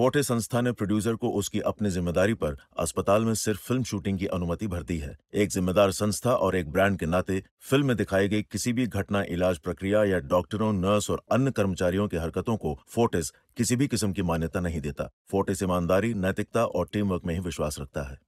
Fortis संस्था ने producer को उसकी अपनी जिम्मेदारी पर अस्पताल में सिर्फ फिल्म शूटिंग की अनुमति भर दी है। एक जिम्मेदार संस्था और एक ब्रांड के नाते फिल्म में दिखाई गई किसी भी घटना, इलाज प्रक्रिया या डॉक्टरों, नर्स और अन्य कर्मचारियों की हरकतों को फोर्टिस किसी भी किस्म की मान्यता नहीं देता। फोर्टिस ईमानदारी, नैतिकता और टीम वर्क में ही विश्वास रखता है।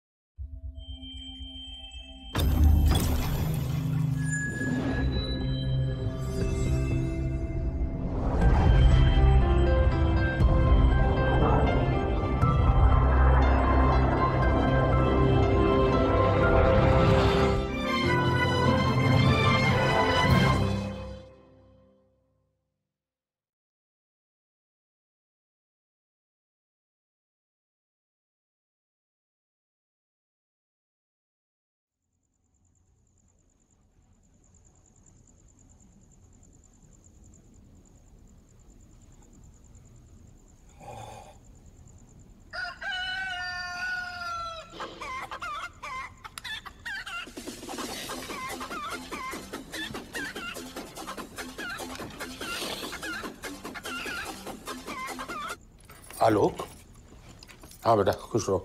आलोक, हाँ बेटा खुश रहो।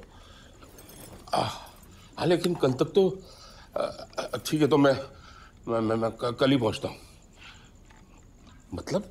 हाँ लेकिन कल तक तो ठीक है, तो मैं कल ही पहुंचता हूँ। मतलब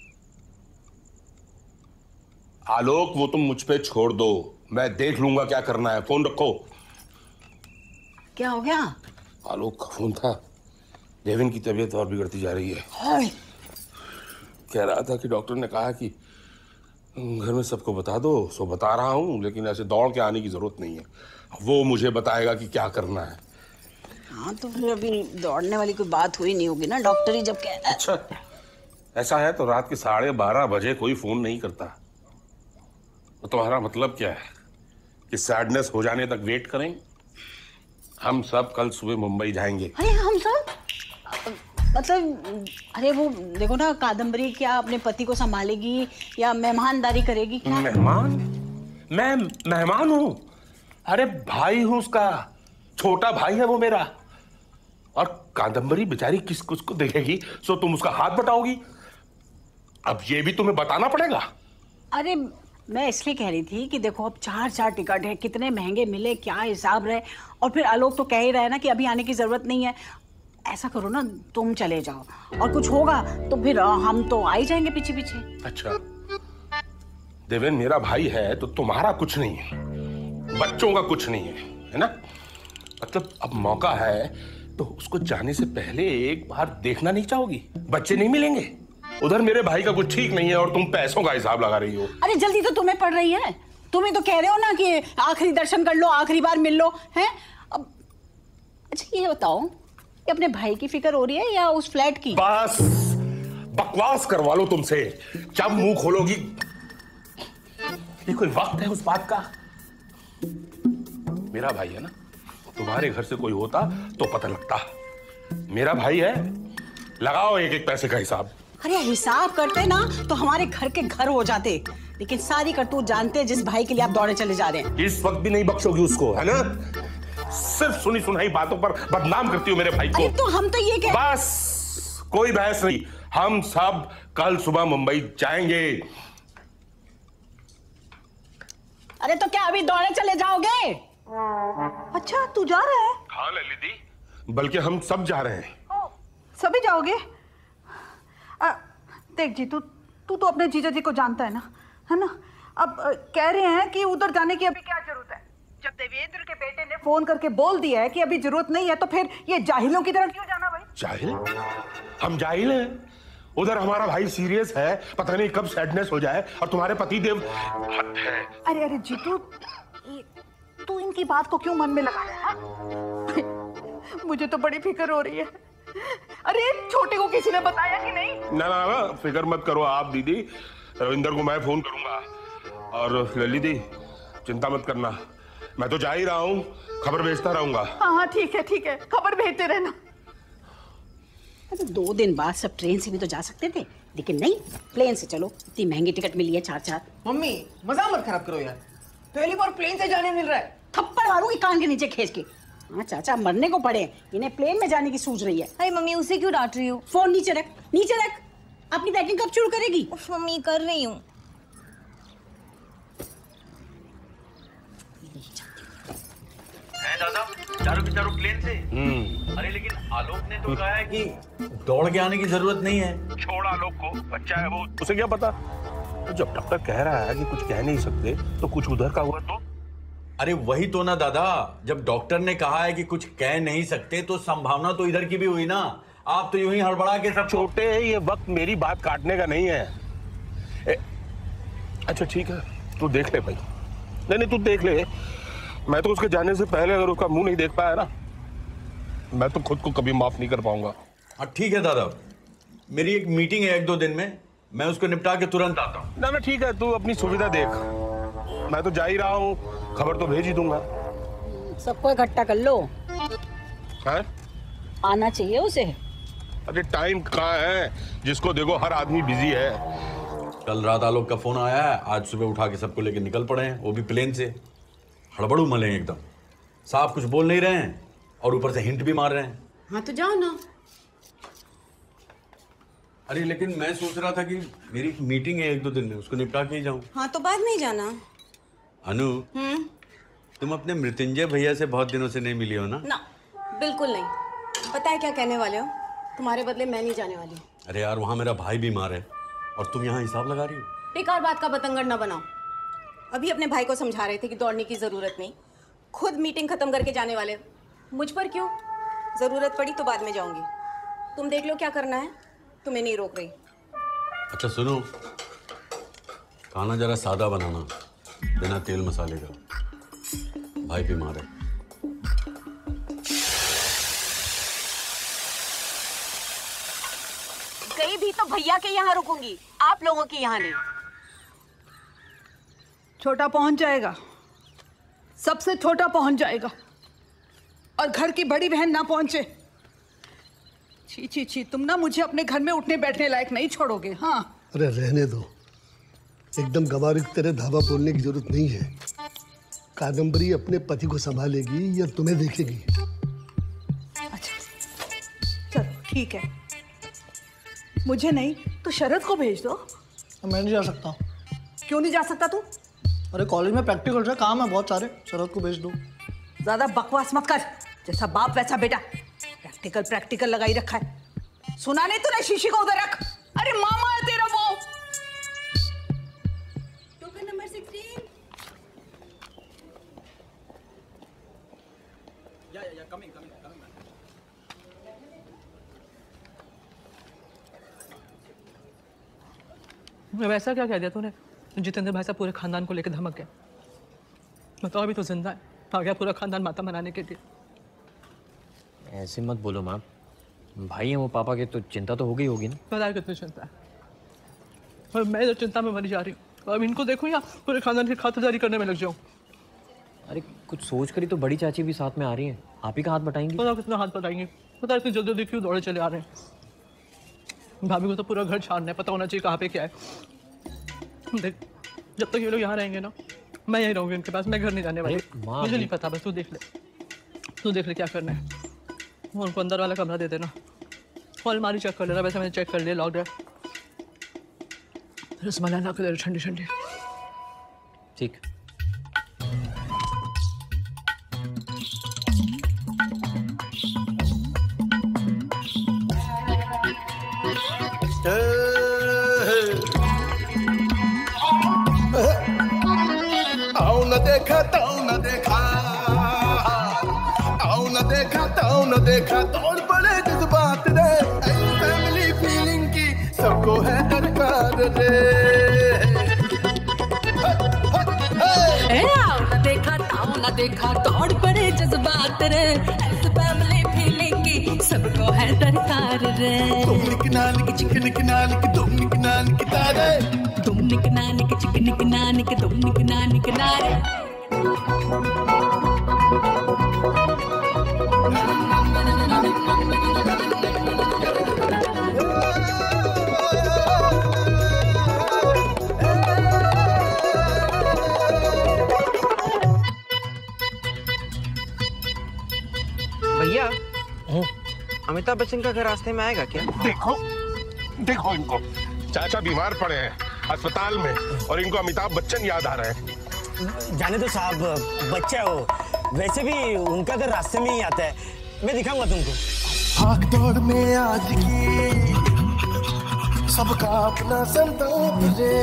आलोक, वो तुम मुझ पे छोड़ दो, मैं देख लूंगा क्या करना है। फोन रखो। क्या हो गया? आलोक का फोन था। देवेन की तबीयत और बिगड़ती जा रही है। कह रहा था कि डॉक्टर ने कहा कि घर में सबको बता दो। सो बता रहा हूँ, लेकिन ऐसे दौड़ के आने की जरूरत नहीं है। वो मुझे बताएगा कि क्या करना है। हाँ तो फिर अभी दौड़ने वाली कोई बात हुई नहीं होगी ना, डॉक्टर ही जब कह रहा है। अच्छा ऐसा है तो रात के 12:30 बजे कोई फोन नहीं करता। तो तुम्हारा मतलब क्या है कि सैडनेस हो जाने तक वेट करें? हम सब कल सुबह मुंबई जाएंगे। अरे हम सब मतलब, अरे वो देखो ना, कादम्बरी क्या अपने पति को संभालेगी या मेहमानदारी करेगी? क्या मेहमान? मैं मेहमान हूँ? अरे भाई हूँ उसका, छोटा भाई है वो मेरा। और कादम्बरी बेचारी किस कुछ को देखेगी? सो तुम उसका हाथ बटाओगी? अब ये भी तुम्हें बताना पड़ेगा। अरे मैं इसलिए कह रही थी कि देखो अब 4 टिकट है, कितने महंगे मिले, क्या हिसाब रहे। और फिर आलोक तो कह ही रहा है ना कि अभी आने की जरूरत नहीं है। ऐसा करो ना, तुम चले जाओ और कुछ होगा तो फिर हम तो आ ही जाएंगे पीछे पीछे। अच्छा देवेन मेरा भाई है तो तुम्हारा कुछ नहीं है, बच्चों का कुछ नहीं है ना? मतलब अब मौका है तो उसको जाने से पहले एक बार देखना नहीं चाहोगी? बच्चे नहीं मिलेंगे उधर, मेरे भाई का कुछ ठीक नहीं है और तुम पैसों का हिसाब लगा रही हो। अरे जल्दी तो तुम्हें पड़ रही है, तुम ही तो कह रहे हो ना कि आखिरी दर्शन कर लो, आखिरी बार मिल लो, हैं? अब अच्छा ये बताओ, ये अपने भाई की फिक्र हो रही है या उस फ्लैट की? बस बकवास करवा लो तुमसे, जब मुंह खोलोगी। ये कोई वक्त है उस बात का? मेरा भाई है ना, तुम्हारे घर से कोई होता तो पता लगता। मेरा भाई है, लगाओ एक एक पैसे का हिसाब। अरे हिसाब करते ना तो हमारे घर के घर हो जाते, लेकिन सारी करतूत जानते हैं जिस भाई के लिए आप दौड़े चले जा रहे हैं। इस वक्त भी नहीं बख्शोगी उसको, है ना? सिर्फ सुनी सुनाई बातों पर बदनाम करती हो मेरे भाई को। अरे तो हम तो ये कह... बस कोई बहस नहीं, हम सब कल सुबह मुंबई जाएंगे। अरे तो क्या अभी दौड़े चले जाओगे? अच्छा तू जा रहा है? हाँ ललिती, बल्कि हम सब जा रहे हैं। सभी जाओगे? देख जी, तू तो अपने जीजा जी को जानता है ना? अब कह रहे हैं कि उधर जाने की अभी क्या जरूरत है। जब देवेंद्र के बेटे ने फोन करके बोल दिया है कि अभी जरूरत नहीं है, तो फिर ये जाहिलों की तरह क्यों जाना भाई? जाहिल? हम हैं? उधर हमारा भाई सीरियस है, पता नहीं कब सैडनेस हो जाए, और तुम्हारे पति देव हद है। अरे जीतू, तू इनकी बात को क्यों मन में लगा रहा है? मुझे तो बड़ी फिक्र हो रही है। अरे छोटे को किसी ने बताया कि नहीं? ना फिक्र मत करो आप दीदी, रविंदर को मैं फोन करूंगा। और ललिती चिंता मत करना, मैं तो जा ही रहा हूँ, खबर भेजता रहूंगा। हाँ ठीक है, खबर भेजते रहना। तो 2 दिन बाद सब ट्रेन से भी तो जा सकते थे, लेकिन नहीं, प्लेन से चलो। इतनी महंगी टिकट मिली है 4। मम्मी मजा मत खराब करो यार, पहली बार प्लेन से जाने मिल रहा है। थप्पड़ मारूंगी कान के नीचे खींच के। हाँ चाचा मरने को पड़े, इन्हें प्लेन में जाने की सूझ रही है। अरे मम्मी उसे क्यों डांट रही हो? फोन नीचे रख। अपनी पैकिंग कब शुरू करेगी? मम्मी कर रही हूँ। हैं दादा, चारों के चारों प्लेन से। अरे लेकिन आलोक ने तो कहा है कि दौड़ के आने की जरूरत नहीं है। छोड़ आलोक को, बच्चा है वो, उसे क्या पता। तो जब डॉक्टर कह रहा है कि कुछ कह नहीं सकते तो कुछ उधर का हुआ तो। अरे वही तो ना दादा, जब डॉक्टर ने कहा है कि कुछ कह नहीं सकते तो संभावना तो इधर की भी हुई ना। आप तो यूं ही हड़बड़ा के सब। छोटे, ये वक्त मेरी बात काटने का नहीं है। अच्छा ठीक है, तू देख ले भाई। नहीं तू देख ले। मैं तो उसके जाने से पहले अगर उसका मुंह नहीं देख पाया ना, मैं तो खुद को कभी माफ नहीं कर पाऊंगा। हाँ ठीक है दादा, मेरी एक मीटिंग है 1-2 दिन में, मैं उसको निपटा के तुरंत आता हूँ। ना ठीक है, तू अपनी सुविधा देख। मैं तो जा ही रहा हूँ, खबर तो भेज ही दूंगा। सबको इकट्ठा कर लो। है? आना चाहिए उसे। अरे टाइम कहाँ है, जिसको देखो हर आदमी बिजी है। कल रात आलोक का फोन आया है, आज सुबह उठा के सबको लेके निकल पड़े हैं, वो भी प्लेन से। हड़बड़ू मले हैं एकदम, साफ कुछ बोल नहीं रहे हैं और ऊपर से हिंट भी मार रहे हैं। हाँ तो जाओ ना। अरे लेकिन मैं सोच रहा था कि मेरी एक मीटिंग है 1-2 दिन में, उसको निपटा के ही जाऊं। हाँ तो बाद में ही जाना। अनु, तुम अपने मृत्युंजय भैया से बहुत दिनों से नहीं मिली हो ना? ना, बिल्कुल नहीं। पता है क्या कहने वाले हो? तुम्हारे बदले मैं नहीं जाने वाली। अरे यार, वहाँ मेरा भाई बीमार है और तुम यहाँ हिसाब लगा रही हो। बेकार बात का बतंगड़ ना बनाओ। अभी अपने भाई को समझा रहे थे कि दौड़ने की जरूरत नहीं, खुद मीटिंग खत्म करके जाने वाले। मुझ पर क्यों? जरूरत पड़ी तो बाद में जाऊंगी। तुम देख लो क्या करना है, तुम्हें नहीं रोक रही। अच्छा सुनो, खाना जरा सादा बनाना, बिना तेल मसाले का, भाई बीमार है। कहीं भी तो भैया के यहाँ रुकूंगी, आप लोगों के यहाँ नहीं। छोटा पहुंच जाएगा, सबसे छोटा पहुंच जाएगा, और घर की बड़ी बहन ना पहुंचे। छी छी छी, तुम ना मुझे अपने घर में उठने बैठने लायक नहीं छोड़ोगे। हाँ अरे रहने दो, एकदम गंवार की तरह धावा बोलने की जरूरत नहीं है। कादम्बरी अपने पति को संभालेगी या तुम्हें देखेगी? अच्छा चलो ठीक है, मुझे नहीं तो शरद को भेज दो। मैं नहीं जा सकता। क्यों नहीं जा सकता तू? अरे कॉलेज में प्रैक्टिकल है, काम है बहुत सारे, शरद को भेज दो। ज्यादा बकवास मत कर, जैसा बाप वैसा बेटा। प्रैक्टिकल लगाई रखा है। सुना नहीं तूने? शीशी को उधर रख। अरे मामा है तेरा वो। Token number 16। कमिंग। वैसा क्या कह दिया तूने? जितेंद्र भाई साहब पूरे खानदान को लेकर धमक गए। बताओ, अभी तो जिंदा है, आ गया पूरा खानदान माता मनाने के लिए। ऐसे मत बोलो माँ, भाई हैं वो पापा के, तो चिंता तो होगी ना। पता है कितनी चिंता है, और मैं इधर चिंता में मरी जा रही हूँ। अब इनको देखूँ या पूरे खानदान की खातिरदारी करने में लग जाऊँ। अरे कुछ सोच करी तो बड़ी चाची भी साथ में आ रही हैं, आप ही का हाथ बटाएंगी। पता कितना हाथ बटाएंगे, पता इतनी जल्दी जल्दी क्यों दौड़े चले आ रहे हैं। भाभी को तो पूरा घर छानना है, पता होना चाहिए कहाँ पे क्या है। देख, जब तक ये लोग यहाँ रहेंगे ना, मैं यहीं रहूँगी इनके पास, मैं घर नहीं जाने वाली। मुझे नहीं पता, बस तू देख ले क्या करना है। उनको अंदर वाला कमरा दे देना, अलमारी चेक कर लेना, वैसे मैंने चेक कर लिया, लॉक्ड है। रसमलाई ला के दे ठंडी ठंडी। ठीक। आओ न देखा ताऊ न देखा, आओ न देखा ताऊ न देखा, दौड़ पड़े जज्बात रे, फैमिली फीलिंग की सबको है दरकार रे। आओ न देखा ताऊ न देखा, दौड़ पड़े जज्बात रे, फैमिली फीलिंग की सबको है दरकार रे। तुम निक नानिक चिकन निक नानिक, तुम निक नानिक तारे, तुम निक नानिक चिकन निक नानिक, तुम निक नानिक नारे। भैया, अमिताभ बच्चन का घर रास्ते में आएगा क्या? देखो इनको, चाचा बीमार पड़े हैं अस्पताल में और इनको अमिताभ बच्चन याद आ रहे हैं। जाने दो साहब, बच्चा है वो। वैसे भी उनका घर रास्ते में ही आता है, मैं दिखाऊंगा तुमको। भाग दौड़ में आज की सबका अपना संताप रे,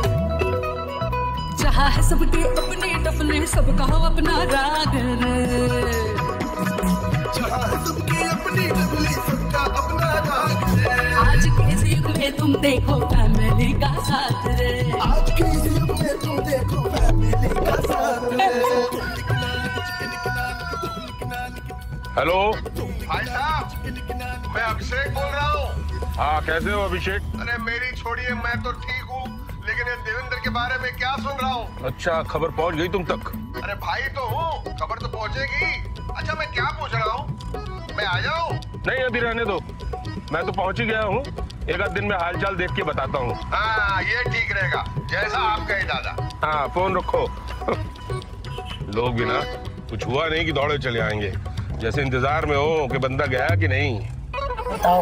जहाँ है सबके अपने टफले, सबका अपना राग रे। जहाँ है सबके अपनी टफले, सबका अपना राग रे। आज के युग में तुम देखो फैमिली का साथ रे, आज के युग में तुम देखो फैमिली का साथ रे। हेलो भाई साहब, मैं अभिषेक बोल रहा हूँ। हाँ, कैसे हो अभिषेक? अरे मेरी छोड़िए, मैं तो ठीक हूँ, लेकिन ये देवेंद्र के बारे में क्या सुन रहा हूँ। अच्छा, खबर पहुंच गई तुम तक? अरे भाई तो हूँ, खबर तो पहुंचेगी। अच्छा, मैं क्या पूछ रहा हूँ, मैं आ जाऊँ? नहीं, अभी रहने दो, मैं तो पहुंच ही गया हूँ। एक आध दिन में हालचाल देख के बताता हूँ। हाँ, ये ठीक रहेगा, जैसा आप कहे दादा। हाँ, फोन रखो। लोग भी ना कुछ हुआ नहीं कि दौड़े चले आएंगे, जैसे इंतजार में हो कि बंदा गया कि नहीं। बताओ।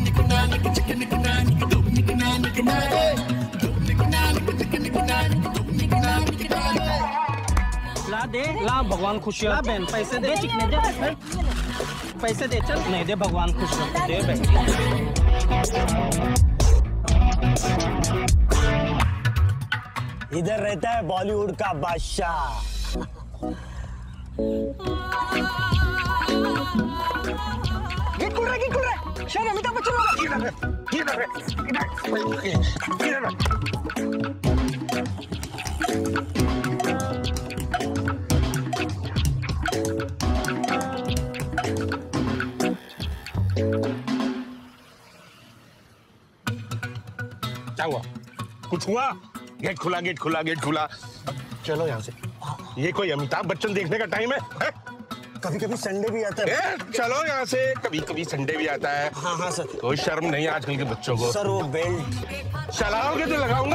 ला दे, ला भगवान खुश रहे। बहन पैसे दे, चिकने दे, पैसे दे, चल। नहीं दे, भगवान खुश रहे, दे बहन। इधर रहता है बॉलीवुड का बादशाह। गिट खुल रहा है, शायद अमिताभ बच्चन होगा। क्या हुआ? कुछ हुआ? गेट खुला, गेट खुला, गेट खुला। चलो यहाँ से। ये कोई अमिताभ बच्चन देखने का टाइम है? कभी कभी संडे भी आता है। चलो यहाँ से, कभी कभी संडे भी आता है। हाँ हाँ सर। कोई शर्म नहीं आजकल के बच्चों को। सर वो बेल्ट चलाओगे तो लगाऊंगा।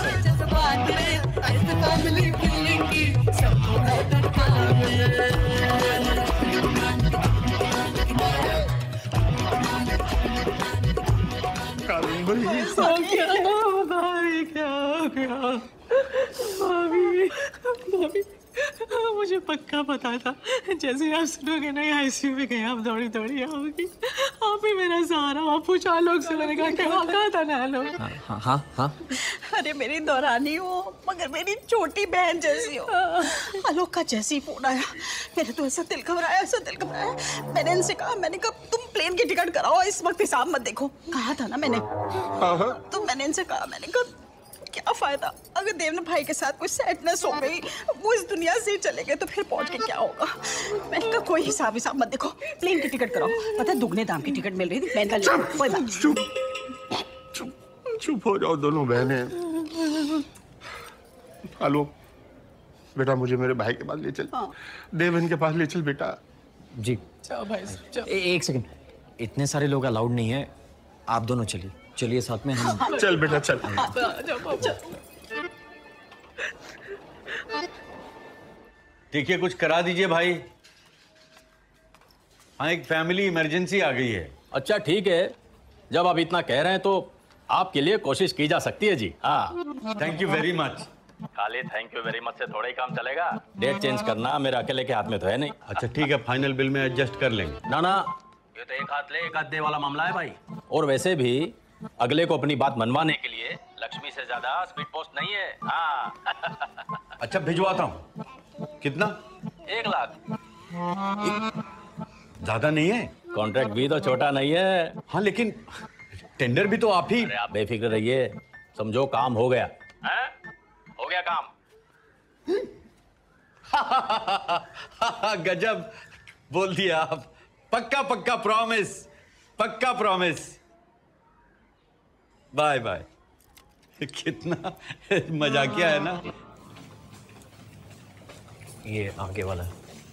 भाभी, मुझे पक्का पता था जैसे आप सुनोगे ना आईसीयू में गए, आप दौड़ी दौड़ी आओगी। आप ही मेरा सहारा। आप पूछा लोग से, मैंने कहा था ना लोग। हाँ हाँ हाँ। अरे मेरी दौरानी हो मगर मेरी छोटी बहन जैसी हो। आलोक का जैसी फोन आया, मेरे तो ऐसा दिल घबराया, ऐसा दिल घबराया। मैंने इनसे कहा, मैंने कहा तुम प्लेन की टिकट कराओ, इस वक्त हिसाब मत देखो। कहा था ना मैंने। तो मैंने इनसे कहा, मैंने कहा क्या फायदा अगर देवना भाई के साथ कोई सैडनेस हो गई, वो इस दुनिया से चले गए तो फिर पहुंच के क्या होगा। मैंने कहा कोई हिसाब मत देखो, प्लेन की टिकट कराओ। पता है दुगने दाम की टिकट मिल रही थी। मैंने कहा कोई बात नहीं। चुप हो जाओ दोनों बहनें। आलोक बेटा, मुझे मेरे भाई के पास ले चल। देवन के पास ले चल बेटा। जी चलो भाई, चलो। एक सेकंड, इतने सारे लोग अलाउड नहीं है, आप दोनों चलिए। चलिए साथ में हम। चल बेटा चल। ठीक है, कुछ करा दीजिए भाई। हाँ, एक फैमिली इमरजेंसी आ गई है। अच्छा ठीक है, जब आप इतना कह रहे हैं तो आपके लिए कोशिश की जा सकती है जी। हाँ, थैंक यू वेरी मच। खाली थैंक यू वेरी मच से थोड़ा ही काम चलेगा। डेट चेंज करना मेरे अकेले के हाथ में तो है नहीं। अच्छा ठीक है, फाइनल बिल में एडजस्ट कर लेंगे। ना ना, ये तो एक हाथ ले एक हाथ दे वाला मामला है भाई। और वैसे भी अगले को अपनी बात मनवाने के लिए लक्ष्मी से ज्यादा स्पीड पोस्ट नहीं है। हाँ। अच्छा भिजवाता हूँ। कितना? 1 लाख। ज्यादा नहीं है? कॉन्ट्रैक्ट भी तो छोटा नहीं है। हाँ लेकिन टेंडर भी तो आप ही। अरे आप बेफिक्र रहिए, समझो काम हो गया है? हो गया काम। गजब बोल दिया आप। पक्का पक्का प्रॉमिस, पक्का प्रॉमिस। Bye bye. कितना मजाकिया है ना। ये आगे वाला।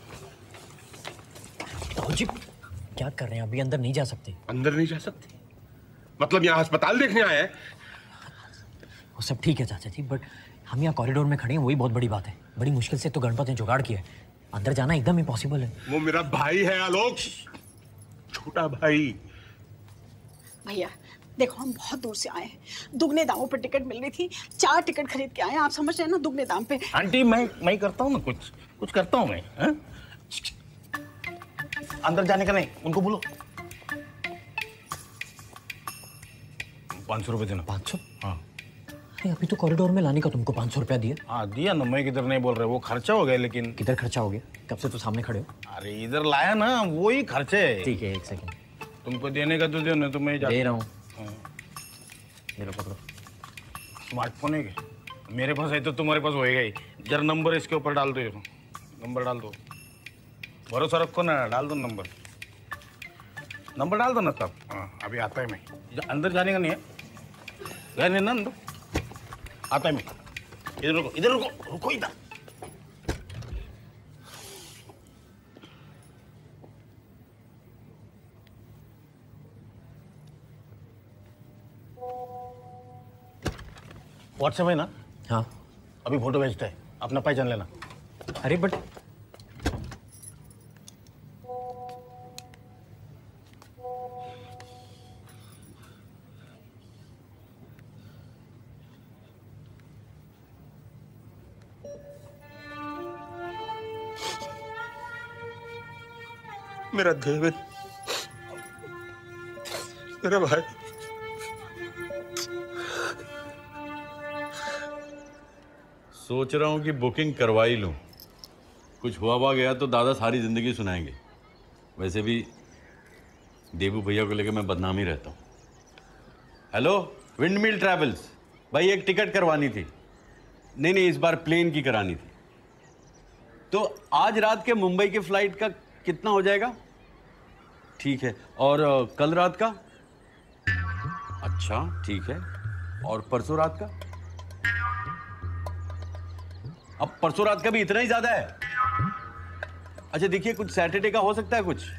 ताऊ जी क्या कर रहे हैं? अभी अंदर नहीं जा सकते। अंदर नहीं जा सकते मतलब यहाँ अस्पताल देखने आए हैं? वो सब ठीक है चाचा जी, बट हम यहाँ कॉरिडोर में खड़े हैं, वही बहुत बड़ी बात है। बड़ी मुश्किल से तो गणपत ने जुगाड़ किया है, अंदर जाना एकदम इम्पॉसिबल है। वो मेरा भाई है आलोक, छोटा भाई। भैया देखो हम बहुत दूर से आए हैं, दुगने दामों पे टिकट मिल रही थी, 4 टिकट खरीद के आए हैं, आप समझ रहे हैं ना, दुगने दाम पे। आंटी मैं करता हूँ ना, कुछ करता हूँ मैं। हा? अंदर जाने का नहीं, उनको बोलो 500 रुपए देना। 500? हाँ अभी तो कॉरिडोर में लाने का तुमको 500 रुपया दिया। हाँ दिया ना, मैं किधर नहीं बोल रहे, वो खर्चा हो गया। लेकिन किधर खर्चा हो गया? कब से तो सामने खड़े हो। अरे इधर लाया ना, वो ही खर्चे। ठीक है, 1 सेकंड। तुमको देने का तो दो ना, तो मैं दे रहा हूँ। मेरा पकड़ो। स्मार्टफोन है क्या? मेरे पास है तो तुम्हारे पास होएगा ही। जरा नंबर इसके ऊपर डाल दो, नंबर डाल दो, भरोसा रखो ना, डाल दो नंबर डाल दो ना तब। हाँ अभी आता है मैं, अंदर जाने का नहीं है, जाने ना अंदर, आता है मैं। इधर रुको, इधर रुको, रुको इधर। व्हाट्सएप है ना? हाँ अभी फोटो भेजते हैं, अपना पहचान लेना। अरे बट मेरा देवेंद्र, मेरा भाई। सोच रहा हूँ कि बुकिंग करवा ही लूँ, कुछ हुआ गया तो दादा सारी जिंदगी सुनाएंगे। वैसे भी देबू भैया को लेकर मैं बदनाम ही रहता हूँ। हेलो विंडमिल ट्रैवल्स, भाई एक टिकट करवानी थी। नहीं इस बार प्लेन की करानी थी। तो आज रात के मुंबई की फ्लाइट का कितना हो जाएगा? ठीक है, और कल रात का? अच्छा ठीक है, और परसों रात का? अब परसों रात का भी इतना ही ज्यादा है? अच्छा देखिए, कुछ सैटरडे का हो सकता है? कुछ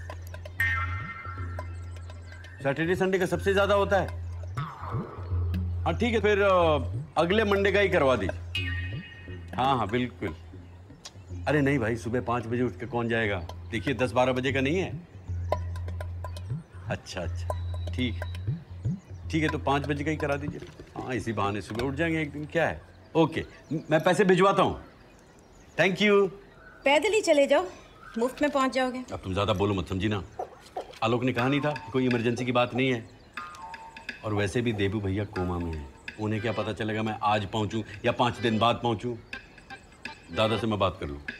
सैटरडे संडे का सबसे ज्यादा होता है। हाँ ठीक है, फिर अगले मंडे का ही करवा दीजिए। हाँ बिल्कुल। अरे नहीं भाई, सुबह 5 बजे उठ के कौन जाएगा? देखिए 10-12 बजे का नहीं है। अच्छा ठीक है, तो 5 बजे का ही करा दीजिए। हाँ इसी बहाने सुबह उठ जाएंगे एक दिन, क्या है। ओके, मैं पैसे भिजवाता हूँ। Thank you. पैदल ही चले जाओ, मुफ्त में पहुंच जाओगे। अब तुम ज्यादा बोलो मत, समझी ना। आलोक ने कहा नहीं था कोई इमरजेंसी की बात नहीं है। और वैसे भी देबू भैया कोमा में है, उन्हें क्या पता चलेगा मैं आज पहुंचूं या 5 दिन बाद पहुंचूं। दादा से मैं बात कर लूं।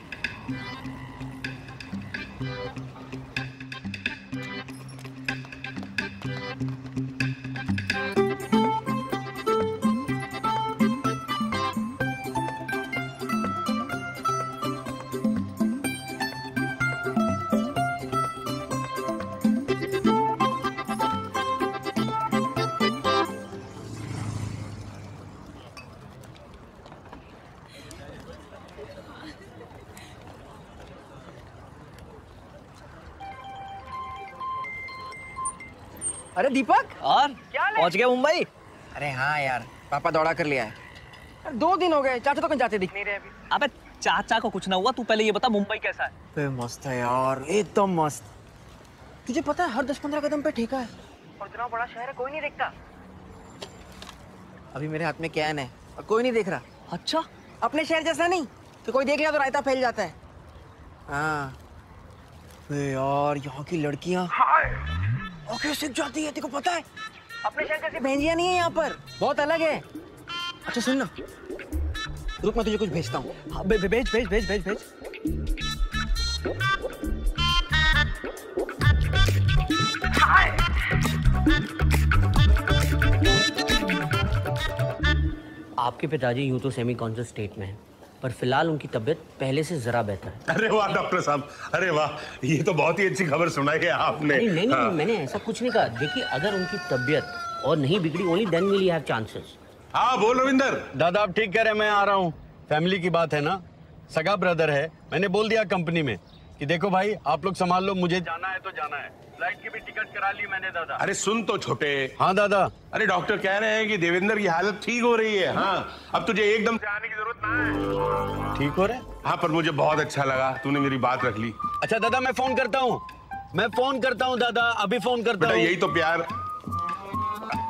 अरे दीपक, और क्या पहुंच गया मुंबई? अरे हाँ यार, पापा दौड़ा कर लिया है। 2 दिन हो गए, चाचा तो कहीं जाते दिख नहीं रहे अभी। अबे चाचा को कुछ ना हुआ, तू पहले ये बता मुंबई कैसा है? मस्त है यार, एकदम मस्त। तुझे पता है हर 10-15 कदम पे ठेका है, और इतना बड़ा शहर है, कोई नहीं देखता। अभी मेरे हाथ में कैन है और कोई नहीं देख रहा। अच्छा, अपने शहर जैसा नहीं कि कोई देख लिया तो रायता फैल जाता है। हाँ यार, यहाँ की लड़कियाँ ओके सीख जाती है, तेको पता है? अपने शहर जैसे भेंजिया नहीं है यहाँ पर, बहुत अलग है। अच्छा सुन ना, रुक मैं तुझे कुछ भेजता हूँ। हाँ, भेज। आपके पिताजी यूं तो सेमी कॉन्शियस स्टेट में हैं, पर फिलहाल उनकी तबीयत पहले से जरा बेहतर है। अरे वाह डॉक्टर साहब, अरे वाह, ये तो बहुत ही अच्छी खबर सुनाई है आपने। नहीं, हाँ। मैंने ऐसा कुछ नहीं कहा। देखिए अगर उनकी तबीयत और नहीं बिगड़ी, only then will you have chances. हाँ बोल रविंदर। दादा आप ठीक कह रहे हैं, मैं आ रहा हूँ। फैमिली की बात है ना, सगा ब्रदर है। मैंने बोल दिया कंपनी में कि देखो भाई आप लोग संभाल लो, मुझे जाना है तो जाना है। फ्लाइट की भी टिकट करा ली मैंने दादा। अरे सुन तो छोटे। हाँ दादा। अरे डॉक्टर कह रहे हैं कि देवेंद्र की हालत ठीक हो रही है। हाँ अब तुझे एकदम से आने की जरूरत ना है। ठीक हो रहा है? हाँ पर मुझे बहुत अच्छा लगा, तूने मेरी बात रख ली। अच्छा दादा मैं फोन करता हूँ दादा, अभी फोन करता हूँ। यही तो प्यार।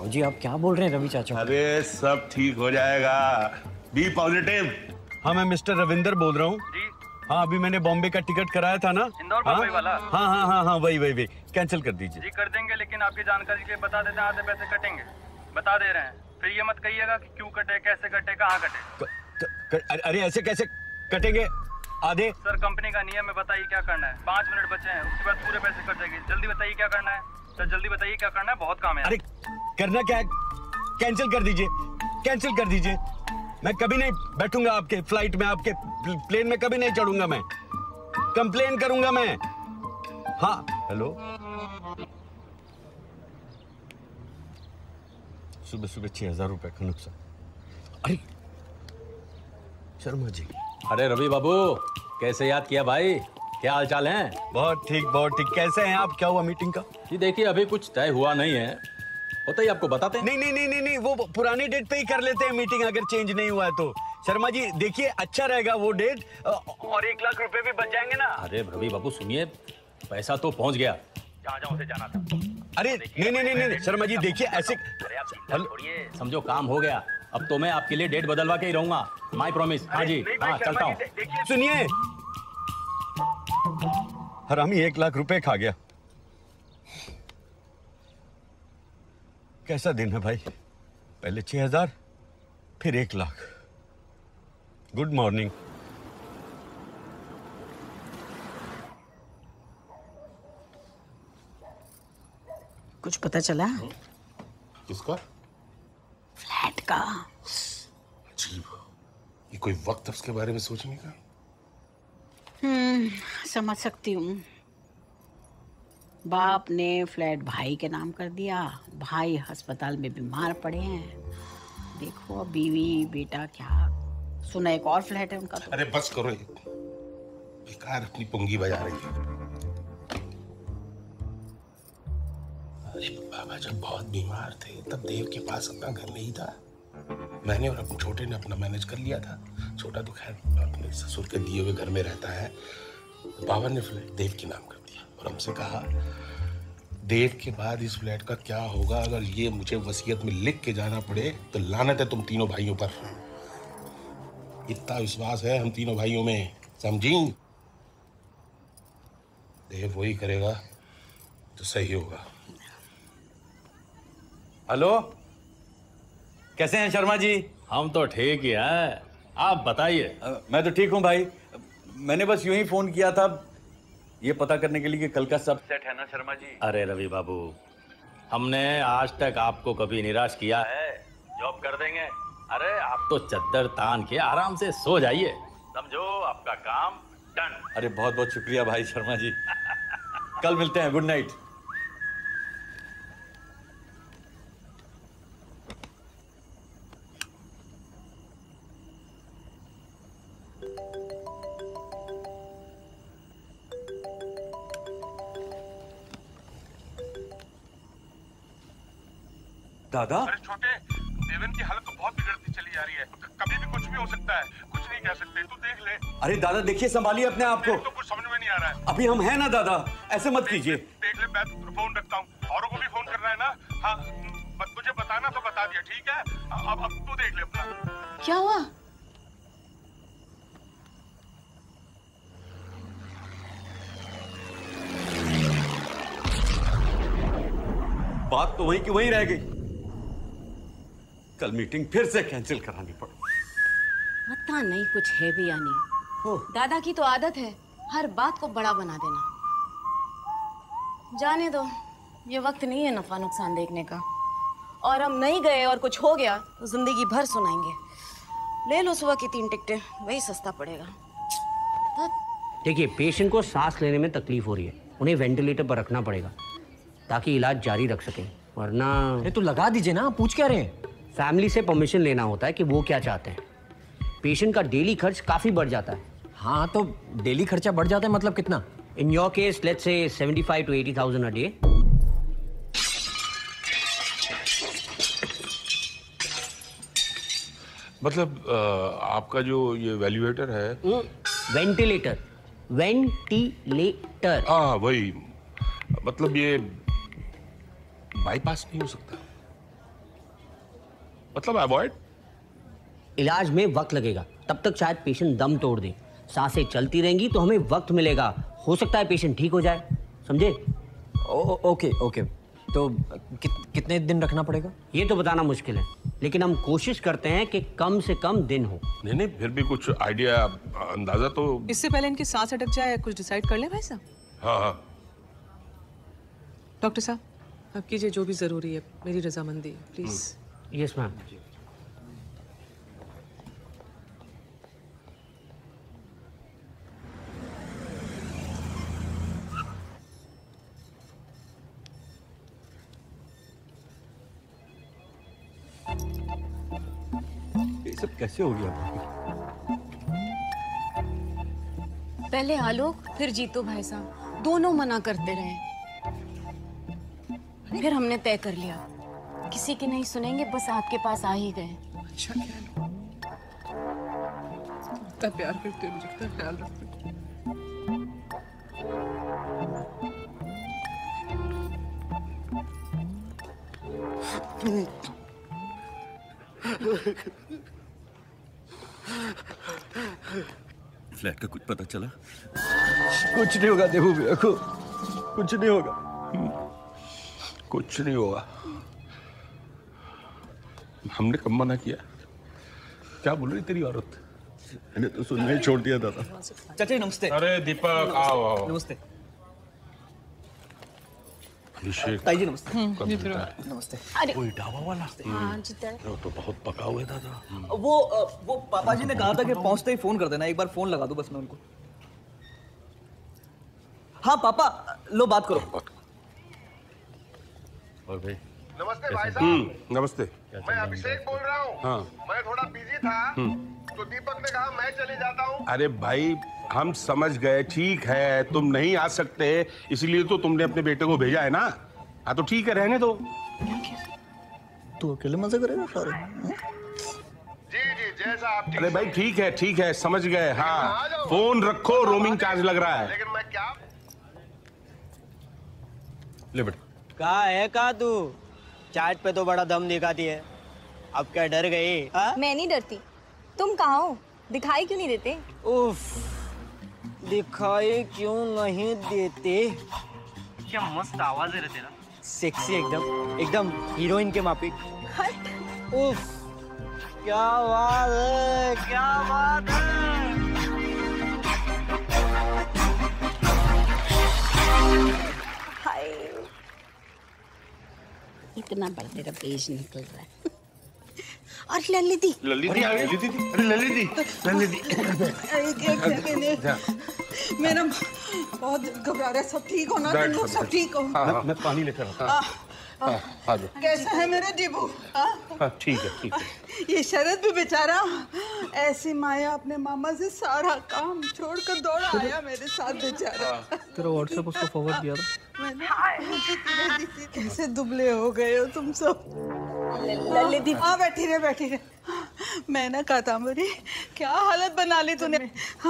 जी आप क्या बोल रहे हैं रवि चाचा? अरे सब ठीक हो जाएगा, बी पॉजिटिव। हाँ मैं मिस्टर रविंदर बोल रहा हूँ। हाँ अभी मैंने बॉम्बे का टिकट कराया था ना, इंदौर बम्बई वाला। हाँ हाँ हाँ हाँ वही कैंसिल कर दीजिए। जी कर देंगे, लेकिन आपकी जानकारी के लिए बता देते हैं आधे पैसे कटेंगे, बता दे रहे हैं। फिर ये मत कहिएगा कि क्यों कटे, कैसे कटे, कहाँ कटे। अरे ऐसे कैसे कटेंगे आधे? सर कंपनी का नियम है, बताइए क्या करना है। 5 मिनट बचे हैं, उसके बाद पूरे पैसे कट जाएंगे। जल्दी बताइए क्या करना है सर, जल्दी बताइए क्या करना है, बहुत काम है। अरे करना क्या है, कैंसिल कर दीजिए, कैंसिल कर दीजिए। मैं कभी नहीं बैठूंगा आपके फ्लाइट में, आपके प्लेन में कभी नहीं चढ़ूंगा मैं, कंप्लेन करूंगा मैं। हाँ हेलो, सुबह सुबह 6,000 रुपए का नुकसान। अरे शर्मा जी। अरे रवि बाबू कैसे याद किया भाई, क्या हाल चाल है? बहुत ठीक बहुत ठीक। कैसे हैं आप, क्या हुआ मीटिंग का? जी देखिए अभी कुछ तय हुआ नहीं है, होता ही आपको बताते हैं। नहीं वो पुरानी डेट पे ही कर लेते हैं मीटिंग, अगर चेंज नहीं हुआ है तो। शर्मा जी देखिए अच्छा रहेगा वो डेट, और 1 लाख रुपए भी बच जाएंगे ना। अरे रवि बाबू सुनिए, पैसा तो पहुंच गया जहाँ जहाँ उसे जाना था। अरे नहीं शर्मा जी देखिए ऐसे, समझो काम हो गया। अब तो मैं आपके लिए डेट बदलवा के ही रहूंगा, माय प्रॉमिस। हाँ जी हाँ चलता हूँ। सुनिए हरामी 1 लाख रुपए खा गया। कैसा दिन है भाई, पहले 6,000 फिर 1 लाख। Good morning. कुछ पता चला? किसका? फ्लैट का। अजीब, ये कोई वक्त है उसके बारे में सोचने का? समझ सकती हूँ। बाप ने फ्लैट भाई के नाम कर दिया, भाई अस्पताल में बीमार पड़े हैं। देखो बीवी बेटा क्या, सुना एक और फ्लैट है उनका तो। अरे बस करो, बेकार अपनी पुंगी बजा रही है। अरे बाबा जब बहुत बीमार थे तब देव के पास अपना घर नहीं था। मैंने और अपने छोटे ने अपना मैनेज कर लिया था। छोटा तो खैर अपने ससुर के दिए हुए घर में रहता है। बाबा ने फ्लैट देव के नाम कर दिया और हमसे कहा देव के बाद इस फ्लैट का क्या होगा, अगर ये मुझे वसीयत में लिख के जाना पड़े तो लानत है तुम तीनों भाइयों पर। इतना विश्वास है हम तीनों भाइयों में, समझी? देव वही करेगा तो सही होगा। हेलो, कैसे हैं शर्मा जी? हम तो ठीक ही हैं, आप बताइए। मैं तो ठीक हूँ भाई। मैंने बस यूं ही फोन किया था ये पता करने के लिए कि कल का सब सेट है ना शर्मा जी? अरे रवि बाबू, हमने आज तक आपको कभी निराश किया है? जॉब कर देंगे। अरे आप तो चद्दर तान के आराम से सो जाइए, समझो आपका काम डन। अरे बहुत बहुत शुक्रिया भाई शर्मा जी। कल मिलते हैं, गुड नाइट। दादा? अरे छोटे, देवेन की हालत तो बहुत बिगड़ती चली जा रही है, कभी भी कुछ भी हो सकता है, कुछ नहीं कह सकते, तू देख ले। अरे दादा देखिए, संभालिए अपने आप को। तो कुछ समझ में नहीं आ रहा है। अभी हम हैं ना दादा, ऐसे मत कीजिए। देख ले, मैं फोन रखता हूँ, औरों को भी फोन करना है ना। हाँ मुझे बताना तो बता दिया, ठीक है? अब तू देख ले अपना। क्या हुआ? बात तो वहीं की वहीं रह गई। कल मीटिंग फिर से कैंसिल करानी पड़ी। पता नहीं कुछ है भी या नहीं। दादा की तो आदत है हर बात को बड़ा बना देना। जाने दो, ये वक्त नहीं है नफा नुकसान देखने का। और हम नहीं गए और कुछ हो गया तो जिंदगी भर सुनाएंगे। ले लो सुबह की 3 टिकटें, वही सस्ता पड़ेगा। देखिए, पेशेंट को सांस लेने में तकलीफ हो रही है, उन्हें वेंटिलेटर पर रखना पड़ेगा ताकि इलाज जारी रख सकें, वरना। अरे तो लगा दीजिए ना, पूछ क्या रहे हैं? फैमिली से परमिशन लेना होता है कि वो क्या चाहते हैं। पेशेंट का डेली खर्च काफी बढ़ जाता है। हाँ तो डेली खर्चा बढ़ जाता है मतलब कितना? In your case let's say 75 to 80,000 a day. मतलब आपका जो ये वैल्यूएटर है, वेंटिलेटर, वेंटिलेटर। हाँ वही, मतलब ये बाईपास नहीं हो सकता? मतलब अवॉइड? इलाज में वक्त लगेगा, तब तक शायद पेशेंट दम तोड़ दे। सांसें चलती रहेंगी तो हमें वक्त मिलेगा, हो सकता है पेशेंट ठीक हो जाए, समझे? ओके ओके, तो कितने दिन रखना पड़ेगा? ये तो बताना मुश्किल है, लेकिन हम कोशिश करते हैं कि कम से कम दिन हो। नहीं, फिर भी कुछ आइडिया, अंदाजा तो। इससे पहले इनकी सांस अटक जाए कुछ डिसाइड कर लें भाई साहब। हाँ। डॉक्टर साहब, आप कीजिए जो भी जरूरी है, मेरी रजामंदी प्लीज। Yes ma'am. ये सब कैसे हो गया? पहले आलोक फिर जीतू भाई साहब दोनों मना करते रहे, फिर हमने तय कर लिया किसी की नहीं सुनेंगे, बस आपके पास आ ही गए। अच्छा क्या इतना प्यार करते हो, मुझे इतना ख्याल रखते हो। फ्लैट का कुछ पता चला? कुछ नहीं होगा देवू भैया को, कुछ नहीं होगा। कुछ नहीं होगा। हमने कब मना किया? क्या बोल रही तेरी औरत? मैंने तो सुनना ही छोड़ दिया दादा। चाचा जी नमस्ते। अरे दीपक आओ। नमस्ते। अभिषेक ताई जी नमस्ते। नमस्ते। अरे कोई ढाबा वाला? हाँ, वो तो बहुत पका हुआ है दादा। वो पापा जी ने कहा था कि पहुंचते ही फोन कर देना, एक बार फोन लगा दो बस मैं उनको। हाँ पापा, लो बात करो। और भाई नमस्ते भाई साहब। नमस्ते। मैं अभिषेक बोल रहा हूँ। हाँ। मैं थोड़ा बिजी था तो दीपक ने कहा मैं चले जाता हूँ। अरे भाई हम समझ गए, ठीक है तुम नहीं आ सकते, इसलिए तो तुमने अपने बेटे को भेजा है ना। हाँ तो ठीक है, रहने दो। तू अकेले मजे करेगा सारे? जी जैसा आप। अरे भाई ठीक है समझ गए। हाँ फोन रखो, रोमिंग चार्ज लग रहा है। लेकिन मैं क्या ले बेटा। कहाँ है कहाँ तू? चैट पे तो बड़ा दम दिखाती है, अब क्या डर गई? मैं नहीं डरती, तुम कहाँ हो? दिखाई क्यों नहीं देते? उफ, दिखाई क्यों नहीं देते? क्या मस्त आवाज है रे तेरा। सेक्सी एकदम हीरोइन के माफिक। उफ, क्या बात है, क्या बात है। हाय, इतना बड़ा तेरा पेज निकल रहा है। और ललिती मेरा बहुत घबरा रहा है। सब ठीक हो ना? तुम लोग सब ठीक हो? मैं पानी लेकर आता हूँ। कैसा है मेरा जीबू? ठीक है ये शरद भी बेचारा ऐसी माया अपने मामा से सारा काम छोड़कर दौड़ा आया मेरे साथ बेचारा। तेरा व्हाट्सएप उसको फॉरवर्ड किया था। कैसे दुबले हो गए हो तुम सब। ललिती हाँ बैठी रहे। मैं ना कादम्बरी, क्या हालत बना ली तूने।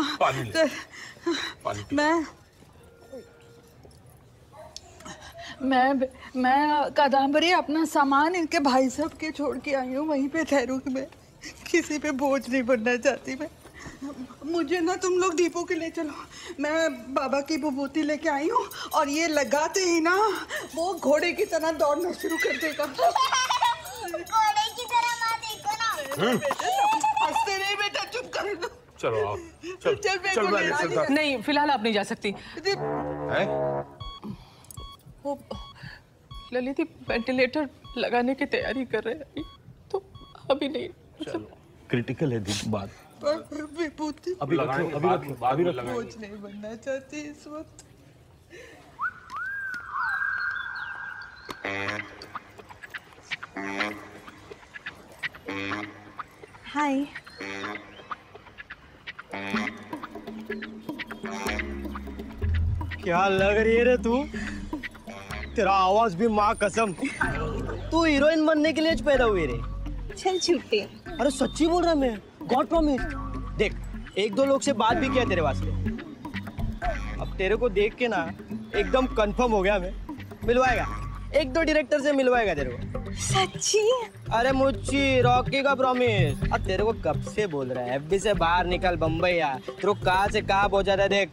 मैं कादम्बरी अपना सामान इनके भाई साहब के छोड़ के आई हूँ, वहीं पे ठहरू। मैं किसी पे बोझ नहीं बनना चाहती। मैं मुझे ना तुम लोग दीपू के ले चलो। मैं बाबा की विभूति लेके आई हूँ और ये लगाते ही ना वो घोड़े की तरह दौड़ना शुरू कर देगा। घोड़े की तरह मत देखो ना। हंसते नहीं बेटा, चुप कर। चलो आओ। चल नहीं, फिलहाल आप नहीं जा सकती। वो ललित वेंटिलेटर लगाने की तैयारी कर रहे हैं, तो अभी नहीं। क्रिटिकल है दीप बात। विभूति अभी रखो। बोझ नहीं बनना चाहती इस वक्त। हाय। क्या लग रही है रे तू? तेरा आवाज भी माँ कसम। तू हीरोइन बनने के लिए पैदा हुई रे। चल छुट्टी। अरे सच्ची बोल रहा मैं, गॉड प्रॉमिस। देख, एक दो लोग से बात भी किया तेरे वास्ते। अब तेरे को देख के ना एकदम कंफर्म हो गया मैं। मिलवाएगा, एक दो डायरेक्टर से मिलवाएगा तेरे को। सच्ची? अरे मुच्ची, रॉकी का प्रॉमिस। अब तेरे को कब से बोल रहा है एफडी से बाहर निकल, बम्बई आ। तेरे को कहाँ से कहाँ पहुंचा था देख।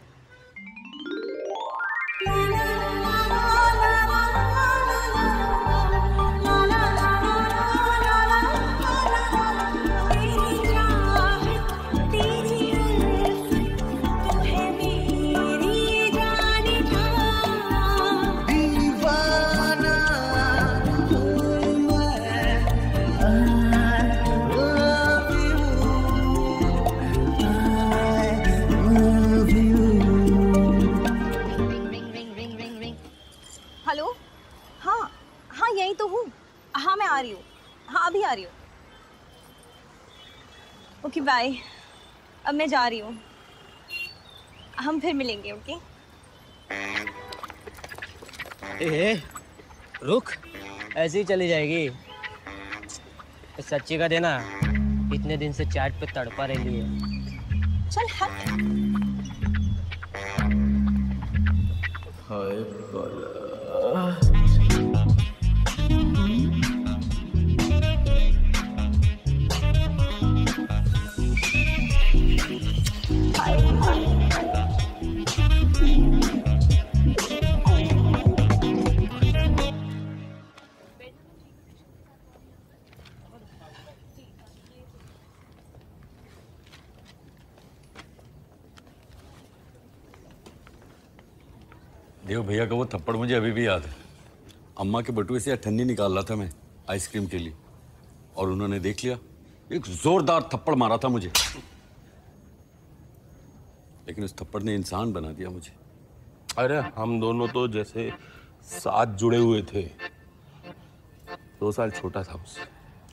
हेलो, हाँ हाँ यही तो हूँ। हाँ मैं आ रही हूँ, हाँ अभी आ रही हूँ। ओके बाय, अब मैं जा रही हूँ, हम फिर मिलेंगे। ओके ए, रुक, ऐसे ही चली जाएगी। सच्ची का देना, इतने दिन से चैट पे तड़पा रही है। चल हट। हाय देव भैया का वो थप्पड़ मुझे अभी भी याद है। अम्मा के बटुए से ठन्नी निकाल रहा था मैं आइसक्रीम के लिए, और उन्होंने देख लिया, एक जोरदार थप्पड़ मारा था मुझे। लेकिन उस थप्पड़ ने इंसान बना दिया मुझे। अरे हम दोनों तो जैसे साथ जुड़े हुए थे। 2 साल छोटा था मुझसे।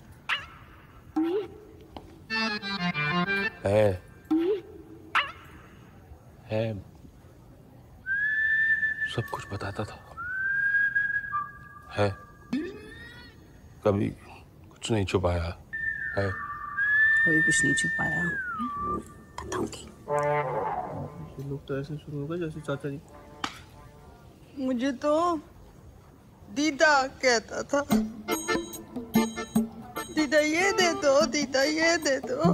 है सब कुछ बताता था। है कभी कुछ नहीं छुपाया है। कभी कुछ नहीं छुपाया, बताऊंगी। लोग तो ऐसे शुरू हो गए जैसे चाचा जी। मुझे तो दीदा कहता था, दीदा ये दे दो, दीदा ये दे दो।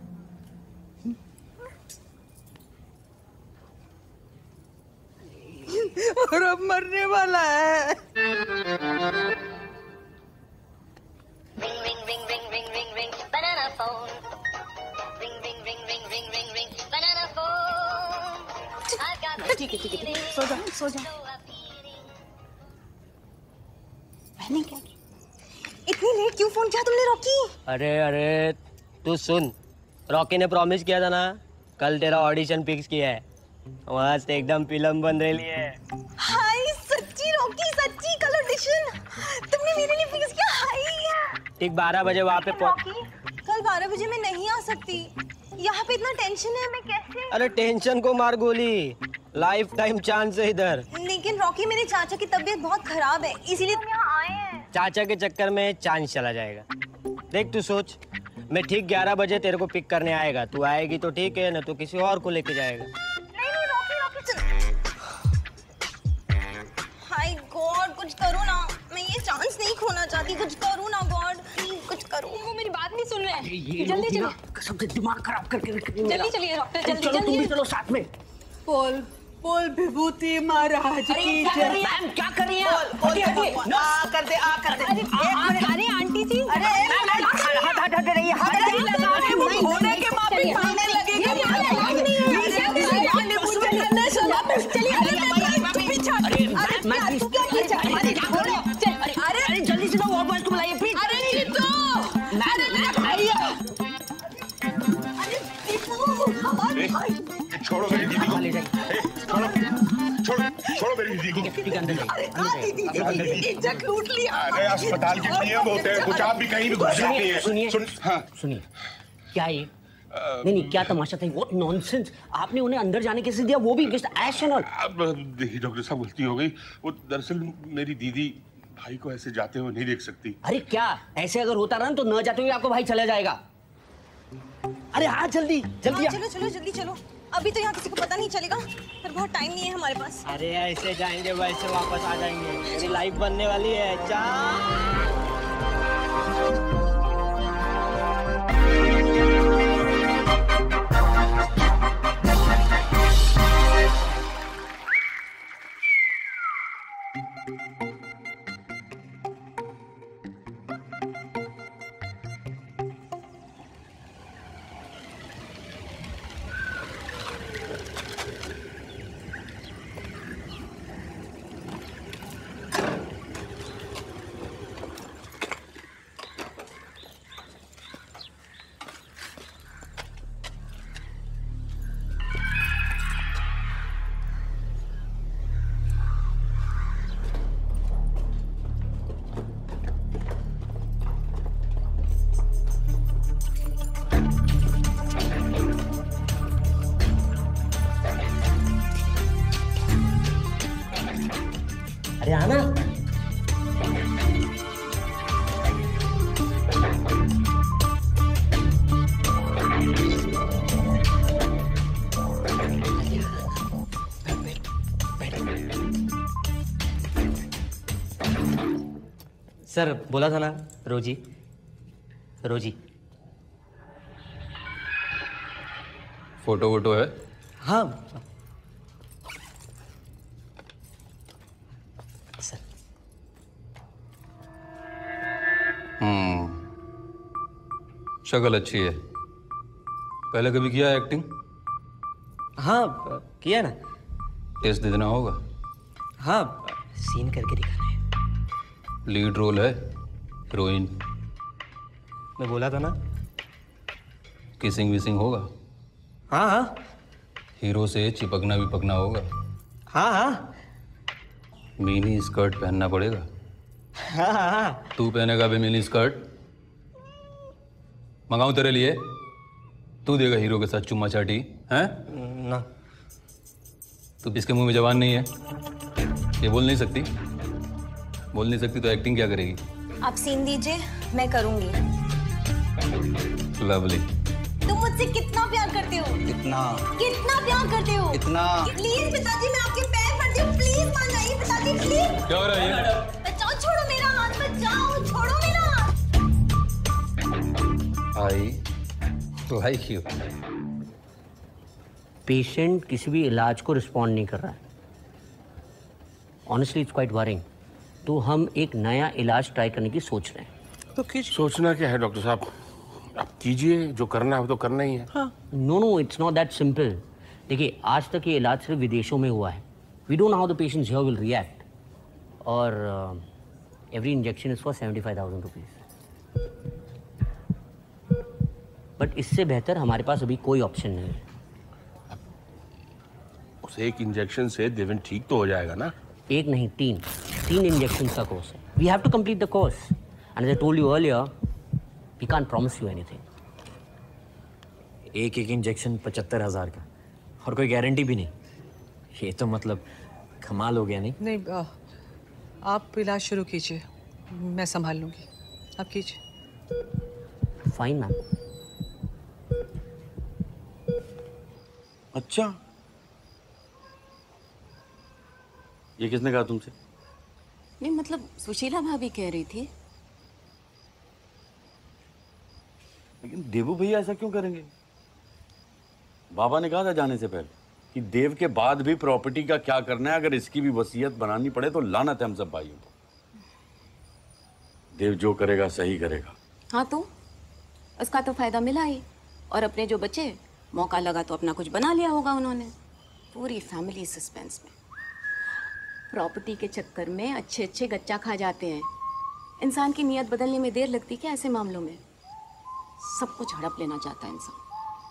और अब मरने वाला है। ठीक है, सो जा सो जा। मैंने क्या किया? इतनी लेट क्यों फोन किया तुमने रॉकी? अरे तू सुन, रॉकी ने प्रॉमिस किया था ना, कल तेरा ऑडिशन फिक्स किया है। वहाँ से एकदम फिल्म बन रही है। हाय सच्ची रॉकी, सच्ची कल ऑडिशन तुमने मेरे लिए फिक्स किया? हाय ठीक 12 बजे वहाँ पे रॉकी, कल 12 बजे मैं नहीं आ सकती। यहाँ पे इतना टेंशन है, मैं कैसे? अरे टेंशन को मार गोली, लाइफ टाइम चांस है इधर। लेकिन रॉकी मेरे चाचा की तबीयत बहुत खराब है, इसीलिए तुम यहाँ आए हैं। चाचा के चक्कर में चांस चला जाएगा। देख तू सोच, मैं ठीक 11 बजे तेरे को पिक करने आएगा। तू आएगी तो ठीक है, ना तो किसी और को लेके जाएगा। नहीं रॉकी हाय गॉड, कुछ करो ना, मैं ये चांस नहीं खोना चाहती। कुछ करो ना गॉड, कुछ करो। वो मेरी बात नहीं सुन रहे हैं। जल्दी चलो, कसम से दिमाग खराब करके रख दिया। जल्दी चलिए डॉक्टर, जल्दी चलो, तुम भी जल्दी चलो साथ में। बोल बोल विभूति महाराज की जय। मैम क्या कर रही हैं? हटिए हटिए, आ कर दे। अरे आंटी जी, अरे हट रही है। वो होने के माफी खाने लगेगी। अरे जल्दी से वो बॉयज को बुलाइए प्लीज। अरे छोड़ो मेरी दीदी को। छोड़ो मेरी दीदी को। इज्जत लूट लिया। अरे अस्पताल के नियम होते हैं, कुछ आप भी कहीं भी घुस जाती हैं। सुनिए, क्या ये नहीं क्या तमाशा था? What nonsense! आपने उन्हें अंदर जाने कैसे दिया, वो भी जस्ट ऐश एंड ऑल। अब देखिए डॉक्टर साहब, गलती हो गई। वो दरअसल मेरी दीदी भाई को ऐसे जाते हुए नहीं देख सकती। अरे क्या, ऐसे अगर होता रहा तो न जाते हुए आपको भाई चला जाएगा। अरे हाँ जल्दी जल्दी। चलो चलो जल्दी चलो, अभी तो यहाँ किसी को पता नहीं चलेगा, फिर बहुत टाइम नहीं है हमारे पास। अरे ऐसे जाएंगे वैसे वापस आ जाएंगे, मेरी लाइफ बनने वाली है। चा से आना। सर बोला था ना, रोजी रोजी। फोटो वोटो है? हाँ सर। शक्ल अच्छी है। पहले कभी किया एक्टिंग? हाँ किया ना। टेस्ट दे देना होगा। हाँ सीन करके दिखाना है। लीड रोल है, हीरोइन। मैं बोला था ना। किसिंग विसिंग होगा? हाँ हाँ। हीरो से चिपकना विपकना होगा? हाँ हाँ। मिनी स्कर्ट पहनना पड़ेगा? हाँ हाँ। तू पहनेगा भी मिनी स्कर्ट? मंगाऊं तेरे लिए? तू देगा हीरो के साथ चुम्मा चाटी? हैं? ना। तू इसके मुंह में जवान नहीं है? ये बोल नहीं सकती? बोल नहीं सकती तो एक्टिंग क्या करेगी? आप सीन दीजिए, मैं करूंगी। लवली। तुम मुझसे कितना प्यार करते हो? कितना? कितना प्यार करते हो? कितना? प्लीज पिताजी, मैं आपके पैर पड़ती हूँ, प्लीज मान जाइए पिताजी, प्लीज। क्या हो रहा है? बचाओ, छोड़ो मेरा हाथ, बचाओ, छोड़ो मेरा हाथ। I like you. पेशेंट किसी भी इलाज को रिस्पॉन्ड नहीं कर रहा है। Honestly it's quite worrying. तो हम एक नया इलाज ट्राई करने की सोच रहे हैं। तो सोचना क्या है डॉक्टर साहब, आप कीजिए, जो करना है वो तो करना ही है। No no, it's not that simple. देखिए आज तक ये इलाज सिर्फ विदेशों में हुआ है। We don't know how the patients here will react. और every injection is for 75,000 rupees. But इससे बेहतर हमारे पास अभी कोई ऑप्शन नहीं है। उस एक इंजेक्शन से देवेन ठीक तो हो जाएगा ना? एक नहीं, तीन इंजेक्शन का कोर्स है। We have to complete the course and I told you earlier, we can't promise you anything. एक इंजेक्शन 75,000 का, और कोई गारंटी भी नहीं। ये तो मतलब कमाल हो गया। नहीं आप इलाज शुरू कीजिए, मैं संभाल लूंगी। आप कीजिए। Fine ma'am. अच्छा, ये किसने कहा तुमसे? नहीं मतलब सुशीला भाभी कह रही थी। लेकिन देवू भैया ऐसा क्यों करेंगे? बाबा ने कहा था जाने से पहले कि देव के बाद भी प्रॉपर्टी का क्या करना है, अगर इसकी भी वसीयत बनानी पड़े तो लानत है हम सब भाइयों को। देव जो करेगा सही करेगा। हाँ तो उसका तो फायदा मिला ही, और अपने जो बचे मौका लगा तो अपना कुछ बना लिया होगा उन्होंने। पूरी फैमिली सस्पेंस में। प्रॉपर्टी के चक्कर में अच्छे अच्छे गच्चा खा जाते हैं। इंसान की नीयत बदलने में देर लगती क्या ऐसे मामलों में? सब कुछ हड़प लेना चाहता है इंसान।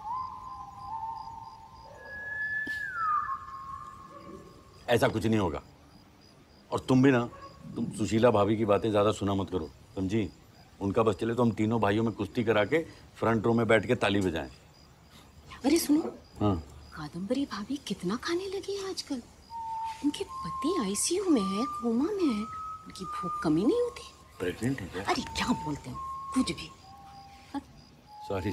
ऐसा कुछ नहीं होगा। और तुम भी ना, तुम सुशीला भाभी की बातें ज्यादा सुना मत करो, समझी? उनका बस चले तो हम तीनों भाइयों में कुश्ती करा के फ्रंट रो में बैठ के ताली बजाएं। अरे सुनो, हाँ। कादम्बरी भाभी कितना खाने लगी है आजकल। उनके पति आईसीयू में है, कोमा में है, उनकी भूख कमी नहीं होती। प्रेग्नेंट है क्या? अरे क्या बोलते हो, कुछ भी। सॉरी।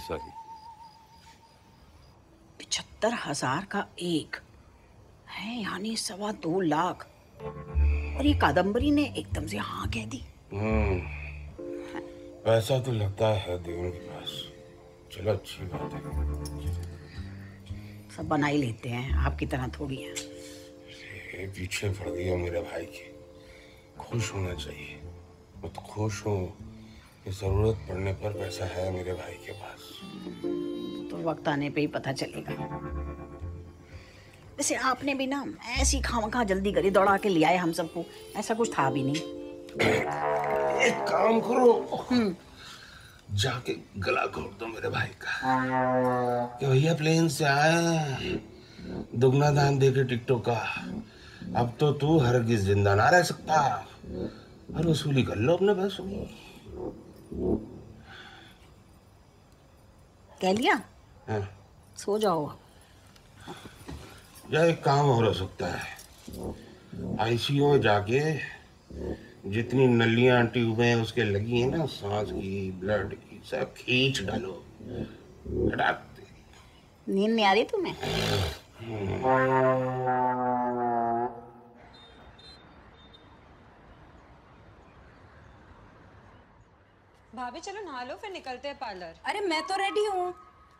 75,000 का एक है, यानी 2.25 लाख। और ये कादम्बरी ने एकदम से हाँ कह दी। पैसा तो लगता है देवेन के पास। चलो अच्छी बात है। सब बना ही लेते हैं, आपकी तरह थोड़ी है। ये पीछे पड़ गई हो मेरे भाई की। खुश होना चाहिए। मैं तो खुश हूँ कि जरूरत पड़ने पर पैसा है मेरे भाई के पास। तो वक्त आने पे ही पता चलेगा। वैसे आपने भी ना ऐसी खामखा जल्दी करी, दौड़ा के ले आए हम सबको। ऐसा कुछ था भी नहीं। एक काम करो, जाके गला घोट दो मेरे भाई का कि भैया प्लेन से आए, दुगना दान दे के टिकटों का। अब तो तू हरगिज जिंदा ना रह सकता। और वसूली कर लो अपने पैसों की। कह लिया? हाँ। सो जाओ। या एक काम और हो सकता है, आईसीयू में जाके जितनी नलियां ट्यूबें उसके लगी हैं ना, सांस की, ब्लड की, सब खींच डालो। नींद नहीं आ रही तुम्हें? भाभी चलो नहा लो, फिर निकलते हैं पार्लर। अरे मैं तो रेडी हूँ।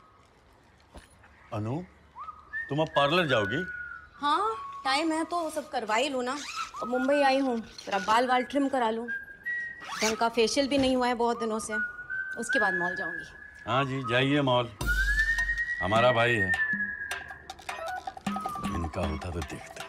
अनु, तुम अब पार्लर जाओगी? हाँ टाइम है तो सब करवा ही लूँ ना। अब मुंबई आई हूँ, जरा बाल वाल ट्रिम करा लूँ। ढंग का फेशियल भी नहीं हुआ है बहुत दिनों से। उसके बाद मॉल जाऊंगी। हाँ जी जाइए मॉल, हमारा भाई है। इनका होता तो देखते।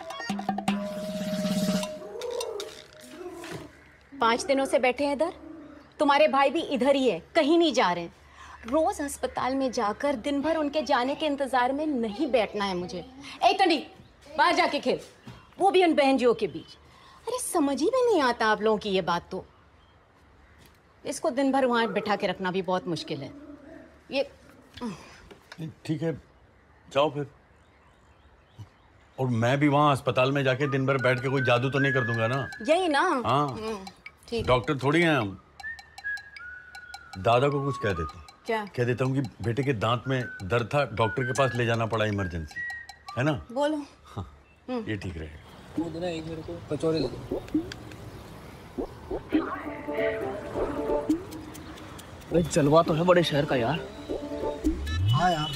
5 दिनों से बैठे हैं इधर। तुम्हारे भाई भी इधर ही है, कहीं नहीं जा रहे हैं। रोज अस्पताल में जाकर दिन भर उनके जाने के इंतजार में नहीं बैठना है मुझे। ए टंडी, बाहर जाके खेल, वो भी उन बहनजियों के बीच। अरे समझ ही में नहीं आता आप लोगों की ये बात। तो इसको दिन भर वहां बिठा के रखना भी बहुत मुश्किल है। ये ठीक है जाओ फिर। और मैं भी वहाँ अस्पताल में जाके दिन भर बैठ के कोई जादू तो नहीं कर दूंगा ना? यही ना। हाँ ठीक। डॉक्टर थोड़ी हैं हम। दादा को कुछ कह देता हूँ। क्या कह देता हूँ कि बेटे के दांत में दर्द था, डॉक्टर के पास ले जाना पड़ा इमरजेंसी, है ना? बोलो। हाँ ये ठीक रहेगा। वो देना एक मेरे को कचौड़ी दे दो। भाई जलवा तो है बड़े शहर का यार। हाँ यार।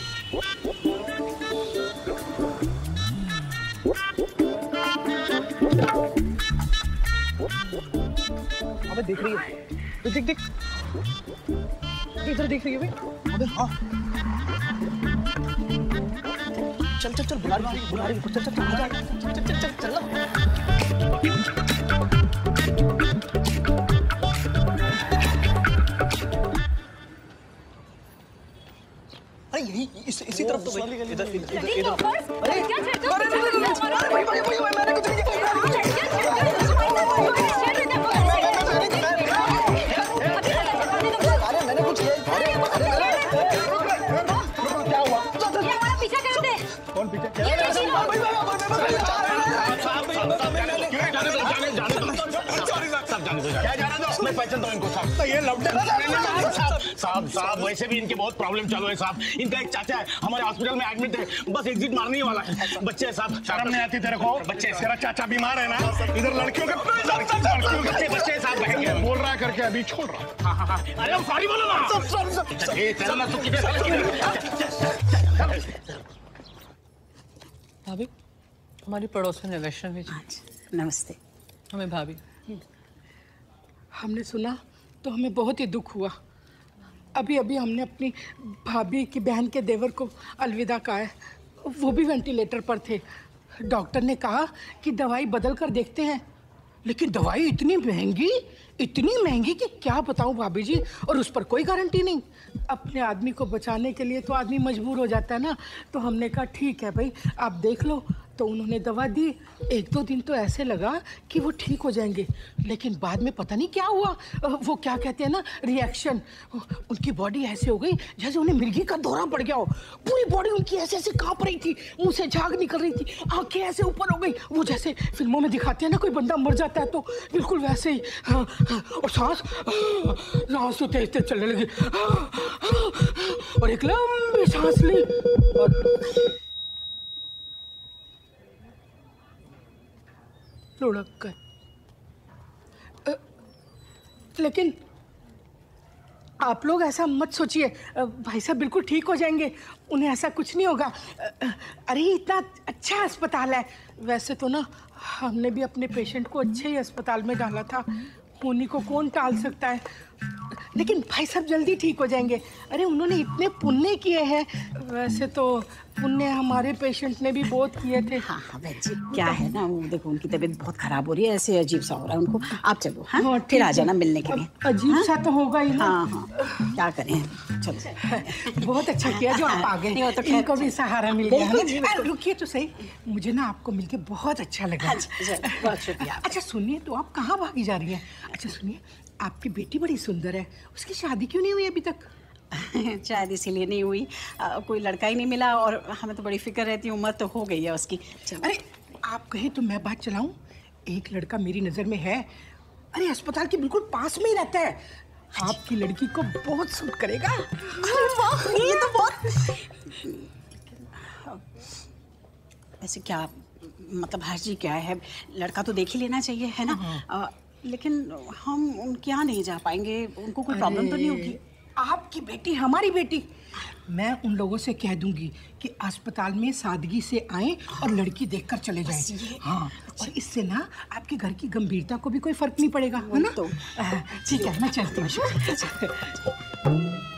अबे देख रही है? देख देख इधर देख रही है भाई। अबे हाँ। चल चल चल बुला रही है। चल चल चल चल चल चल चल अरे यही इसी तरफ तो भाई। इधर इधर इधर। अरे क्या मैंने कुछ नहीं किया। मैं पहचानता हूं इनको साहब। तो ये लौटे साहब वैसे भी इनके बहुत प्रॉब्लम चालू है साहब। इनका एक चाचा है हमारे हॉस्पिटल में एडमिट है, बस एग्जिट मारने ही वाला है। बच्चे है साहब, शर्म नहीं आती तेरे को? बच्चे, तेरा चाचा बीमार है ना? इधर लड़कियों के बच्चे साहब बोल रहा है करके अभी छोड़ रहा। अरे सॉरी बोलो ना। भाभी हमारी पड़ोसन है वैष्णवी जी। नमस्ते। हमें भाभी। हमने सुना तो हमें बहुत ही दुख हुआ। अभी अभी हमने अपनी भाभी की बहन के देवर को अलविदा कहा है, वो भी वेंटिलेटर पर थे। डॉक्टर ने कहा कि दवाई बदल कर देखते हैं, लेकिन दवाई इतनी महंगी कि क्या बताऊं भाभी जी, और उस पर कोई गारंटी नहीं। अपने आदमी को बचाने के लिए तो आदमी मजबूर हो जाता है ना। तो हमने कहा ठीक है भाई आप देख लो। तो उन्होंने दवा दी। 1-2 दिन तो ऐसे लगा कि वो ठीक हो जाएंगे, लेकिन बाद में पता नहीं क्या हुआ। वो क्या कहते हैं ना, रिएक्शन। उनकी बॉडी ऐसे हो गई जैसे उन्हें मिर्गी का दौरा पड़ गया हो। पूरी बॉडी उनकी ऐसे ऐसे कांप रही थी, मुंह से झाग निकल रही थी, आंखें ऐसे ऊपर हो गई। वो जैसे फिल्मों में दिखाते हैं ना कोई बंदा मर जाता है, तो बिल्कुल वैसे ही। और सांस तो तेज तेज चलने लगी, और एक लंबी सांस ली और लुढ़क कर। लेकिन आप लोग ऐसा मत सोचिए, भाई साहब बिल्कुल ठीक हो जाएंगे, उन्हें ऐसा कुछ नहीं होगा। अरे इतना अच्छा अस्पताल है। वैसे तो ना हमने भी अपने पेशेंट को अच्छे ही अस्पताल में डाला था, पुण्य को कौन टाल सकता है। लेकिन भाई साहब जल्दी ठीक हो जाएंगे। अरे उन्होंने इतने पुण्य किए हैं। वैसे तो पुण्य हमारे पेशेंट ने भी बहुत किए थे। हाँ बहन जी क्या है ना, वो देखो उनकी तबीयत बहुत खराब हो रही है, ऐसे अजीब सा हो रहा है उनको। आप चलो हाँ फिर आ जाना मिलने के लिए। अजीब सा तो होगा ही ना। हाँ क्या करें, चलो। बहुत अच्छा किया जो आप आ गए, तो इनको भी सहारा मिल गया। रुकिए तो सही, मुझे ना आपको मिलके बहुत अच्छा लगा। बहुत शुक्रिया। अच्छा सुनिए, तो आप कहाँ भागी जा रही हैं? अच्छा सुनिए, आपकी बेटी बड़ी सुंदर है, उसकी शादी क्यों नहीं हुई अभी तक? शायद इसीलिए नहीं हुई, कोई लड़का ही नहीं मिला, और हमें तो बड़ी फिक्र रहती है, उम्र तो हो गई है उसकी। अरे आप कहें तो मैं बात चलाऊं? एक लड़का मेरी नज़र में है, अरे अस्पताल के बिल्कुल पास में ही रहता है, आपकी लड़की को बहुत सूट करेगा। ये तो बहुत ऐसे क्या मतलब हर्ज ही क्या है, लड़का तो देख ही लेना चाहिए, है ना? लेकिन हम उनके यहाँ नहीं जा पाएंगे, उनको कोई प्रॉब्लम तो नहीं होगी? आपकी बेटी हमारी बेटी, मैं उन लोगों से कह दूंगी कि अस्पताल में सादगी से आए और लड़की देखकर चले जाएं। हाँ, और इससे ना आपके घर की गंभीरता को भी कोई फर्क नहीं पड़ेगा, है ना? तो ठीक है, मैं चलती हूँ।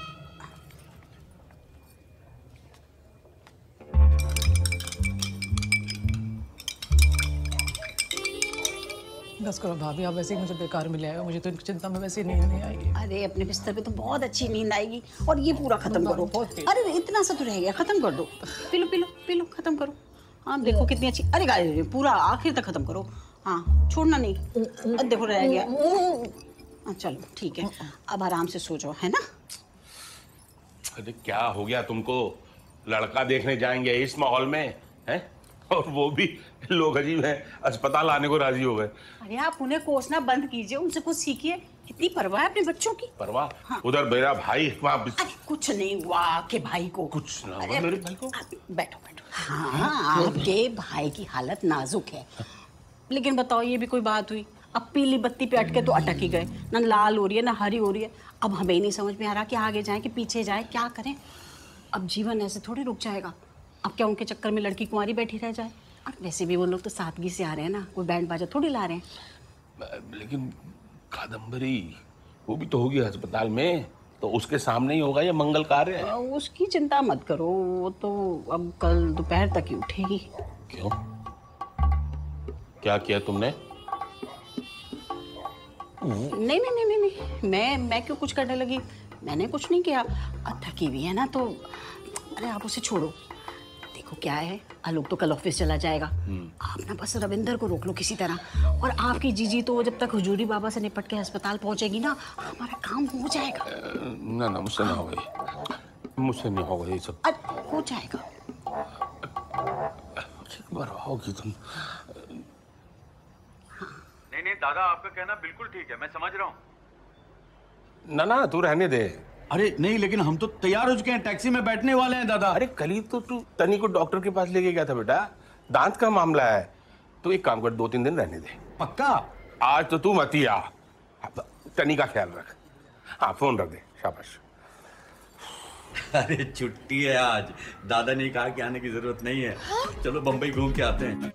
बस करो भाभी, आप वैसे ही मुझे बेकार मिले आए हो, मुझे तो चिंता में वैसे नींद नहीं आएगी। अरे अपने बिस्तर पे तो बहुत अच्छी नींद आएगी, और ये पूरा खत्म करो। अरे इतना सा तो रह गया, खत्म कर दो। पी लो पी लो पी लो, खत्म करो। हाँ देखो कितनी अच्छी, अरे गाय पूरा आखिर तक खत्म करो। हाँ छोड़ना नहीं, देखो रह गया। चलो ठीक है, अब आराम से सो जाओ, है ना? अरे क्या हो गया तुमको? लड़का देखने जाएंगे इस माहौल में, हैं? और वो भी लोग अजीब हैं, अस्पताल आने को राजी हो गए। अरे आप उन्हें कोसना बंद कीजिए, उनसे कुछ सीखिए। कितनी परवाह है अपने बच्चों की। परवाह? हाँ। उधर मेरा भाई वहाँ। अरे कुछ नहीं हुआ आपके भाई को। कुछ ना हुआ मेरे भाई को। बैठो बैठो। हाँ आपके भाई की हालत नाजुक है, लेकिन बताओ ये भी कोई बात हुई? अब पीली बत्ती पे अटके तो अटक ही गए, ना लाल हो रही है ना हरी हो रही है। अब हमें नहीं समझ में आ रहा कि आगे जाए कि पीछे जाए, क्या करें? अब जीवन ऐसे थोड़ी रुक जाएगा। अब क्या उनके चक्कर में लड़की कुंवारी बैठी रह जाए? और वैसे भी वो लोग तो सादगी से आ रहे हैं ना, कोई बैंड बाजा थोड़ी ला रहे हैं। लेकिन कादम्बरी वो भी तो होगी अस्पताल में, तो उसके सामने ही होगा ये मंगल कार्य है। उसकी चिंता मत करो, वो तो अब कल दोपहर तक ही उठेगी। क्यों? क्या किया तुमने? नहीं नहीं नहीं नहीं, मैं क्यों कुछ करने लगी? मैंने कुछ नहीं किया। थकी हुई है ना तो। अरे आप उसे छोड़ो। देखो क्या है, आलोक तो कल ऑफिस चला जाएगा। आप ना बस रविंदर को रोक लो किसी तरह। और आपकी जीजी तो जब तक हुजूरी बाबा से निपट के अस्पताल पहुंचेगी ना, हमारा काम हो जाएगा। ना ना, मुझसे ना होगा, मुझसे नहीं होगा ये सब। हो जाएगा। होगी तुम। नहीं नहीं दादा, आपका कहना बिल्कुल ठीक है, मैं समझ रहा हूँ। ना ना तू रहने दे। अरे नहीं, लेकिन हम तो तैयार हो चुके हैं, टैक्सी में बैठने वाले हैं दादा। अरे कल ही तो तू तनी को डॉक्टर के पास लेके गया था बेटा, दांत का मामला है। तो एक काम कर, 2-3 दिन रहने दे। पक्का? आज तो तू मत ही आ, तनी का ख्याल रख। हाँ फोन रख दे, शाबाश। अरे छुट्टी है आज, दादा ने कहा कि आने की जरूरत नहीं है। चलो बम्बई घूम के आते हैं।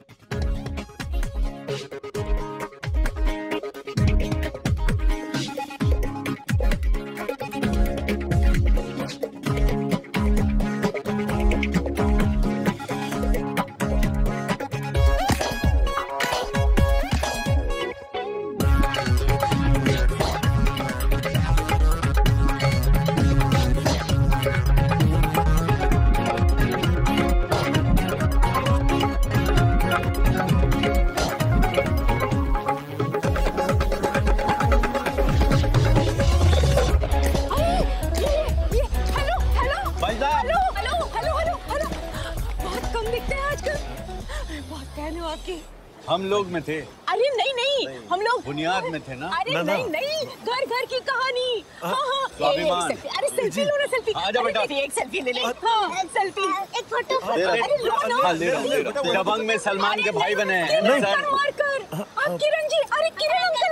हम लोग में थे। अरे नहीं नहीं, हम लोग बुनियाद में थे ना। अरे नहीं नहीं, घर घर की कहानी। स्वाभिमान। अरे सेल्फी लो ना, सेल्फी। आजा बेटा। एक सेल्फी ले ले। हाँ एक सेल्फी, एक फोटो। अरे लो हाँ, ले रहा हूँ। दबंग में सलमान के भाई बने हैं। मार कर। किरण जी, अरे किरण अंकल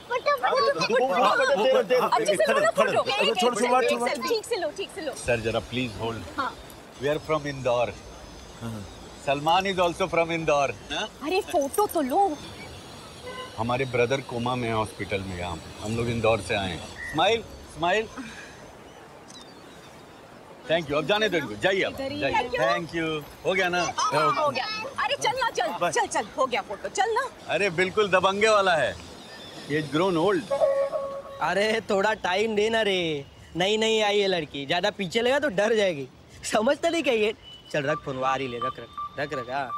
अच्छे से लो ना फोटो। ठीक से लो, ठीक से लो। सर जरा please hold. We are from Indore. Salman is also from Indore. अरे फोटो तो लो। हमारे ब्रदर कोमा में है हॉस्पिटल में, यहाँ हम लोग इंदौर से आए हैं। Smile smile. Thank you. अब जाने दो इनको, जाइए अब जाइए। Thank you. हो गया ना? हो गया। अरे चल ना, चल चल चल, हो गया फोटो, चल ना। अरे बिल्कुल दबंगे वाला है। Age grown old. अरे थोड़ा टाइम देना रे, नई नई आई है लड़की, ज्यादा पीछे लगा तो डर जाएगी। समझता नहीं क्या ये? चल रख फोन, आ रही ले, रख रख रख रख। हाँ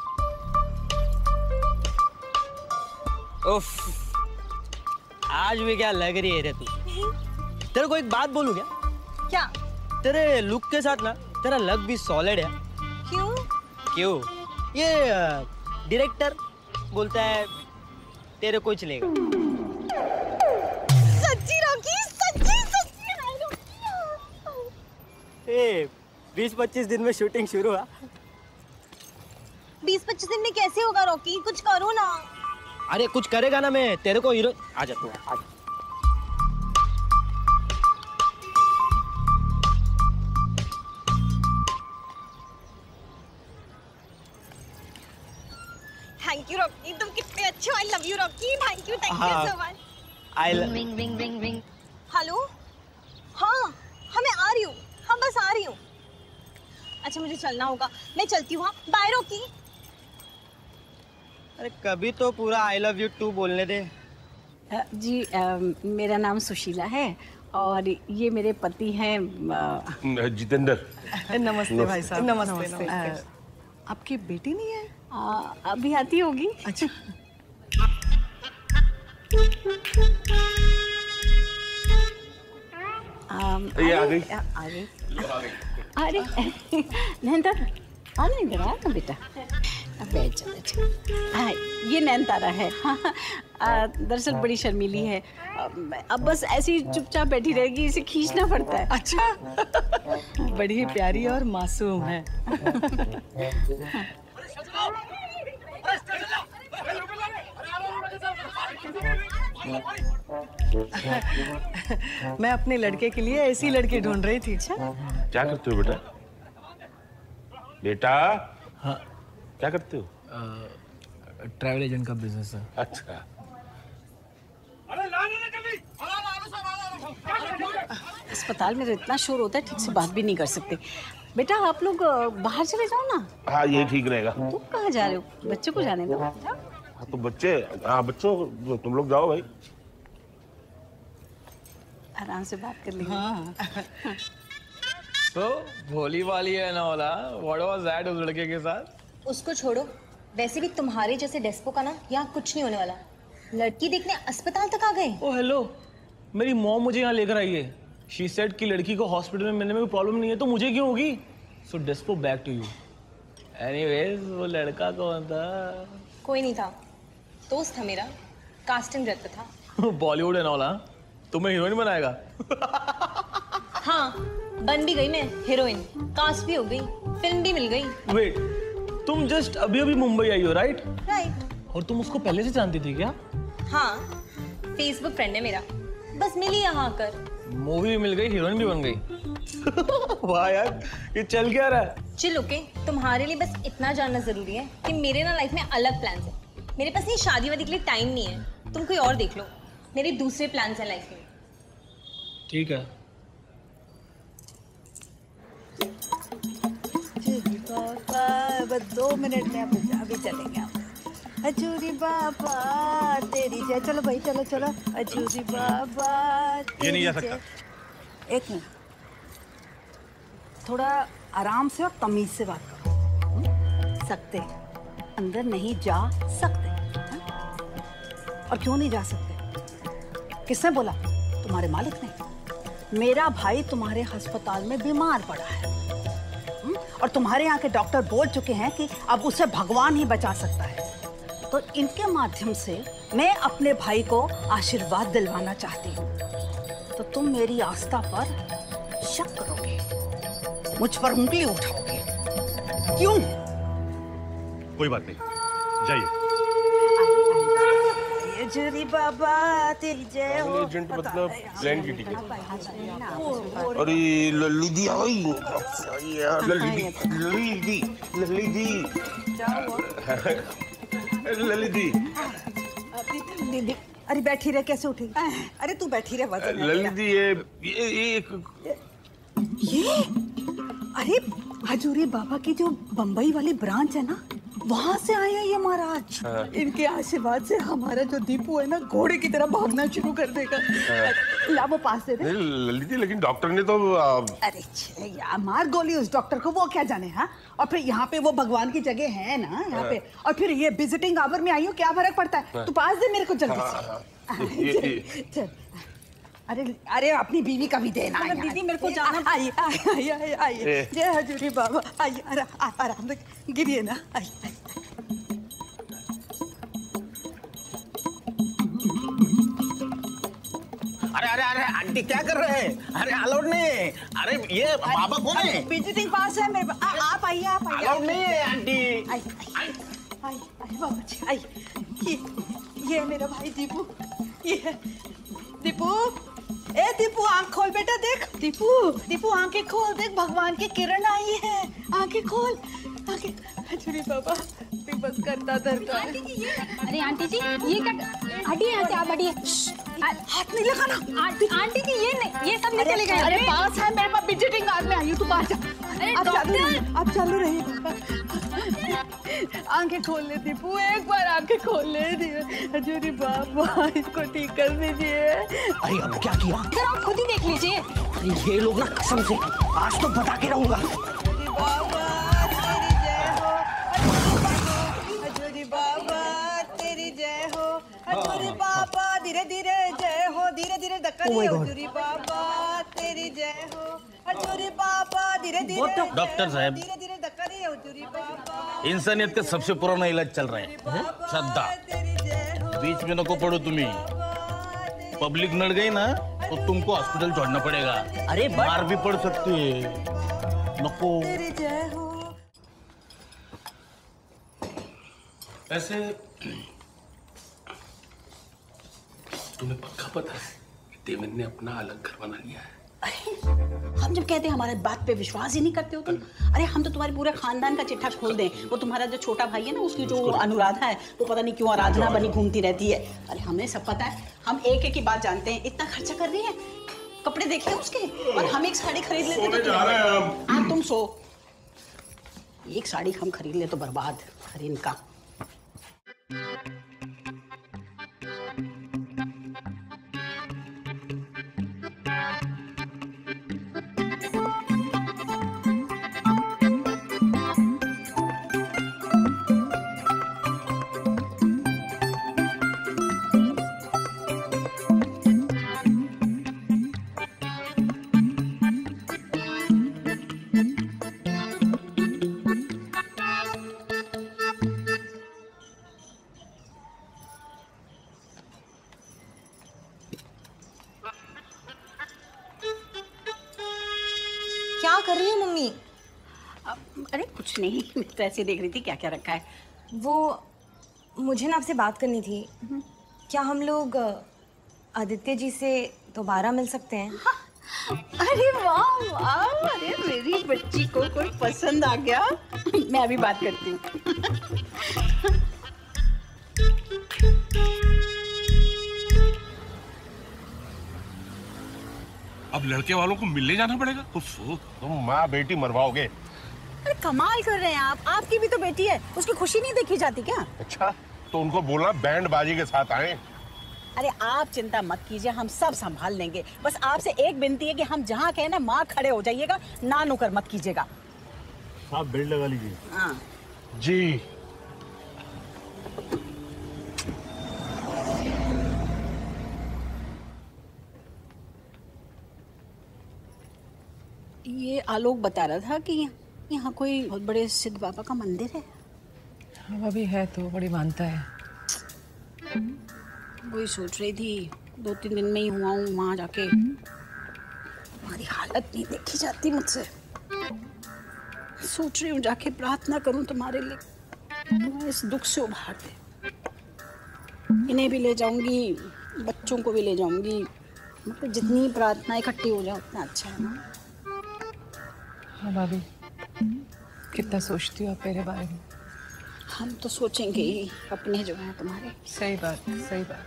उफ, आज भी क्या लग रही है रे तू। तेरे को एक बात बोलूं क्या? क्या? तेरे लुक के साथ ना तेरा लक भी सॉलिड है। क्यों? क्यों? ये डायरेक्टर बोलता है तेरे को ही चलेगा, सच्ची रॉकी, सच्ची सच्ची ए 20-25 दिन में शूटिंग शुरू हुआ। 20-25 दिन में कैसे होगा रॉकी? कुछ करो ना। अरे कुछ करेगा ना, मैं तेरे को हीरो। आजा तू, आजा। थैंक यू रॉकी, तुम कितने अच्छे हो। I love you Rocky, thank you so much. I ring ring ring ring. Hello, हाँ हाँ मैं आ रही हूँ, हाँ बस आ रही हूँ। अच्छा मुझे चलना होगा, मैं चलती हूँ। Bye Rocky. अरे कभी तो पूरा आई लव यू टू बोलने दे। जी मेरा नाम सुशीला है और ये मेरे पति हैं जितेंद्र। नमस्ते भाई साहब। नमस्ते। आपकी बेटी नहीं है? अभी आती होगी। अच्छा। ये आ गई। आ गई। अरे नैनतारा, आ नैनतारा आ ना बेटा, बैठ जा बैठ जा। हाँ ये नैनतारा है। दरअसल बड़ी शर्मीली है, अब बस ऐसी चुपचाप बैठी रहेगी, इसे खींचना पड़ता है। अच्छा बड़ी प्यारी और मासूम है। मैं अपने लड़के के लिए ऐसी लड़की ढूंढ रही थी। अच्छा क्या करते हो बेटा? बेटा हाँ क्या करते हो? ट्रैवल एजेंट का बिजनेस है। अच्छा। अस्पताल में तो इतना शोर होता है, ठीक से बात भी नहीं कर सकते। बेटा आप लोग बाहर चले जाओ ना। हाँ ये ठीक रहेगा। तुम कहाँ जा रहे हो? बच्चों को जाने दो। हाँ तो बच्चे, हाँ बच्चों तुम लोग जाओ भाई, आराम से बात कर लेंगे। हाँ। तो भोली वाली है ना वाला, व्हाट वाज दैट उस लड़के के साथ? उसको छोड़ो, वैसे भी तुम्हारे जैसे डेस्पो का ना यहाँ कुछ नहीं होने वाला। लड़की देखने अस्पताल तक आ गए। ओ हेलो, मेरी मॉम मुझे यहाँ लेकर आई है। शी सेड कि लड़की को हॉस्पिटल में मिलने में कोई प्रॉब्लम नहीं है, तो मुझे क्यों होगी? So despo back to you. Anyways वो लड़का कौन था? कोई नहीं था, दोस्त था मेरा, कास्टिंग रहता था। बॉलीवुड है ना वाला, तुम्हें हीरोइन बनाएगा? हाँ बन भी गई मैं हीरोइन, कास्ट भी हो गई, फिल्म भी मिल गई। वेट, तुम जस्ट अभी अभी मुंबई आई हो राइट? राइट। और तुम उसको पहले से जानती थी क्या? हाँ फेसबुक फ्रेंड है मेरा, बस मिली यहाँ आकर। मूवी भी मिल गई, हीरोइन भी बन गई। वाह यार, ये चल क्या रहा है? चिल ओके, तुम्हारे लिए बस इतना जानना जरूरी है कि मेरे ना लाइफ में अलग प्लान्स हैं। मेरे पास ये शादी वादी के लिए टाइम नहीं है, तुम कोई और देख लो। मेरे दूसरे प्लान्स हैं लाइफ में। ठीक है। बस 2 मिनट में अभी चलेंगे हम। अजूरी बाबा तेरी जय। चलो भाई चलो चलो। अजूरी बाबा ये नहीं जा सकता। एक मिनट, थोड़ा आराम से और तमीज से बात करो। सकते अंदर नहीं जा सकते। और क्यों नहीं जा सकते? किसने बोला? तुम्हारे मालिक ने। मेरा भाई तुम्हारे अस्पताल में बीमार पड़ा है और तुम्हारे यहाँ के डॉक्टर बोल चुके हैं कि अब उसे भगवान ही बचा सकता है। तो इनके माध्यम से मैं अपने भाई को आशीर्वाद दिलवाना चाहती हूँ। तो तुम मेरी आस्था पर शक करोगे, मुझ पर उंगली उठाओगे। क्यों? कोई बात नहीं, जाइए। जुरी बाबा तेरी जय हो। एजेंट मतलब प्लेन की टिकट। अरे लल्ली दी आई, लल्ली दी दीदी। अरे बैठी रहे, कैसे उठी? अरे तू बैठी रहे। वजन लल्ली दी ये अरे हजूरी बाबा की जो बम्बई वाली ब्रांच है ना, वहाँ से आए हैं ये महाराज। इनके आशीर्वाद से हमारा जो दीपू है ना, घोड़े की तरह भागना शुरू कर देगा। ला वो पास दे दे। लल्ली दी, लेकिन डॉक्टर ने तो अरे छे यार, मार गोली उस डॉक्टर को, वो क्या जाने। हाँ, और फिर यहाँ पे वो भगवान की जगह है ना यहाँ पे, और फिर ये विजिटिंग आवर में आई हो, क्या फर्क पड़ता है? तू पास दे मेरे को जल्दी से। चल। अरे अरे अपनी बीवी का भी देना है दीदी, मेरे को जाना। आइए आइए आइए आइए। जय हजूरी बाबा। आइए आराम से गिरिए ना। आइए। आंटी क्या कर रहे हैं? अरे अलाउड नहीं है। अरे ये बाबा कौन है? विजिटिंग पास है मेरे पास। आप आइए, आप आइए। अलाउड नहीं है आंटी। आई बाबा जी, आई। ये मेरा भाई दीपू। ये दीपू, ए दीपू आंख खोल बेटा, देख। दीपू आंखें खोल, देख भगवान की किरण आई है। आंखें खोल, आंखें। अरे बाबा बस करता धरता है। अरे आंटी जी ये क्या, हटिए यहाँ से, आप हटिए। हाथ नहीं लगाना। आंटी जी ये नहीं, ये सब नहीं चलेगा। अरे पास है मेरे पास, विजिटिंग कार्ड में आई हूँ, तू बाहर जा। अरे आप चालू रहिए। आंखें खोल ले दीपू, एक बार आंखें खोल ले। अरे बाबा इसको ठीक कर दीजिए। अरे अब क्या किया? सर आप खुद ही देख लीजिए। अरे ये लोग ना कसम से आज तो बता के रहूंगा। हजूरी बाबा धीरे धीरे जय हो, धीरे धीरे धक्का दिए। हजूरी बाबा तेरी जय हो, हजूरी बाबा धीरे धीरे। डॉक्टर साहब, धीरे धीरे धक्का दिए। हजूरी बाबा इंसानियत का सबसे पुराना इलाज चल रहा है, श्रद्धा। बीच में नको पड़ो तुम्हें। पब्लिक नड़ गई ना तो तुमको हॉस्पिटल छोड़ना पड़ेगा। अरे मार भी पड़ सकती है, नको। ऐसे तुम्हें पक्का पता है देवेंद्र ने अपना अलग घर बना लिया है? हम जब कहते हैं हमारे बात पे विश्वास ही नहीं करते हो तुम। अरे हम तो तुम्हारे पूरे खानदान का चिट्ठा खोल दें। वो तुम्हारा जो छोटा भाई है ना, उसकी जो अनुराधा है, वो पता नहीं क्यों आराधना बनी घूमती रहती है। अरे हमें सब पता है, हम एक एक की बात जानते हैं। इतना खर्चा कर रही है, कपड़े देखे उसके, और हम एक साड़ी खरीद लेते। हाँ तुम सो, एक साड़ी हम खरीद ले तो बर्बाद। अरे इनका क्या कर रही है मम्मी? अरे कुछ नहीं, मैं तो ऐसे देख रही थी क्या क्या रखा है। वो मुझे ना आपसे बात करनी थी। क्या हम लोग आदित्य जी से दोबारा मिल सकते हैं? अरे वाह वाह, अरे मेरी बच्ची को कोई पसंद आ गया। मैं अभी बात करती हूँ। अब लड़के वालों को मिलने जाना पड़ेगा। तुम माँ बेटी मरवाओगे। अरे कमाल कर रहे हैं आप। आपकी भी तो बेटी है, उसकी खुशी नहीं देखी जाती क्या? अच्छा तो उनको बोलना बैंड बाजी के साथ आए। अरे आप चिंता मत कीजिए, हम सब संभाल लेंगे। बस आपसे एक विनती है कि हम जहाँ कहे ना माँ खड़े हो जाइएगा, ना नुकर मत कीजिएगा। आप बेल्ट लगा लीजिए। हाँ जी। ये आलोक बता रहा था कि यहाँ कोई बहुत बड़े सिद्ध बाबा का मंदिर है। हाँ भाभी है तो बड़ी मानता है। वही सोच रही थी, 2-3 दिन में ही हुआ हूँ वहाँ जाके। हमारी हालत नहीं देखी जाती मुझसे। सोच रही हूँ जाके प्रार्थना करूँ तुम्हारे लिए, तुम्हें इस दुख से उभार दे। इन्हें भी ले जाऊंगी, बच्चों को भी ले जाऊंगी। मतलब जितनी प्रार्थना इकट्ठी हो जाए उतना अच्छा है ना। हाँ भाभी, कितना सोचती हो आप मेरे बारे में। हम तो सोचेंगे ही, अपने जो हैं तुम्हारे। सही बात, सही बात।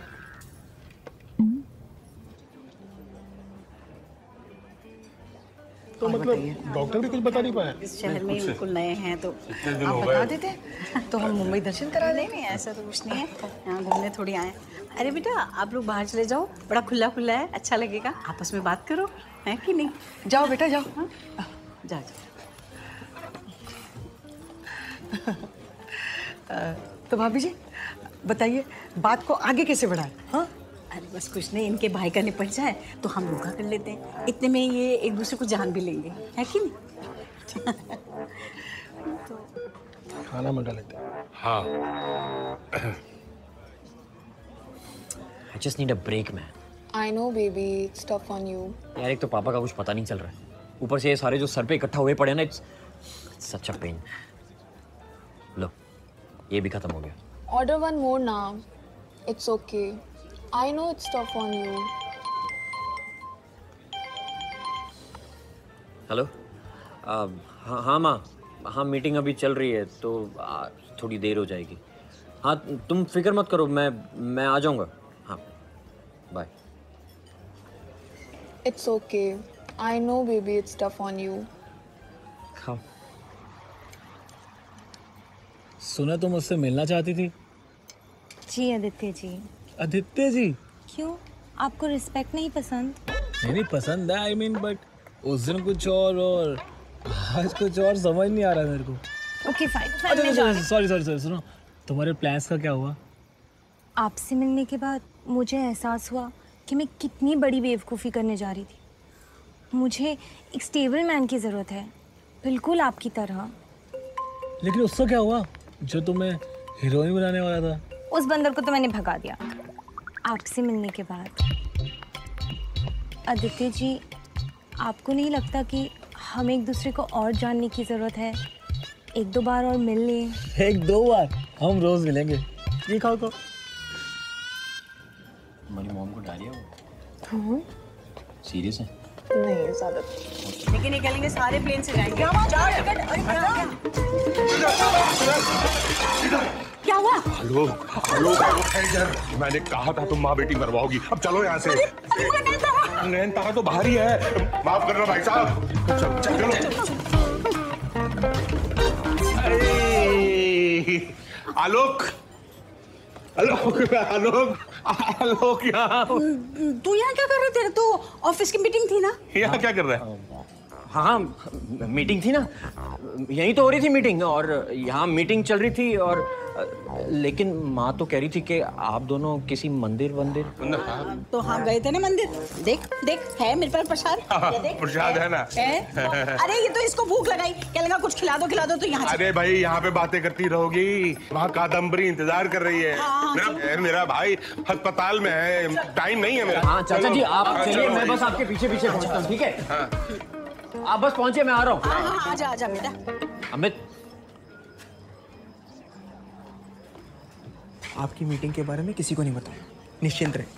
तो मतलब डॉक्टर भी कुछ बता नहीं पाया? इस शहर में बिल्कुल नए हैं तो आप बता देते तो हम मुंबई दर्शन करा लें। नहीं ऐसा तो कुछ नहीं है, यहाँ घूमने थोड़ी आए। अरे बेटा आप लोग बाहर चले जाओ, बड़ा खुला खुला है, अच्छा लगेगा। आपस में बात करो, है कि नहीं? जाओ बेटा जाओ। हाँ? जाओ। तो भाभी जी बताइए बात को आगे कैसे बढ़ाएं? हाँ अरे बस कुछ नहीं, इनके भाई का निपट जाए तो हम रोका कर लेते हैं। इतने में ये एक दूसरे को जान भी लेंगे, है कि नहीं? तो खाना मंगा लेते हैं। हाँ I just need a break, man. I know, baby. It's tough on you. यार एक तो पापा का कुछ पता नहीं चल रहा है, ऊपर से ये सारे जो सर पे इकट्ठा हुए पड़े ना, इट्स सच अ पेन। लो ये भी खत्म हो गया। Order one more now. It's okay. I know it's tough on you. Hello, हाँ माँ, हाँ मीटिंग अभी चल रही है तो थोड़ी देर हो जाएगी। हाँ तुम फिक्र मत करो, मैं आ जाऊँगा। हाँ bye. It's okay. I know, baby. It's tough on you. हाँ। सुना तुम मुझसे मिलना चाहती थी? जी आदित्य जी। आदित्य जी? क्यों, आपको रिस्पेक्ट नहीं पसंद? नहीं पसंद है, आई मीन बट उस दिन कुछ और आज कुछ और समझ नहीं आ रहा मेरे को। Okay fine. सॉरी सुनो, तुम्हारे प्लान्स का क्या हुआ? आपसे मिलने के बाद मुझे एहसास हुआ कि मैं कितनी बड़ी बेवकूफ़ी करने जा रही थी। मुझे एक स्टेबल मैन की ज़रूरत है, बिल्कुल आपकी तरह। लेकिन उसका क्या हुआ जो तुम्हें हीरोइन बनाने वाला था? उस बंदर को तो मैंने भगा दिया आपसे मिलने के बाद। आदित्य जी, आपको नहीं लगता कि हम एक दूसरे को और जानने की ज़रूरत है? एक दो बार और मिल लें। एक दो बार? हम रोज मिलेंगे। ये खाओ को। हमारी मॉम को डालिए वो। सीरियस है? नहीं ज्यादा। लेकिन निकलेंगे सारे प्लेन से जाएंगे। क्या हुआ? हेलो मैंने कहा था तुम माँ बेटी मरवाओगी। अब चलो यहाँ से। नैनतारा तो बाहर ही है, माफ करना भाई साहब। चलो आलोक यहाँ। तू यहाँ क्या कर रहे थे? तो ऑफिस की मीटिंग थी ना? यहाँ क्या कर रहा है? हाँ मीटिंग थी ना, यहीं तो हो रही थी मीटिंग, और यहाँ मीटिंग चल रही थी। और लेकिन माँ तो कह रही थी कि आप दोनों किसी मंदिर तो हम गए थे ना मंदिर। देख है मेरे पास प्रसाद। प्रसाद है ना? अरे ये तो इसको भूख लगाई, क्या लगा कुछ खिला दो तो यहाँ। अरे भाई यहाँ पे बातें करती रहोगी, वहाँ कादम्बरी इंतजार कर रही है। मेरा भाई अस्पताल में है, टाइम नहीं है मेरा। हाँ चाचा जी आप चलिए, मैं बस आपके पीछे पहुँचता हूँ, ठीक है? आप बस पहुँचे, मैं आ रहा हूँ। आजा बेटा। अमित, आपकी मीटिंग के बारे में किसी को नहीं बताओ, निश्चिंत रहे।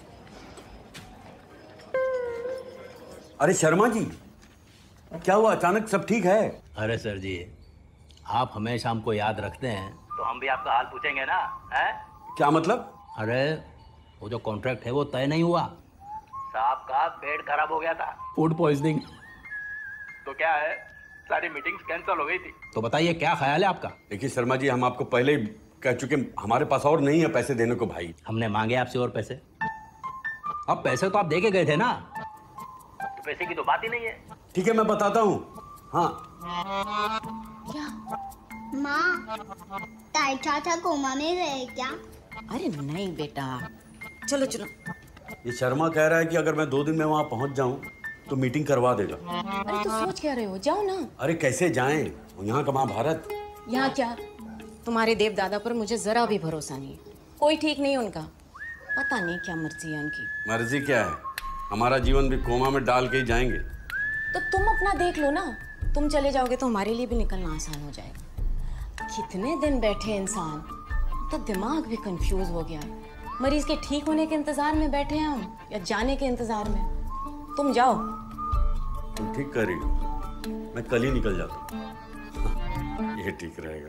अरे शर्मा जी, क्या हुआ? अचानक सब ठीक है? अरे सर जी, आप हमेशा हमको याद रखते हैं तो हम भी आपका हाल पूछेंगे ना, हैं? क्या मतलब? अरे वो जो कॉन्ट्रैक्ट है वो तय नहीं हुआ। साहब का पेट खराब हो गया था, फूड पॉइजनिंग। तो क्या है, सारी मीटिंग्स कैंसिल हो गई थी। तो बताइए क्या ख्याल है आपका? देखिए शर्मा जी, हम आपको पहले ही कह चुके, हमारे पास और नहीं है पैसे देने को भाई। हमने मांगे आपसे और पैसे? अब पैसे तो आप दे के गए थे ना, तो पैसे की तो बात ही नहीं है। ठीक है मैं बताता हूँ। हाँ क्या माँ, ताई चाचा कोमा में गए क्या? अरे नहीं बेटा, चलो। ये शर्मा कह रहा है कि अगर मैं 2 दिन में वहाँ पहुँच जाऊँ तो मीटिंग करवा देगा। अरे तो सोच क्या रहे हो, जाओ ना। अरे कैसे जाएं, यहाँ का महाभारत। यहाँ क्या, तुम्हारे देव दादा पर मुझे जरा भी भरोसा नहीं है। कोई ठीक नहीं उनका, पता नहीं क्या मर्जी है उनकी। मर्जी क्या है, हमारा जीवन भी कोमा में डाल के ही जाएंगे। तो तुम अपना देख लो ना, तुम चले जाओगे तो हमारे लिए भी निकलना आसान हो जाएगा। कितने दिन बैठे इंसान, तो दिमाग भी कंफ्यूज हो गया है। मरीज के ठीक होने के इंतजार में बैठे हैं हम, या जाने के इंतजार में? तुम जाओ। तुम ठीक कर रही हो, मैं कल ही निकल जाता हूँ। ये ठीक रहेगा।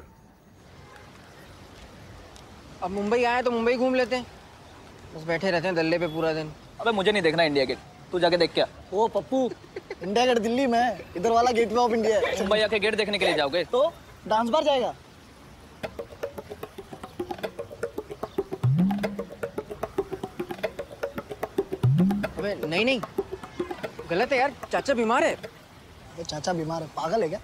अब मुंबई आए तो मुंबई घूम लेते हैं, बस बैठे रहते हैं दल्ले पे पूरा दिन। अबे मुझे नहीं देखना इंडिया गेट, तू जाके देख क्या। ओ पप्पू, इंडिया गेट दिल्ली में, इधर वाला गेट वे ऑफ इंडिया है। मुंबई आके गेट देखने के लिए जाओगे तो डांस बार जाएगा। अबे नहीं गलत है यार, चाचा बीमार है। अबे चाचा बीमार है, पागल है क्या?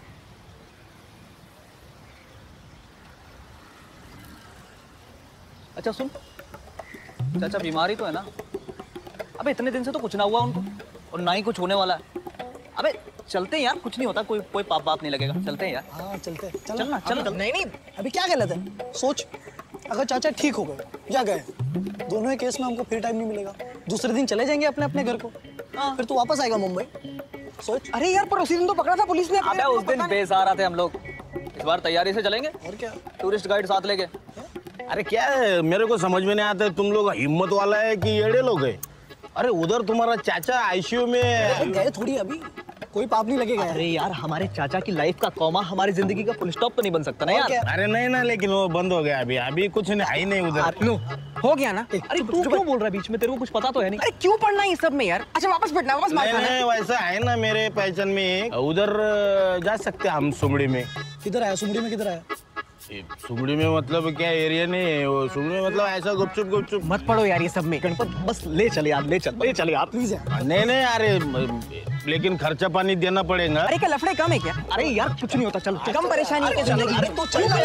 अच्छा सुन, चाचा बीमार ही तो है ना। अबे इतने दिन से तो कुछ ना हुआ उनको, और ना ही कुछ होने वाला है। अबे चलते हैं यार, कुछ नहीं होता, कोई पाप बाप नहीं लगेगा। चलते हैं यार। हाँ चलते हैं। चल। नहीं अभी क्या गलत है? सोच, अगर चाचा ठीक हो गए या गए, दोनों ही केस में हमको फिर टाइम नहीं मिलेगा। दूसरे दिन चले जाएंगे अपने अपने घर को। फिर तू वापस आएगा मुंबई। सोच। अरे यार पर उसी दिन तो पकड़ा था पुलिस ने। अबे उस दिन बेसहारा थे हम लोग, इस बार तैयारी से चलेंगे। और क्या, टूरिस्ट गाइड साथ लेके। अरे क्या है, मेरे को समझ में नहीं आता तुम लोग हिम्मत वाला है कि येड़े लोग है। अरे उधर तुम्हारा चाचा आईसीयू में गए थोड़ी, अभी कोई पाप नहीं लगेगा। अरे यार हमारे चाचा की लाइफ का कॉमा हमारी जिंदगी का फुल स्टॉप तो नहीं बन सकता ना यार। अरे नहीं ना, लेकिन वो बंद हो गया अभी। अभी कुछ नहीं है ही नहीं उधर। हो गया ना। अरे तू क्यों बोल रहा है बीच में, तेरे को कुछ पता तो है नहीं। अरे क्यों पढ़ना है सब में यार। अच्छा वापस बैठना, वापस मार खाना है। वैसा है ना मेरे पहचान में, उधर जा सकते हैं हम सुमड़ी में। किधर आया सुमड़ी में, किधर आया? सुमड़ी में मतलब क्या एरिया नहीं है वो, सुमड़ी में मतलब ऐसा गुपचुप गुपचुप। मत पढ़ो यार ये सब में। गणपत बस ले चले यार, ले चले यार प्लीज। नहीं नहीं अरे लेकिन खर्चा पानी देना पड़ेगा। अरे क्या लफड़े कम है क्या? अरे यार कुछ नहीं होता, चल कम परेशानी है जिंदगी। अरे तो चल।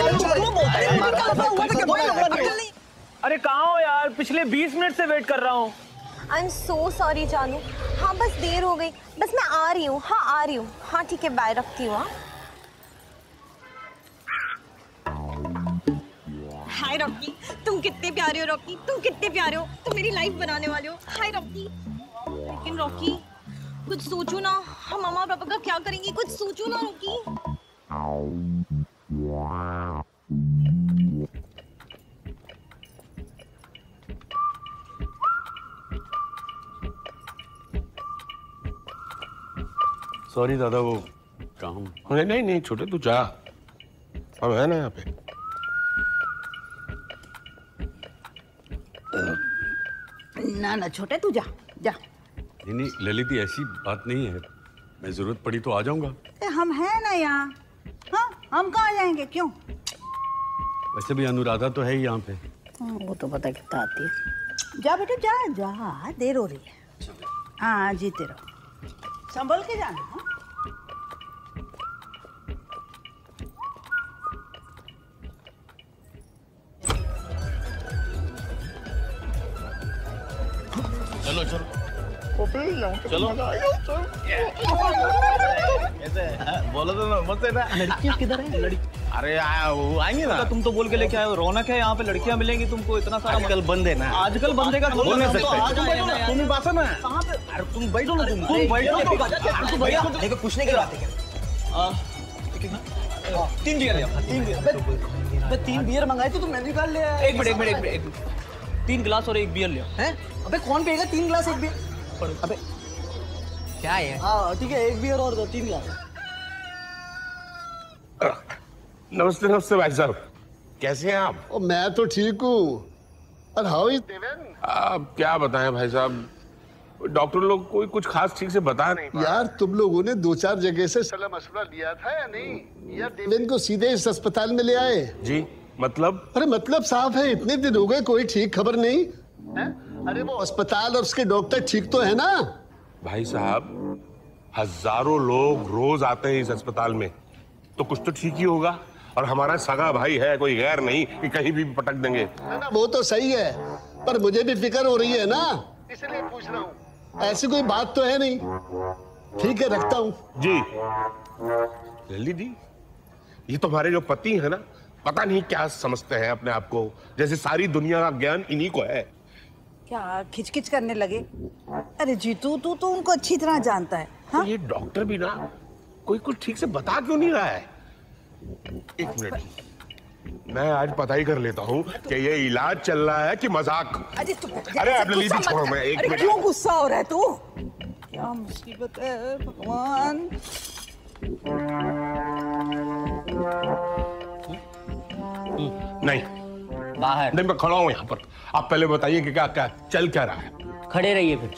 अरे कहाँ हो यार, पिछले 20 मिनट से वेट कर रहा हूँ। आई एम सो सॉरी जानू। हाँ बस देर हो गई, बस मैं आ रही हूँ। हाँ आ रही हूँ। हाँ ठीक है, बाय, रखती हूँ। हाय रॉकी, तुम कितने प्यारे हो रॉकी, तुम कितने प्यारे हो, तुम मेरी लाइफ बनाने वाले हो। हाय रॉकी। लेकिन रॉकी कुछ सोचो ना, हम मम्मा पापा का क्या करेंगे, कुछ सोचो ना रॉकी। सॉरी दादा, वो काम। नहीं नहीं छोटे, तू जा, हम है ना यहाँ पे। ना ना छोटे, तू जा जा। नहीं ललित, ऐसी बात नहीं है, मैं जरूरत पड़ी तो आ जाऊंगा। हम हैं ना यहाँ। हाँ हम कहाँ जाएंगे, क्यों? वैसे भी अनुराधा तो है ही यहाँ पे। वो तो पता कितना आती है। जा बेटा जा जा, देर हो रही है। हाँ जीते रहो, संभल के जाना। हाँ? चलो चलो चलो बोलो तो ना, मत है ना। लड़कियाँ किधर है? लड़की अरे वो आएंगे ना। तुम तो बोल के लेके आए हो, रौनक है यहाँ पे, लड़कियाँ मिलेंगी तुमको इतना सारा। आजकल बंद है ना। आजकल बंदे का बोल नहीं सकते। तुम ही बात है ना। अरे तुम बैठो ना, तुम भैया देखो पूछने की बात है। 3 बियर लिया। 3 बियर मंगाई थी, तुमने निकाल लिया। एक मिनट 3 गिलास और 1 बियर लिया। हैं? अबे कौन पिएगा 3 गिलास 1 बियर? अबे क्या है? हाँ ठीक है, 1 बियर और 3 गिलास। नमस्ते नमस्ते भाई साहब, कैसे हैं आप? मैं तो ठीक हूँ। और हाउ इज देवेन? आप क्या बताएं भाई साहब, डॉक्टर लोग कोई कुछ खास ठीक से बता नहीं। यार तुम लोगों ने 2-4 जगह से सलाह मशवरा लिया था या नहीं? यार देवेन को सीधे इस अस्पताल में ले आए। जी मतलब? अरे मतलब साफ है, इतने दिन हो गए कोई ठीक खबर नहीं है? अरे वो अस्पताल और उसके डॉक्टर ठीक तो है ना? भाई साहब हजारों लोग रोज आते हैं इस अस्पताल में, तो कुछ तो ठीक ही होगा। और हमारा सगा भाई है, कोई गैर नहीं कि कहीं भी पटक देंगे। ना वो तो सही है, पर मुझे भी फिक्र हो रही है ना, इसलिए पूछ रहा हूँ। ऐसी कोई बात तो है नहीं। ठीक है रखता हूँ। जी ललित जी, ये तुम्हारे जो पति है ना, पता नहीं क्या समझते हैं अपने आप को, जैसे सारी दुनिया का ज्ञान इन्हीं को है। क्या खिचकिच करने लगे? अरे जीतू तू तो उनको अच्छी तरह जानता है। हाँ? तो ये डॉक्टर भी ना कोई कुछ ठीक से बता क्यों नहीं रहा है? एक मिनट, मैं आज पता ही कर लेता हूँ कि ये इलाज चल रहा है कि मजाक। अरे आप ललित जी छोड़ो, मैं एक मिनट। क्यों गुस्सा हो रहा है तू? क्या मुसीबत है भगवान। नहीं बाहर नहीं, मैं खड़ा हूँ यहाँ पर। आप पहले बताइए कि क्या क्या चल क्या रहा है। खड़े रहिए फिर।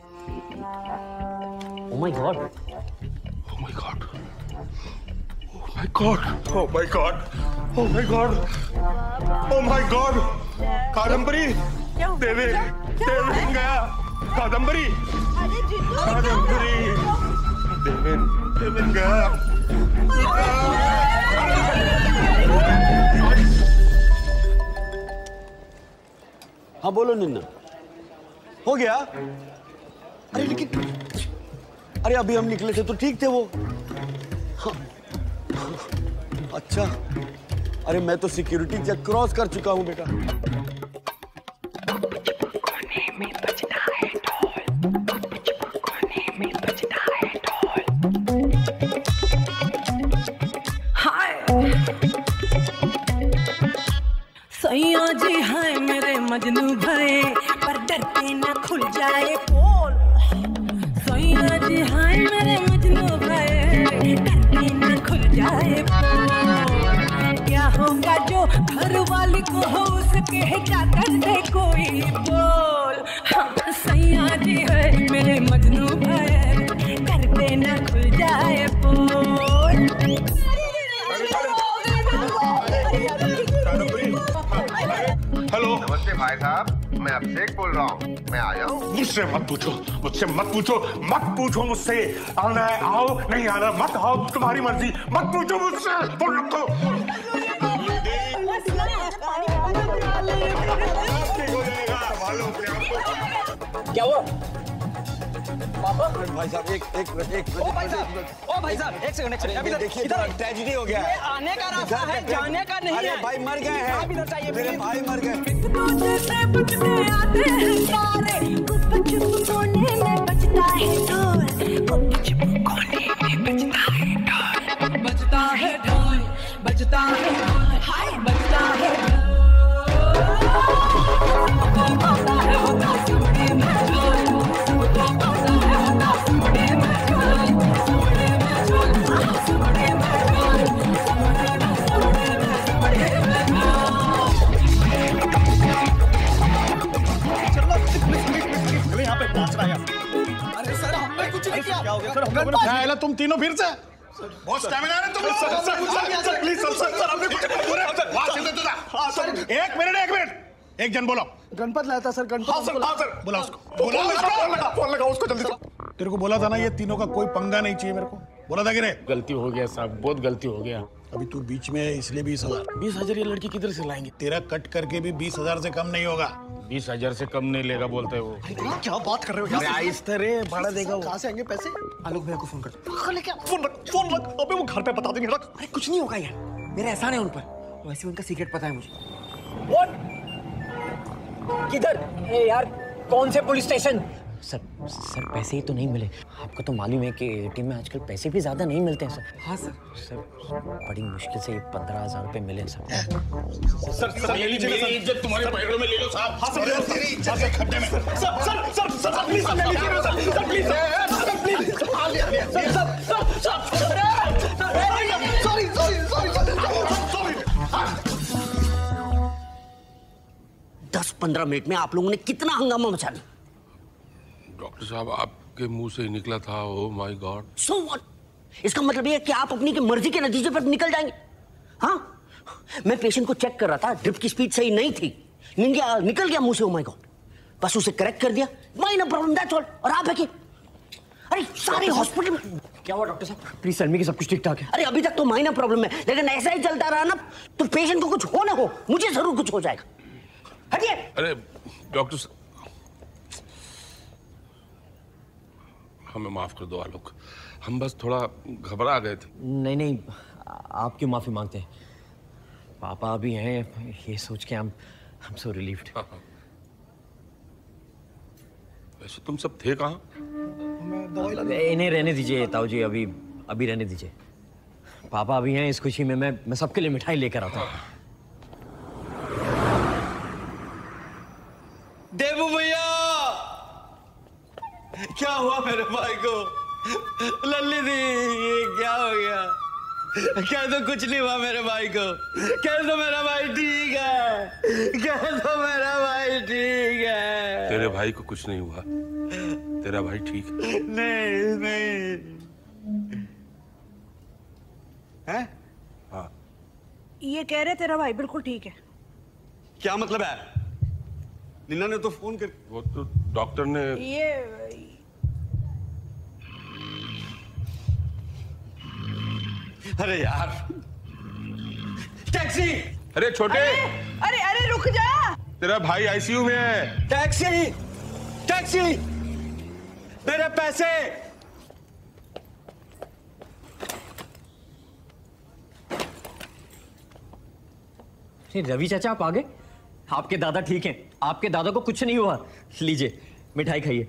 Oh my god, oh my god, oh my god, oh my god, oh my god, oh my god. Kadambari, Deven गया। कादम्बरी, कादम्बरी, देवेन गया। हाँ बोलो निन्ना, हो गया? अरे लेकिन अरे अभी हम निकले थे तो ठीक थे वो। हाँ। अच्छा, अरे मैं तो सिक्योरिटी चेक क्रॉस कर चुका हूँ बेटा। कोने में बजना है। सैया जी हाय मेरे मजनू भये पर डरते न खुल जाए पोल। सैया जी हाय मेरे मजनू भये डरते न खुल जाए पोल। क्या होगा जो घर वाली को हो उसके जाकर दे कोई बोल। हाँ सैया जी हाय मेरे मजनू भये डरते न खुल जाए पोल। हेलो नमस्ते भाई साहब, मैं अभिषेक बोल रहा हूँ, मैं आया हूँ। मुझसे मत पूछो, मुझसे मत पूछो, मत पूछो मुझसे। आना है आओ, नहीं आना मत आओ, तुम्हारी मर्जी। मत पूछो मुझसे। फोन रखो। क्या हुआ पापा? भाई साहब एक मिनट। ओ भाई साहब एक सेकंड अभी देखिए ट्रेजेडी हो गया है। आने का रास्ता है, जाने का नहीं है। भाई मर गए हैं। आप इधर चाहिए, मेरे भाई मर गए। बजता है ढोल, बजता है ढोल, हाय बजता है यहाँ पे नाच रहा है। अरे सर हमने कुछ नहीं किया। क्या हो गया सर? क्या है तुम तीनों फिर से? बहुत स्टैमिना है तुम लोग। सर प्लीज सर हमने कुछ नहीं। एक मिनट एक जन बोलो। गणपत लाया था सर, गणपत। हाँ सर बुला उसको। फोन लगा उसको जल्दी से। तेरे को बोला था ना ये तीनों का कोई पंगा नहीं चाहिए मेरे को। बोला था कि रे? गलती हो गया साहब, बहुत गलती हो गया। अभी तू बीच में इसलिए 20,000। 20,000 ये लड़की किधर से लाएंगे? तेरा कट करके भी 20,000 से कम नहीं होगा। 20,000 से कम नहीं लेगा बोलते वो। क्या बात कर रहे हो? आहिस्ते रे, भाड़ा देगा वो। कहाँ से आएंगे पैसे? आलोक भैया को फोन कर। फोन रख। अबे वो घर पे बता देंगे। रख। अरे कुछ नहीं होगा यार, मेरा एहसान है उन पर। वैसे उनका सीक्रेट पता है मुझे। What? किधर? अरे यार कौन से पुलिस स्टेशन? सर पैसे ही तो नहीं मिले। आपको तो मालूम है कि एटीएम में आजकल पैसे भी ज्यादा नहीं मिलते हैं सर। हाँ सर बड़ी मुश्किल से 15,000 रुपए मिले सर। सर ले लीजिए। मेरी इज्जत तुम्हारे पैरों में ले लो साहब। हाँ सर तेरी इज्जत के खड्डे में। सर प्लीज ले लीजिए। सर प्लीज सॉरी 10-15 मिनट में आप लोगों ने कितना हंगामा मचा दिया। डॉक्टर साहब आपके मुंह से निकला था। Oh my god. So what? इसका मतलब ये कि आप अपनी की मर्जी के नतीजे पर निकल जाएंगे। हाँ मैं पेशेंट को चेक कर रहा था, ड्रिप की स्पीड सही नहीं थी, निकल गया मुंह से। Oh my god. बस उसे करेक्ट कर दिया, माइनर प्रॉब्लम दैट्स ऑल। और आप है कि अरे सारे हॉस्पिटल में क्या हुआ डॉक्टर साहब? प्लीज टेल मी कि सब कुछ ठीक ठाक है। अरे अभी तक तो माइनर प्रॉब्लम है, लेकिन ऐसा ही चलता रहा ना तो पेशेंट को कुछ हो ना हो, मुझे जरूर कुछ हो जाएगा। हटिए। अरे डॉक्टर साहब हमें माफ कर दो आलोक, हम बस थोड़ा घबरा गए थे। नहीं आप क्यों माफी मांगते हैं? पापा अभी हैं, ये सोच के I'm so relieved। वैसे तुम सब थे कहाँ? इन्हें रहने दीजिए ताऊ जी, अभी रहने दीजिए। पापा अभी हैं, इस खुशी में मैं सबके लिए मिठाई लेकर आता हूँ। देवू भैया क्या हुआ मेरे भाई को? लल्ली दी ये क्या हो गया? कह दो कुछ नहीं हुआ मेरे भाई को। कह दो मेरा भाई ठीक है। कह दो मेरा भाई ठीक है। तेरे भाई को कुछ नहीं हुआ, तेरा भाई ठीक है। नहीं है? हाँ ये कह रहे तेरा भाई बिल्कुल ठीक है। क्या मतलब है? नीना ने तो फोन कर, वो तो डॉक्टर ने ये अरे यार टैक्सी। अरे छोटे अरे रुक जा। तेरा भाई आईसीयू में है। टैक्सी मेरे पैसे। रवि चाचा आप आ गए? आपके दादा ठीक हैं, आपके दादा को कुछ नहीं हुआ। लीजिए मिठाई खाइए।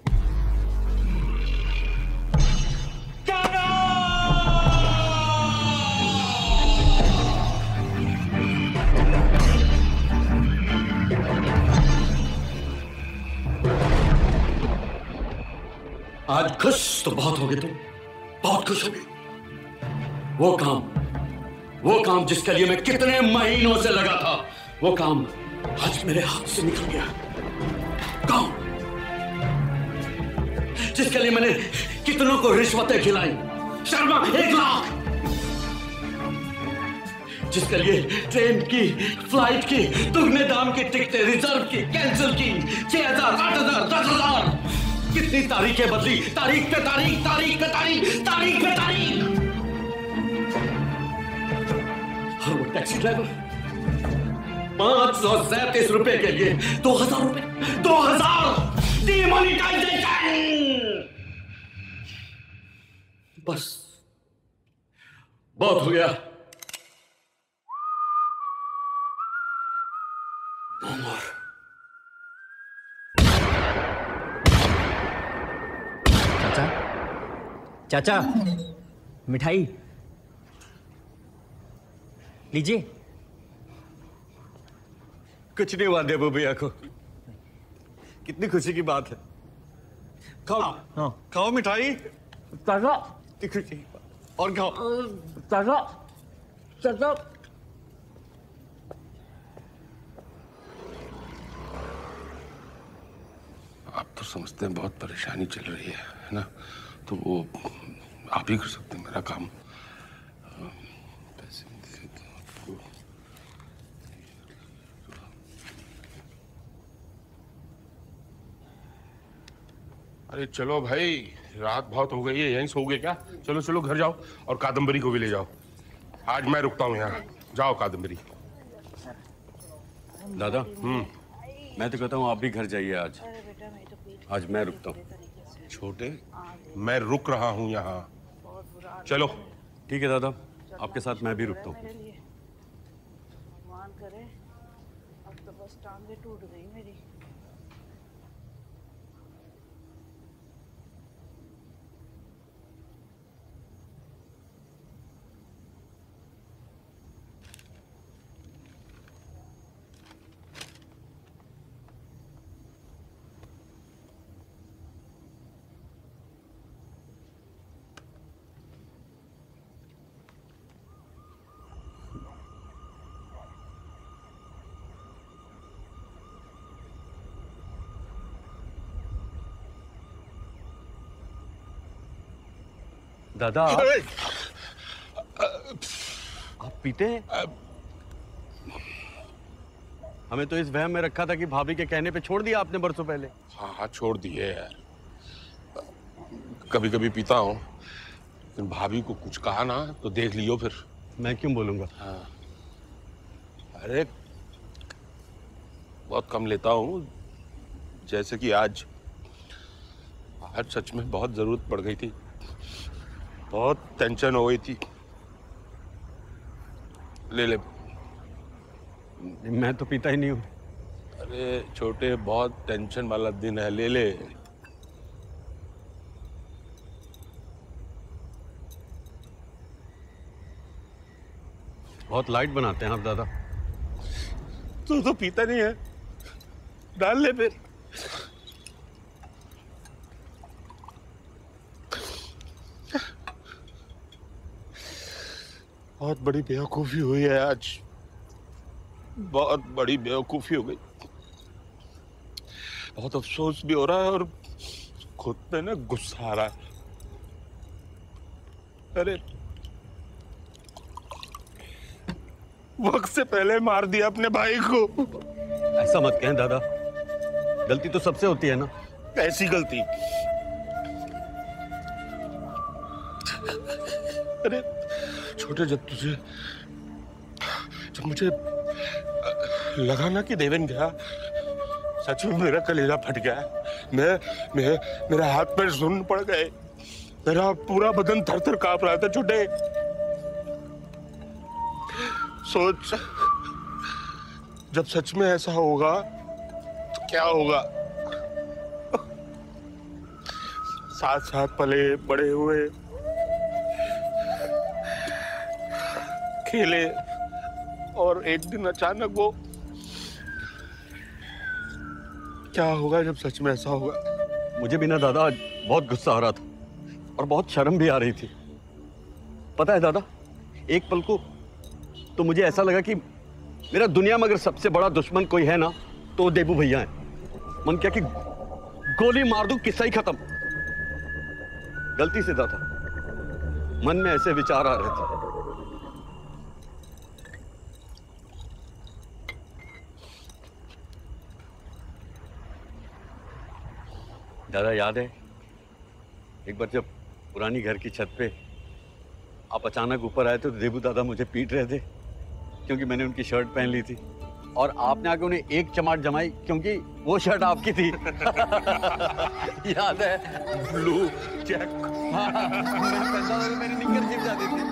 आज खुश तो बहुत होगे तुम, बहुत खुश होगे। वो काम जिसके लिए मैं कितने महीनों से लगा था, वो काम आज मेरे हाथ से निकल गया। काम जिसके लिए मैंने कितनों को रिश्वतें खिलाई, शर्मा 1 लाख, जिसके लिए ट्रेन की, फ्लाइट की, दुगने दाम की टिकटें रिजर्व की, कैंसिल की, 6,000, 8,000, 10,000, कितनी तारीखें बदली, तारीख पे तारीख, तारीख पे तारीख, तारीख पे तारीख। और वो टैक्सी ड्राइवर 537 रुपए के लिए 2,000 रुपए, 2,000 डिमोनिटाइजेशन। बस बहुत हो गया। चाचा, मिठाई लीजिए। कुछ नहीं हुआ देबू भैया को, कितनी खुशी की बात है। खाओ खाओ मिठाई। चाचा खुशी और खाओ। चाचा चाचा आप तो समझते हैं बहुत परेशानी चल रही है ना, तो वो आप ही कर सकते हैं मेरा काम। पैसे अरे चलो भाई, रात बहुत हो गई है, यहीं सोओगे क्या? चलो चलो घर जाओ और कादम्बरी को भी ले जाओ। आज मैं रुकता हूँ यहाँ, जाओ कादम्बरी। दादा मैं तो कहता हूँ आप भी घर जाइए। आज मैं रुकता हूँ। छोटे, मैं रुक रहा हूँ यहाँ, चलो। ठीक है दादा, आपके साथ मैं भी रुकता हूँ। भगवान करे, अब तो बस टांगे टूट गई मेरी। दादा आप पीते हैं? हमें तो इस वहम में रखा था कि भाभी के कहने पे छोड़ दिया आपने बरसों पहले। हाँ हाँ छोड़ दिए यार, कभी कभी पीता हूँ, लेकिन भाभी को कुछ कहा ना तो देख लियो फिर। मैं क्यों बोलूंगा? हाँ अरे बहुत कम लेता हूँ, जैसे कि आज सच में बहुत जरूरत पड़ गई थी, बहुत टेंशन हो गई थी। ले ले। मैं तो पीता ही नहीं हूँ। अरे छोटे, बहुत टेंशन वाला दिन है, ले ले। बहुत लाइट बनाते हैं आप दादा। तू तो पीता नहीं है, डाल ले फिर। बहुत बड़ी बेवकूफी हुई है आज, बहुत बड़ी बेवकूफी हो गई। बहुत अफसोस भी हो रहा है और खुद पे ना गुस्सा आ रहा है। अरे वक्त से पहले मार दिया अपने भाई को। ऐसा मत कहें दादा, गलती तो सबसे होती है ना। ऐसी गलती? अरे छोटे, जब मुझे लगा ना कि देवेन गया, सच में मेरा कलेजा फट गया। मेरे हाथ पैर सुन्न पड़ गए, मेरा पूरा बदन थर थर कांप रहा था। छोटे सोच, जब सच में ऐसा होगा तो क्या होगा? साथ साथ पले बड़े हुए, खेले, और एक दिन अचानक वो क्या होगा जब सच में ऐसा होगा? मुझे भी ना दादा आज बहुत गुस्सा आ रहा था और बहुत शर्म भी आ रही थी। पता है दादा, एक पल को तो मुझे ऐसा लगा कि मेरा दुनिया में अगर सबसे बड़ा दुश्मन कोई है ना तो वो देबू भैया है। मन क्या कि गोली मार दूं, किस्सा ही खत्म। गलती से दादा, मन में ऐसे विचार आ रहे थे। दादा याद है एक बार जब पुरानी घर की छत पे आप अचानक ऊपर आए तो देबू दादा मुझे पीट रहे थे क्योंकि मैंने उनकी शर्ट पहन ली थी और आपने आके उन्हें एक चमाट जमाई क्योंकि वो शर्ट आपकी थी। याद है? Blue check. मैंने पहनता था, मेरी निक्कर चिप जाती थी।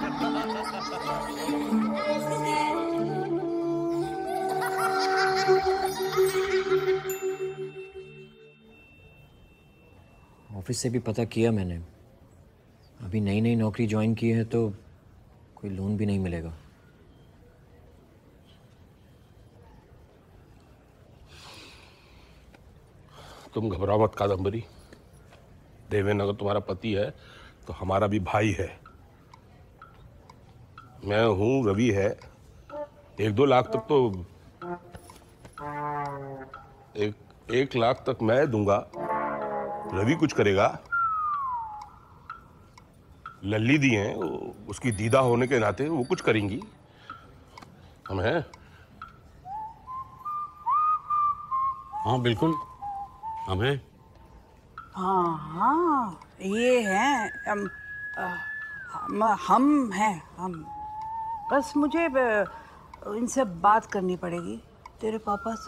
ऑफिस से भी पता किया मैंने, अभी नई नई नौकरी ज्वाइन की है तो कोई लोन भी नहीं मिलेगा। तुम घबराओ मत कादम्बरी। देवेन अगर तुम्हारा पति है तो हमारा भी भाई है। मैं हूं, रवि है। 1-2 लाख तक तो 1 लाख तक मैं दूंगा, रवि कुछ करेगा। लल्ली दी हैं, उसकी दीदा होने के नाते वो कुछ करेंगी। हम हैं। हाँ बिल्कुल हम हैं। हाँ हाँ ये हैं हम हैं हम। बस मुझे इनसे बात करनी पड़ेगी तेरे पापा से,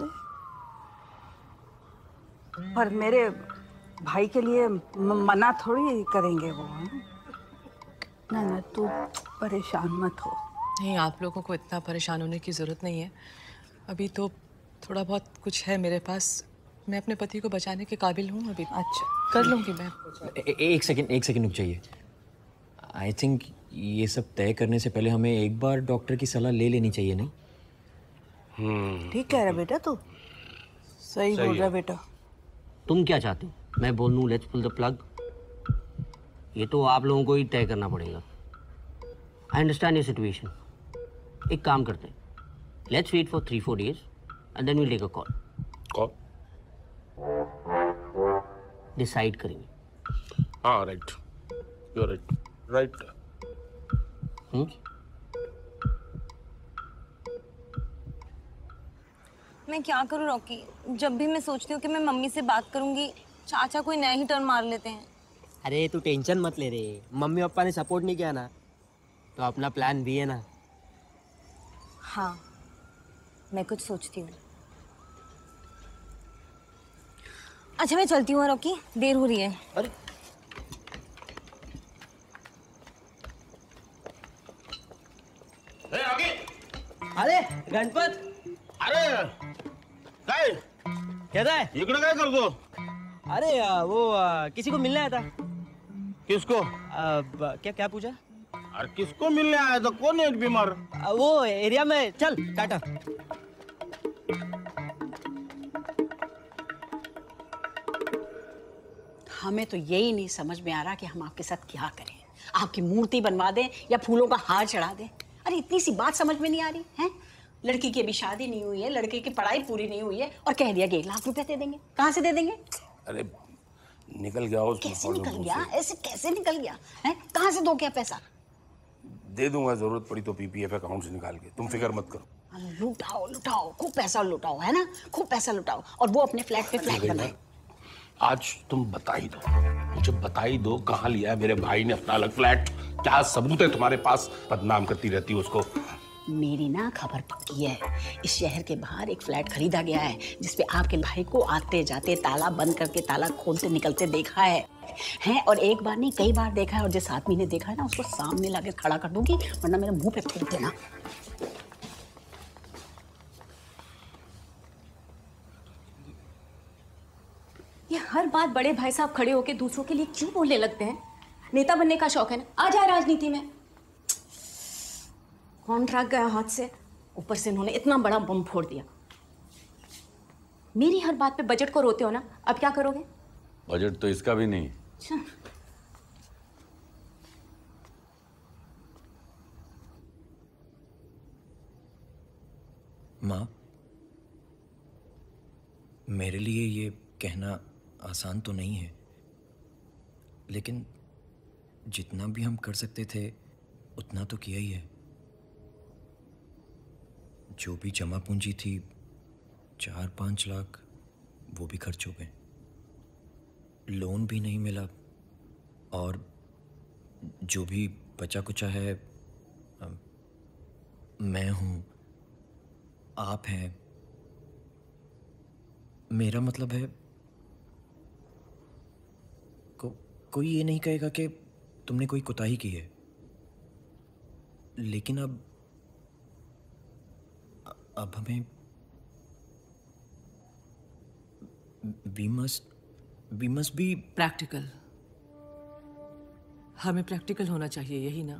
पर मेरे भाई के लिए मना थोड़ी करेंगे वो। ना ना तू परेशान मत हो। नहीं, आप लोगों को इतना परेशान होने की ज़रूरत नहीं है। अभी तो थोड़ा बहुत कुछ है मेरे पास, मैं अपने पति को बचाने के काबिल हूँ अभी। अच्छा कर लूँगी मैं। एक सेकंड रुक जाइए। आई थिंक ये सब तय करने से पहले हमें एक बार डॉक्टर की सलाह ले लेनी चाहिए, नहीं? ठीक कह रहा बेटा, तू सही बोल रहा बेटा। तुम क्या चाहते हो? मैं बोल दूं लेट्स पुल द प्लग? ये तो आप लोगों को ही तय करना पड़ेगा। I understand your situation. एक काम करते हैं, let's wait for 3-4 days and then we'll take a call. Decide करेंगे। हाँ राइट, यू आर राइट। मैं क्या करूँ रॉकी? जब भी मैं सोचती हूँ कि मैं मम्मी से बात करूँगी, चाचा कोई नया ही टर्न मार लेते हैं। अरे तू टेंशन मत ले रे, मम्मी पापा ने सपोर्ट नहीं किया ना तो अपना प्लान भी है ना। हाँ मैं कुछ सोचती हूँ। अच्छा मैं चलती हूँ रॉकी, देर हो रही है। अरे आगे। अरे गणपत, अरे काय क्या है? इकडे काय करतो? अरे वो किसी को मिलने आया था। किसको? क्या क्या पूछा? अरे किसको मिलने आया था? कौन है बीमार? वो एरिया में। चल टाटा। हमें तो यही नहीं समझ में आ रहा कि हम आपके साथ क्या करें। आपकी मूर्ति बनवा दें या फूलों का हार चढ़ा दें? अरे इतनी सी बात समझ में नहीं आ रही है। लड़की की अभी शादी नहीं हुई है, लड़के की पढ़ाई पूरी नहीं हुई है और कह दिया कि 1 लाख रुपए दे देंगे। कहाँ से दे देंगे? अरे निकल गया उस कैसे निकल गया? ऐसे कैसे निकल गया है? कहाँ से दो क्या पैसा? दे दूंगा, जरूरत पड़ी तो पीपीएफ अकाउंट से निकाल के। तुम फिक्र मत करो। लुटाओ लुटाओ, खूब पैसा लुटाओ, है ना? खूब पैसा लुटाओ और वो अपने फ्लैट पे फ्लैट बनाए। आज तुम बता ही दो, मुझे बता ही दो कहाँ लिया है मेरे भाई ने अपना अलग फ्लैट। क्या सबूत है तुम्हारे पास? बदनाम करती रहती है उसको। मेरी ना खबर पक्की है, इस शहर के बाहर एक फ्लैट खरीदा गया है जिसपे आपके भाई को आते जाते ताला बंद करके ताला खोलते निकलते देखा है और एक बार नहीं कई बार देखा है। और जिस आदमी ने देखा है ना उसको सामने लाके खड़ा कर दूंगी, वरना मेरे मुंह पे थूक देना। ये हर बात बड़े भाई साहब खड़े होके दूसरों के लिए क्यों बोलने लगते हैं? नेता बनने का शौक है ना, आ जाए राजनीति में। कॉन्ट्रैक्ट गया हाथ से, ऊपर से इन्होंने इतना बड़ा बम फोड़ दिया। मेरी हर बात पे बजट को रोते हो ना, अब क्या करोगे? बजट तो इसका भी नहीं। माँ, मेरे लिए ये कहना आसान तो नहीं है, लेकिन जितना भी हम कर सकते थे उतना तो किया ही है। जो भी जमा पूंजी थी 4-5 लाख वो भी खर्च हो गए, लोन भी नहीं मिला, और जो भी बचा कुचा है मैं हूँ, आप हैं। मेरा मतलब है कोई ये नहीं कहेगा कि तुमने कोई कोताही की है, लेकिन अब हमें we must be प्रैक्टिकल। हमें प्रैक्टिकल होना चाहिए, यही ना?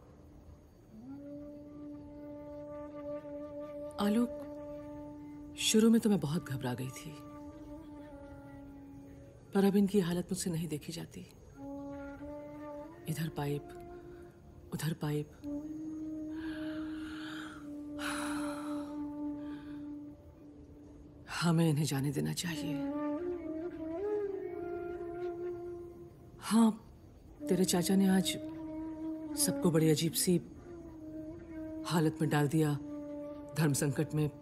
आलोक, शुरू में तो मैं बहुत घबरा गई थी, पर अब इनकी हालत मुझसे नहीं देखी जाती। इधर पाइप, उधर पाइप। हमें इन्हें जाने देना चाहिए। हाँ, तेरे चाचा ने आज सबको बड़ी अजीब सी हालत में डाल दिया, धर्म संकट में।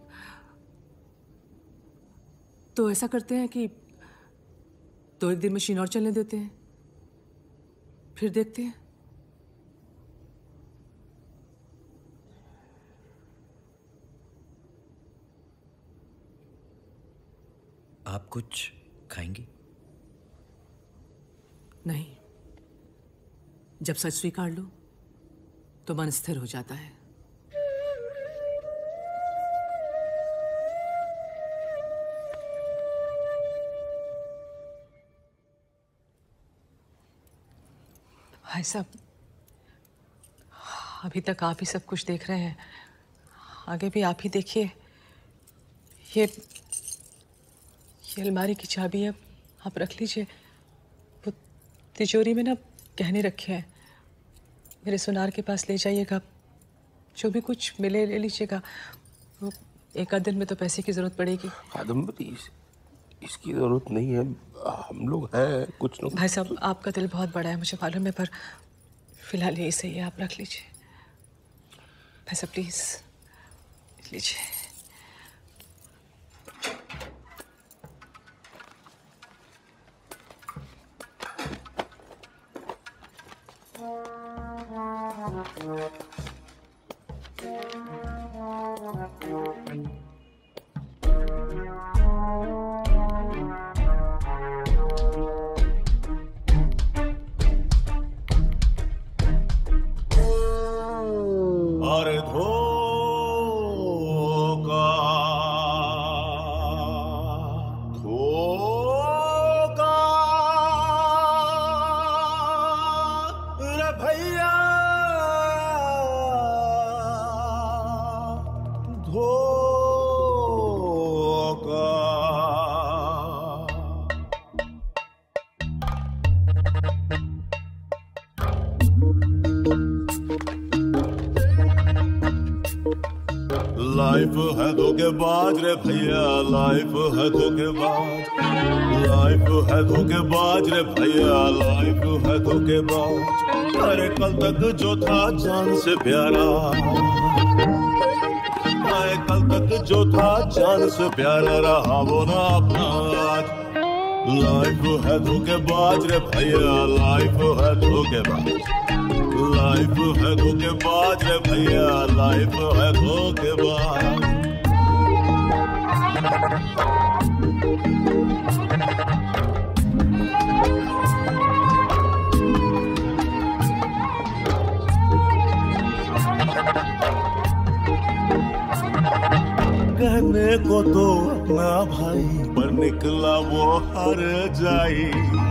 तो ऐसा करते हैं कि 2-1 दिन मशीन और चलने देते हैं, फिर देखते हैं। आप कुछ खाएंगी? नहीं, जब सच स्वीकार लो तो मन स्थिर हो जाता है। भाई साहब, अभी तक आप ही सब कुछ देख रहे हैं, आगे भी आप ही देखिए। ये अलमारी की चाबी है, आप रख लीजिए। वो तिजोरी में ना गहने रखे हैं, मेरे सुनार के पास ले जाइएगा। जो भी कुछ मिले ले लीजिएगा। वो 1 आध दिन में तो पैसे की जरूरत पड़ेगी। कादम्बरी, इसकी जरूरत नहीं है, हम लोग हैं कुछ लोग। भाई साहब, आपका दिल बहुत बड़ा है, मुझे मालूम है, पर फिलहाल यही सही है, आप रख लीजिए। भाई साहब प्लीज लीजिए। लाइफ है धोखेबाज रे भैया, लाइफ है धोखेबाज, लाइफ है धोखेबाज रे भैया, लाइफ है धोखेबाज। अरे कल तक जो था जान से प्यारा, अरे कल तक जो था जान से प्यारा रहा वो ना अपना आज। लाइफ है धोखेबाज रे भैया, लाइफ है धोखेबाज, लाइफ है धोखेबाज रे भैया, लाइफ है धोखेबाज। कहने को तो अपना भाई, पर निकला वो हार जाई।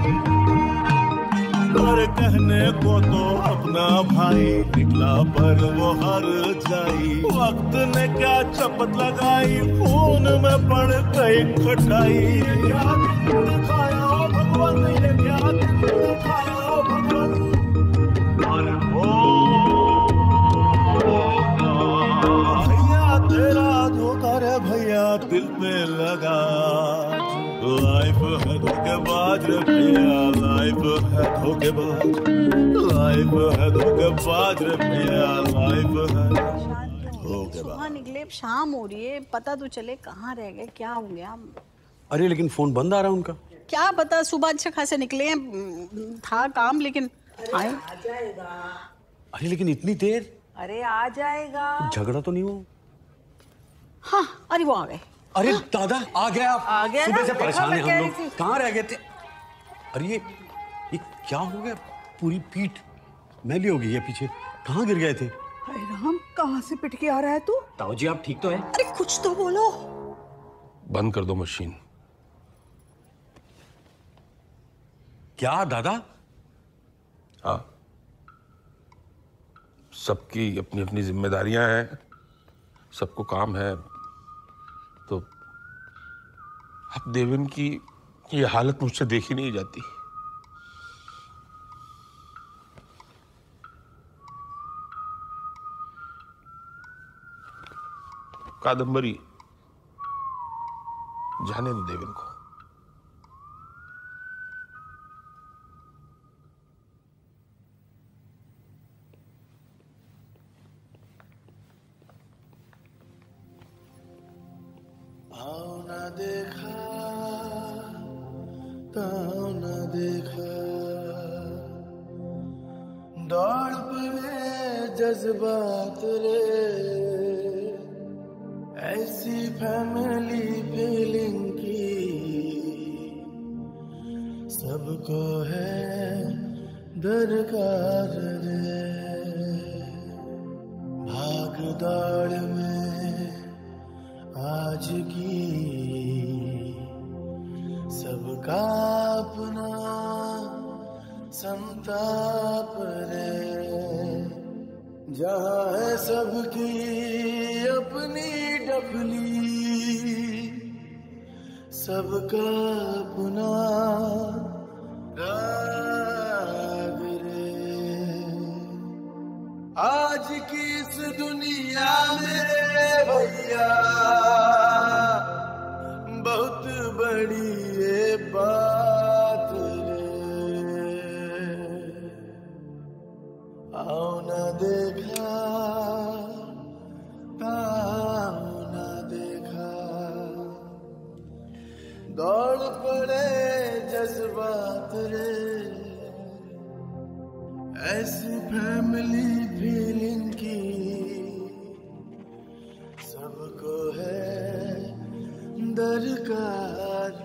और कहने को तो अपना भाई, निकला पर वो हार जाई। वक्त ने क्या चपत लगाई, खून में पड़ गई खटाई। दिखाया भगवान पे लगा। लाइफ है धोखेबाज रे भैया, लाइफ है धोखेबाज, लाइफ है धोखेबाज रे भैया, लाइफ है धोखेबाज। सुबह निकले, शाम हो रही है, पता तो चले कहाँ रह गए, क्या हो गया। अरे लेकिन फोन बंद आ रहा है उनका। क्या पता, सुबह अच्छे खासे निकले हैं, था काम लेकिन आए। आ जाएगा। अरे लेकिन इतनी देर। अरे आ जाएगा। झगड़ा तो नहीं हुआ? हाँ, अरे वो आ गए। अरे दादा आ गए आप। आ गए सुबह ना? से परेशान हैं देखा हम मैं लोग। कहाँ रह गए थे? अरे ये क्या हो गया? पूरी पीठ मैली हो गई है पीछे। कहाँ गिर गए थे? हाय राम, कहाँ से पिट के आ रहा है तू? ताऊ जी आप ठीक तो है? अरे कुछ तो बोलो। बंद कर दो मशीन। क्या दादा? हाँ, सबकी अपनी अपनी जिम्मेदारियां हैं, सबको काम है। तो अब देवेन की ये हालत मुझसे देखी नहीं जाती। कादम्बरी, जाने दो देवेन को। आओ ना देखा, ताओ ना देखा, दौड़ पड़े जज्बात रे, ऐसी फैमिली फीलिंग की सबको है दरकार रे। भाग दौड़ में आज की सबका अपना संताप रे। जहाँ है सबकी अपनी डफली, सबका अपना राग रे। आज की इस दुनिया में भैया बहुत बड़ी ये बात रे। आओ ना देखा, ताओ ना देखा, दौड़ पड़े जज्बात रे, ऐसी फैमिली फीलिंग की सबको है दरकार।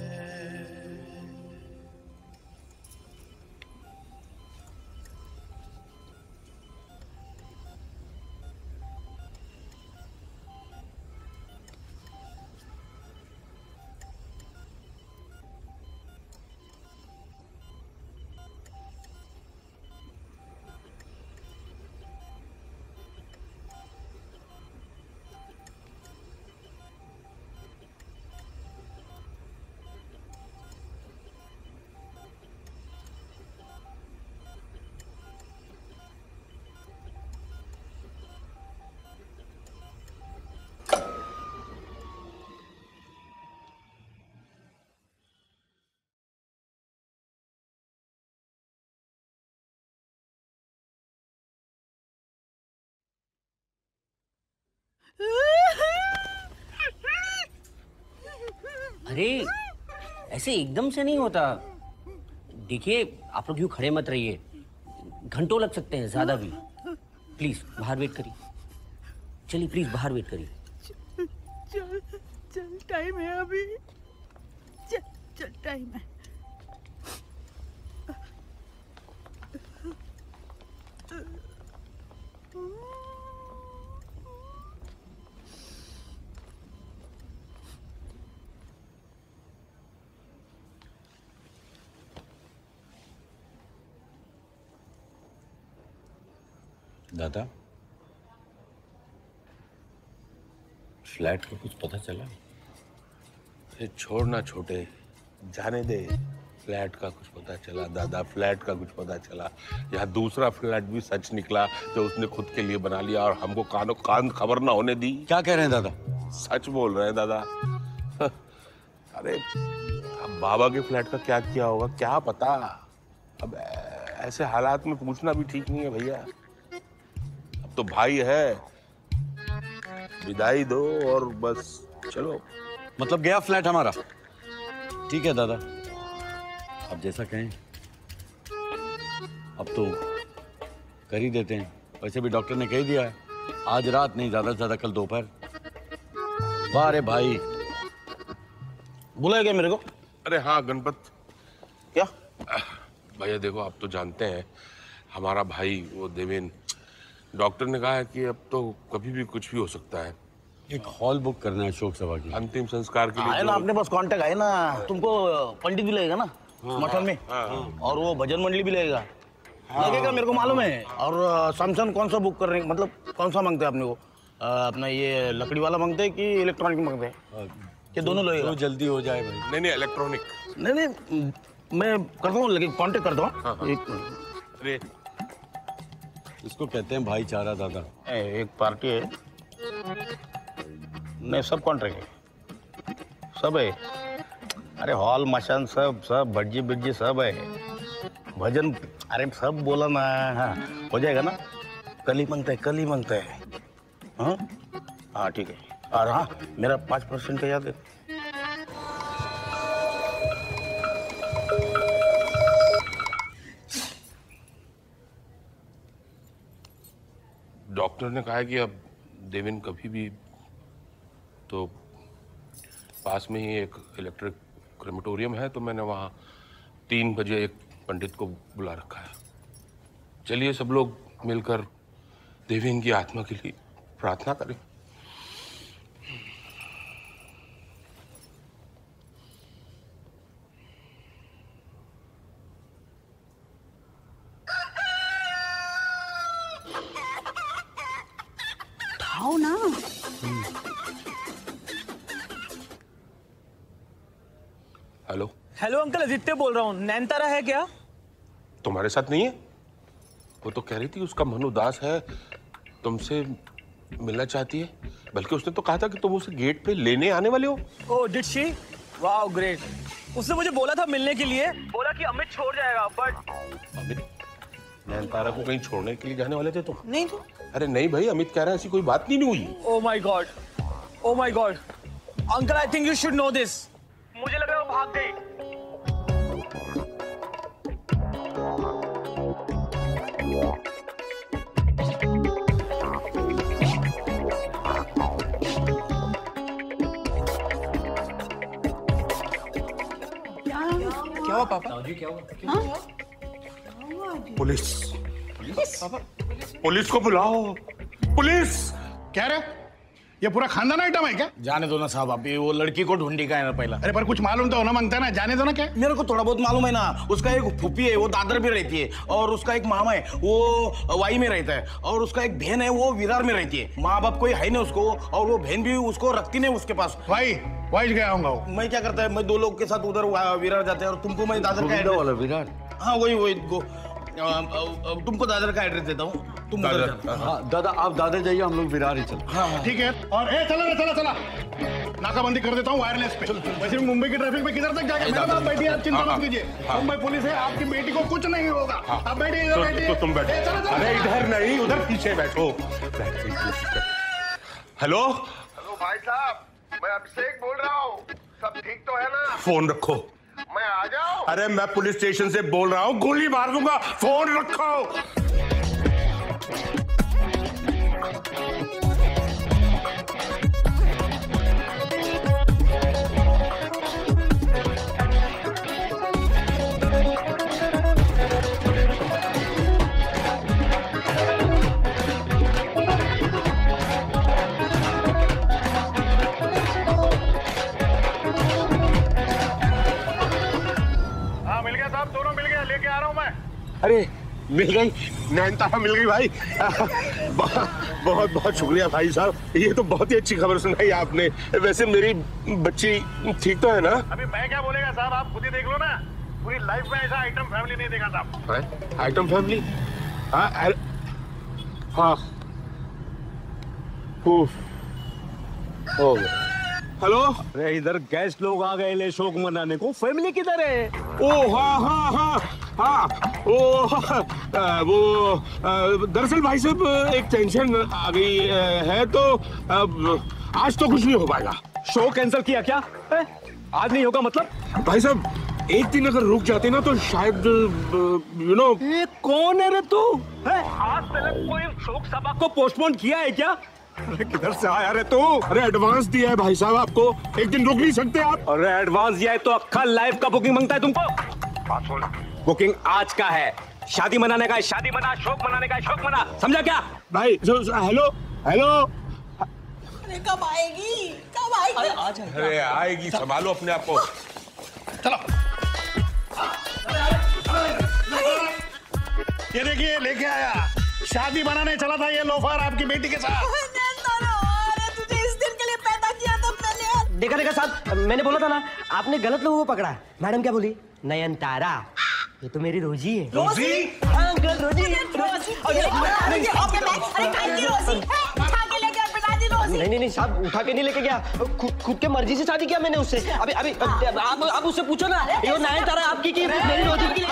अरे ऐसे एकदम से नहीं होता। देखिए आप लोग यूँ खड़े मत रहिए, घंटों लग सकते हैं, ज्यादा भी। प्लीज बाहर वेट करिए। चलिए प्लीज बाहर वेट करिए। चल चल, टाइम है अभी। चल चल, टाइम है। दादा, फ्लैट का कुछ पता चला? अरे छोड़ना छोटे, जाने दे। फ्लैट का कुछ पता चला दादा, फ्लैट का कुछ पता चला। यहाँ दूसरा फ्लैट भी सच निकला जो उसने खुद के लिए बना लिया और हमको कान खबर ना होने दी। क्या कह रहे हैं दादा? सच बोल रहे हैं दादा। अरे अब बाबा के फ्लैट का क्या किया होगा क्या पता। अब ऐसे हालात में पूछना भी ठीक नहीं है भैया। अब तो भाई है, विदाई दो और बस चलो। मतलब गया फ्लैट हमारा। ठीक है दादा, अब जैसा कहें। अब तो कर ही देते हैं। वैसे भी डॉक्टर ने कह दिया है, आज रात नहीं, ज्यादा से ज्यादा कल दोपहर। वाह रे भाई, बुलाएगा मेरे को? अरे हाँ गणपत। क्या भैया देखो, आप तो जानते हैं हमारा भाई वो देवेंद्र, डॉक्टर ने कहा है कि अब तो कभी भी कुछ भी हो सकता है। एक हॉल बुक करना है शोक सभा की, अंतिम संस्कार के लिए। है ना अपने पास कांटेक्ट है ना। तुमको पंडित भी लगेगा ना मठन में, और वो भजन मंडली भी लगेगा। लगेगा, मेरे को मालूम है। और सैमसंग कौन सा बुक कर रहे हैं, मतलब कौन सा मांगते हैं अपने को? अपना ये लकड़ी वाला मांगते हैं कि इलेक्ट्रॉनिक मांगते हैं? कि दोनों लगेगा? तो जल्दी हो जाए भाई। नहीं इलेक्ट्रॉनिक। नहीं मैं करता हूँ, लेकिन कांटेक्ट करता हूँ। अरे इसको कहते हैं भाईचारा दादा। एक पार्टी है, नहीं सब कॉन्ट्रैक्ट है, सब है। अरे हॉल मशान सब सब भज्जी बिज्जी सब है, भजन अरे सब बोला ना। हाँ हो जाएगा ना, कल ही मांगता है, कल ही मांगता है। हाँ हाँ ठीक है। और हाँ मेरा 5% का याद है। डॉक्टर ने कहा है कि अब देवेंद्र कभी भी, तो पास में ही एक इलेक्ट्रिक क्रेमेटोरियम है, तो मैंने वहाँ 3 बजे एक पंडित को बुला रखा है। चलिए सब लोग मिलकर देवेंद्र की आत्मा के लिए प्रार्थना करें। खाओ ना। हेलो हेलो अंकल, आदित्य बोल रहा हूँ। नैनतारा है क्या? तुम्हारे साथ नहीं है? वो तो कह रही थी उसका मन उदास है, तुमसे मिलना चाहती है। बल्कि उसने तो कहा था कि तुम उसे गेट पे लेने आने वाले हो। Oh did she? Wow great. उसने मुझे बोला था मिलने के लिए, बोला कि अमित छोड़ जाएगा, बट अमित नैनतारा को कहीं छोड़ने के लिए जाने वाले थे तुम? नहीं तो। अरे नहीं भाई, अमित कह रहा है ऐसी कोई बात नहीं हुई। Oh my god, oh my god uncle, I think you should know this. मुझे लग रहा है वो भाग गई। क्या हुआ पापा? क्या हुआ? पुलिस, पुलिस को बुलाओ, पुलिस। क्या रे, ये पूरा खानदान आइटम है क्या? जाने दो ना साहब, अभी वो लड़की को ढूंढी का है ना पहला। अरे पर कुछ मालूम तो होना मांगता है ना, जाने दो ना। क्या मेरे को थोड़ा बहुत मालूम है ना। उसका एक फूफी है, वो दादर भी रहती है, और उसका एक मामा है, वो वाई में रहता है, और उसका एक बहन है, वो विरार में रहती है। माँ बाप कोई है नहीं उसको, और वो बहन भी उसको रखती नहीं उसके पास। भाई वाइज गया होगा वो। मैं क्या करता है, मैं 2 लोग के साथ उधर विरार जाते हैं, और तुमको मैं दादर का एड्रेस। विरार? हाँ वही तुमको दादर का एड्रेस देता हूँ, तुम हाँ दादा, आप दादर जाइए, हम लोग विरार ही चल। हाँ ठीक है। और चला नाकाबंदी कर देता हूँ वायरलेस पे। वैसे भी मुंबई की ट्रैफिक में किधर तक जाएगा? मेरे साथ बैठिए, आप चिंता मत कीजिए। मुंबई पुलिस है, आपकी बेटी को कुछ नहीं होगा। आप बैठिए, इधर बैठिए। तो तुम बैठो। अरे इधर नहीं, उधर पीछे बैठो। हेलो हेलो भाई साहब, मैं अभिषेक बोल रहा हूँ। सब ठीक तो है ना? फोन रखो। मैं आ जाऊं? अरे मैं पुलिस स्टेशन से बोल रहा हूँ, गोली मार दूंगा। फोन रखो। अरे मिल गई, नैनतारा मिल गई भाई। बहुत बहुत शुक्रिया भाई साहब, ये तो बहुत ही अच्छी खबर सुनाई आपने। वैसे मेरी बच्ची ठीक तो है ना? अभी मैं क्या बोलेगा साहब, आप खुद ही देख लो ना। पूरी लाइफ में ऐसा आइटम फैमिली नहीं देखा था। Item family? हाँ हाँ, हो गया। हेलो। अरे इधर गेस्ट लोग आ गए ले शोक मनाने को, फैमिली किधर है? ओ हाँ हाँ हाँ हाँ, वो दरअसल भाई साहब एक टेंशन आ गई है, तो आज तो कुछ नहीं हो पाएगा। शो कैंसिल किया क्या? आज नहीं होगा मतलब? भाई साहब एक दिन अगर रुक जाते ना तो शायद यू नो। कौन है रे तू? आज तक कोई शोक सभा को पोस्टपोन किया है क्या? अरे किधर से आया रे तू? अरे एडवांस दिया है भाई साहब आपको, एक दिन रुक नहीं सकते आप? अरे एडवांस दिया है तो अक्खा लाइफ का बुकिंग मांगता है तुमको? बुकिंग आज का है, शादी मनाने का है शादी मना, शोक मनाने का है शोक मना, समझा क्या? भाई हेलो हेलो। अरे कब आएगी, कब आएगी? अरे आएगी, संभालो अपने आप को। चलो। ये देखिए लेके आया, शादी बनाने चला था ये लोफर आपकी बेटी के साथ। अरे तुझे इस दिन के लिए पैदा किया था मैंने। देखा देखा साहब, मैंने बोला था ना, आपने गलत लोगों को पकड़ा। मैडम क्या बोली? नयनतारा, ये तो मेरी रोजी है। रोजी? हाँ अंकल रोजी। नहीं नहीं साहब, उठा के नहीं लेके गया, खुद के मर्जी से शादी किया मैंने उससे। अभी अभी आप उससे पूछो ना, ये नयनतारा आपकी की मेरी रोजी की?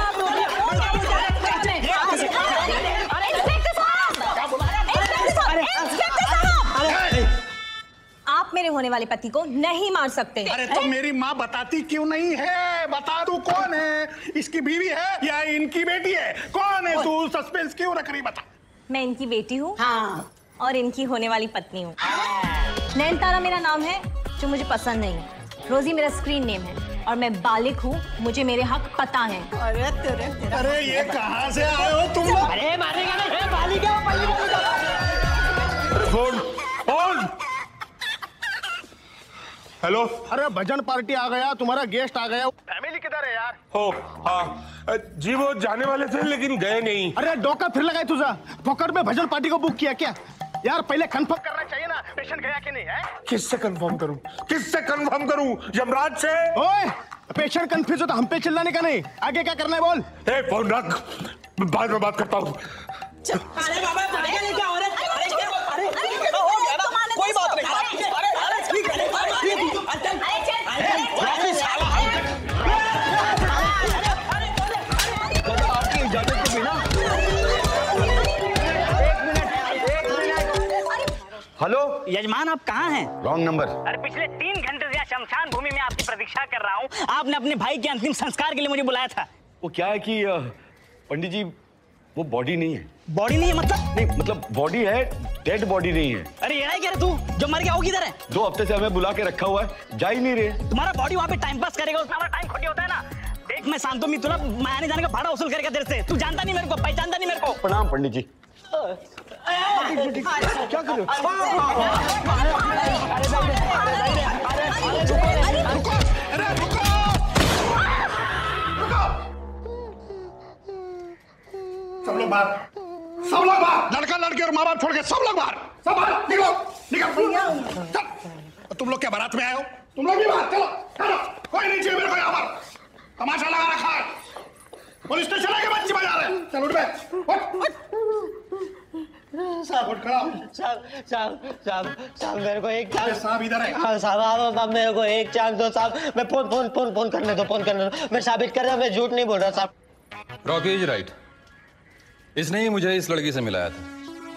आप मेरे होने वाले पति को नहीं मार सकते। अरे तो मेरी माँ बताती क्यों नहीं है? बता दू कौन है? इसकी बीवी है या इनकी बेटी है? कौन है तू? सस्पेंस क्यों रख रही, बता। मैं इनकी बेटी हूँ। हाँ। और इनकी होने वाली पत्नी हूँ। नयनतारा मेरा नाम है जो मुझे पसंद नहीं है। रोजी मेरा स्क्रीन नेम है और मैं बालिक हूँ, मुझे मेरे हक पता है। अरे ये कहाँ से आए हो तुम? अरे मारेगा नहीं, बालिक है। Phone phone. हेलो। अरे भजन पार्टी आ गया, तुम्हारा गेस्ट आ गया। फैमिली किधर है यार? हो हाँ जी, वो जाने वाले थे लेकिन गए नहीं। अरे डोका फिर लगाए तुझा, फोकट में भजन पार्टी को बुक किया क्या? यार पहले कंफर्म करना चाहिए ना, पेशेंट गया कि नहीं है? किससे कंफर्म करूं? किससे कंफर्म करूं? यमराज से? ओए पेशेंट कंफ्यूज हो तो हम पे चिल्लाने का नहीं, आगे क्या करना है बोल। ए फोन रख, बाद में बात करता हूं। अरे बाबा क्या हो रहा है? कोई बात नहीं। हेलो यजमान, आप कहाँ हैं? Wrong number. अरे पिछले 3 घंटे से शमशान भूमि में आपकी प्रतीक्षा कर रहा हूँ। आपने अपने भाई के अंतिम संस्कार के लिए मुझे बुलाया था। वो क्या है कि पंडित जी वो बॉडी नहीं है। बॉडी नहीं है मतलब? नहीं मतलब बॉडी है, डेड बॉडी नहीं है। अरे ये क्या रे तू, जो मर गया वो किधर है? 2 हफ्ते से हमें बुला के रखा हुआ है, जा ही नहीं रहे। तुम्हारा बॉडी वहाँ पे टाइम पास करेगा, उसमें हमारा टाइम खोटी होता है ना। देख मैं शांतो मिथुला, मैं आने जाने का भाड़ा वसूल करेगा तेरे से। तू जानता नहीं मेरे को, पहचानता नहीं मेरे को। प्रणाम पंडित जी। क्या कर रहे हो? सब लोग बाहर, सब लोग बाहर, लड़का लड़के और माँ बाप छोड़ के सब लोग बाहर, सब बाहर निकलो, निकल। चल, तुम लोग क्या बारात में आए हो? तुम लोग भी बाहर चलो, चलो, कोई नहीं चाहिए मेरे को यहाँ पर। तमाशा लगा रखा है, पुलिस स्टेशन आके बच्चे बजा रहे हैं। चल उठ बे, साहब मेरे को एक चांस। साहब इधर है। हाँ साहब मेरे को एक चांस दो साहब। मैं फोन करने दो। मैं साबित कर रहा, मैं झूठ नहीं बोल रहा साहब। रॉकी इज राइट, इसने ही मुझे इस लड़की से मिलाया था।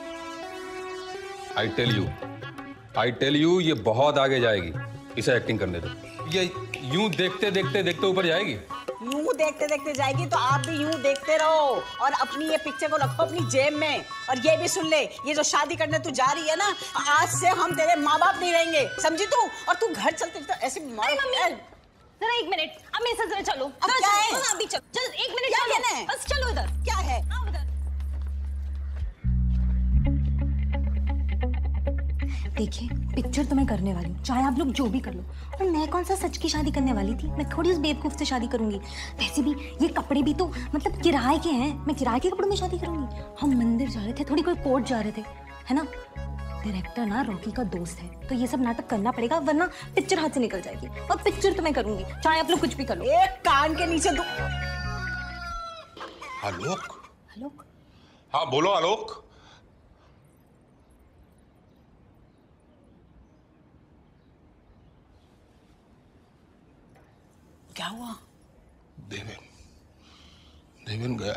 आई टेल यू ये बहुत आगे जाएगी, इसे एक्टिंग करने दो। ये यूं देखते देखते ऊपर जाएगी। यूं देखते देखते जाएगी तो आप भी यूं देखते रहो और अपनी ये पिक्चर को रखो अपनी जेब में। और ये भी सुन ले, ये जो शादी करने तू जा रही है ना, आज से हम तेरे माँ बाप नहीं रहेंगे, समझी तू? और तू घर चलते तो ऐसे जरा 1 मिनट, अब मेरे साथ जरा चलो। अब क्या है? अभी चलो, चल 1 मिनट चलो, बस चलो इधर। क्या है? देखिए पिक्चर तो मैं करने वाली हूँ, चाहे आप लोग जो भी कर लो। और मैं कौन सा सच की शादी करने वाली थी? मैं थोड़ी उस बेवकूफ से शादी करूंगी। वैसे भी ये कपड़े भी तो मतलब किराए के हैं, मैं किराए के कपड़ों में शादी करूंगी। हम मंदिर जा रहे थे, थोड़ी कोई कोर्ट जा रहे थे, है ना? डायरेक्टर ना रॉकी का दोस्त है, तो ये सब नाटक करना पड़ेगा वरना पिक्चर हाथ से निकल जाएगी। और पिक्चर तो मैं करूंगी, चाहे आप लोग कुछ भी कर लो। एक कान के नीचे दो। आलोक? आलोक? हाँ बोलो आलोक। क्या हुआ? देवेन गया।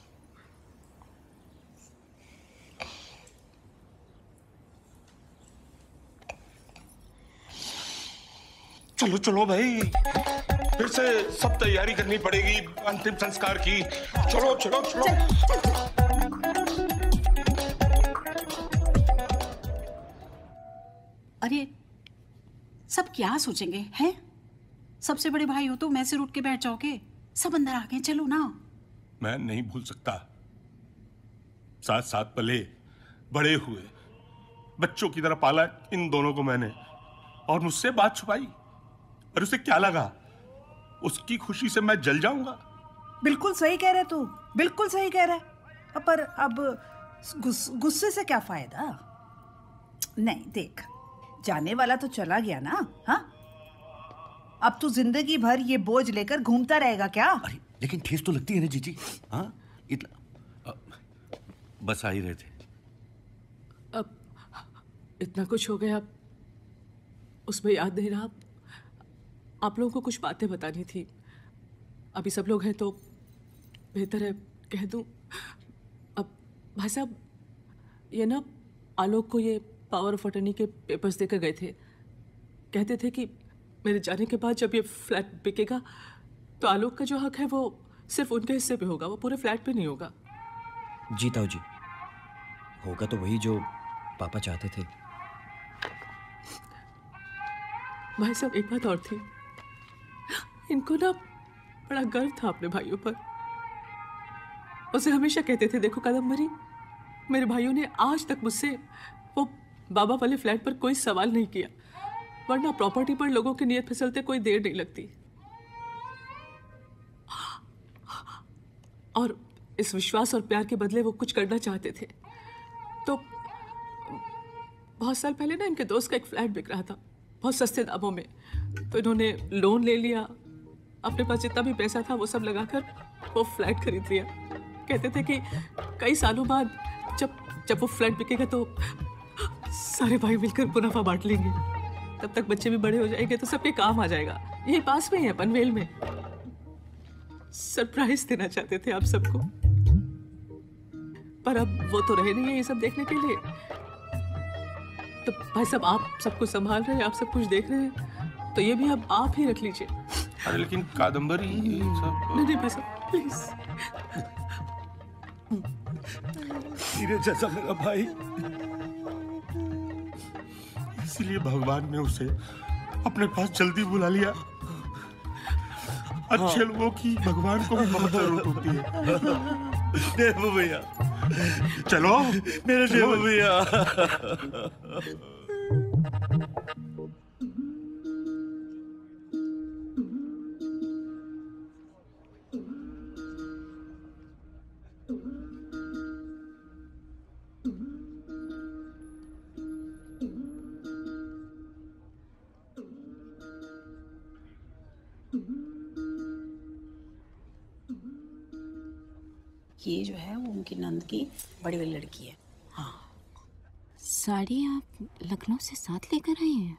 चलो चलो भाई, फिर से सब तैयारी करनी पड़ेगी अंतिम संस्कार की। चलो चलो चलो। अरे सब क्या सोचेंगे हैं? सबसे बड़े भाई हो तो मैं से उठ के बैठ जाओगे? सब अंदर आ गए, चलो ना। मैं नहीं भूल सकता, साथ साथ पले बड़े हुए बच्चों की तरह पाला इन दोनों को मैंने, और मुझसे बात छुपाई। और उसे क्या लगा? उसकी खुशी से मैं जल जाऊंगा? बिल्कुल सही कह रहे तू, बिल्कुल सही कह रहे। पर अब गुस्से से क्या फायदा? नहीं देख, जाने वाला तो चला गया ना। हाँ, अब तू जिंदगी भर ये बोझ लेकर घूमता रहेगा क्या? अरे लेकिन ठेस तो लगती है ना जीजी। हाँ, बस आ ही रहे थे। अब इतना कुछ हो गया, उसमें याद नहीं रहा। आप लोगों को कुछ बातें बतानी थी। अभी सब लोग हैं तो बेहतर है कह दूं। अब भाई साहब, ये ना आलोक को ये पावर ऑफ अटर्नी के पेपर्स देकर गए थे। कहते थे कि मेरे जाने के बाद जब ये फ्लैट बिकेगा तो आलोक का जो हक है वो सिर्फ उनके हिस्से पे होगा, वो पूरे फ्लैट पे नहीं होगा। जी ताऊ जी, होगा तो वही जो पापा चाहते थे। भाई साहब, एक बात और थी, इनको ना बड़ा गर्व था अपने भाइयों पर। उसे हमेशा कहते थे, देखो कादम्बरी, मेरे भाइयों ने आज तक मुझसे वो बाबा वाले फ्लैट पर कोई सवाल नहीं किया, वरना प्रॉपर्टी पर लोगों की नीयत फिसलते कोई देर नहीं लगती। और इस विश्वास और प्यार के बदले वो कुछ करना चाहते थे। तो बहुत साल पहले ना इनके दोस्त का एक फ्लैट बिक रहा था बहुत सस्ते दामों में, तो इन्होंने लोन ले लिया। अपने पास जितना भी पैसा था वो सब लगाकर वो फ्लैट खरीद लिया। कहते थे कि कई सालों बाद जब वो फ्लैट बिकेगा तो सारे भाई मिलकर मुनाफा बांट लेंगे। तब तक बच्चे भी बड़े हो जाएंगे तो सबके काम आ जाएगा। यही पास में ही है, पनवेल में। सरप्राइज देना चाहते थे आप सबको, पर अब वो तो रहे नहीं है ये सब देखने के लिए। तो भाई साहब, आप सब कुछ संभाल रहे हैं, आप सब कुछ देख रहे हैं, तो ये भी अब आप ही रख लीजिए। अरे लेकिन कादम्बरी सब नहीं भाई साहब, प्लीज। हीरे जैसा मेरा भाई, इसलिए भगवान ने उसे अपने पास जल्दी बुला लिया। अच्छे लोगों की भगवान को भी बहुत जरूरत होती है। देवू भैया, चलो मेरे देवू भैया। ये जो है वो उनकी नंद की बड़ी वाली लड़की है। हाँ, साड़ी आप लखनऊ से साथ लेकर आए हैं?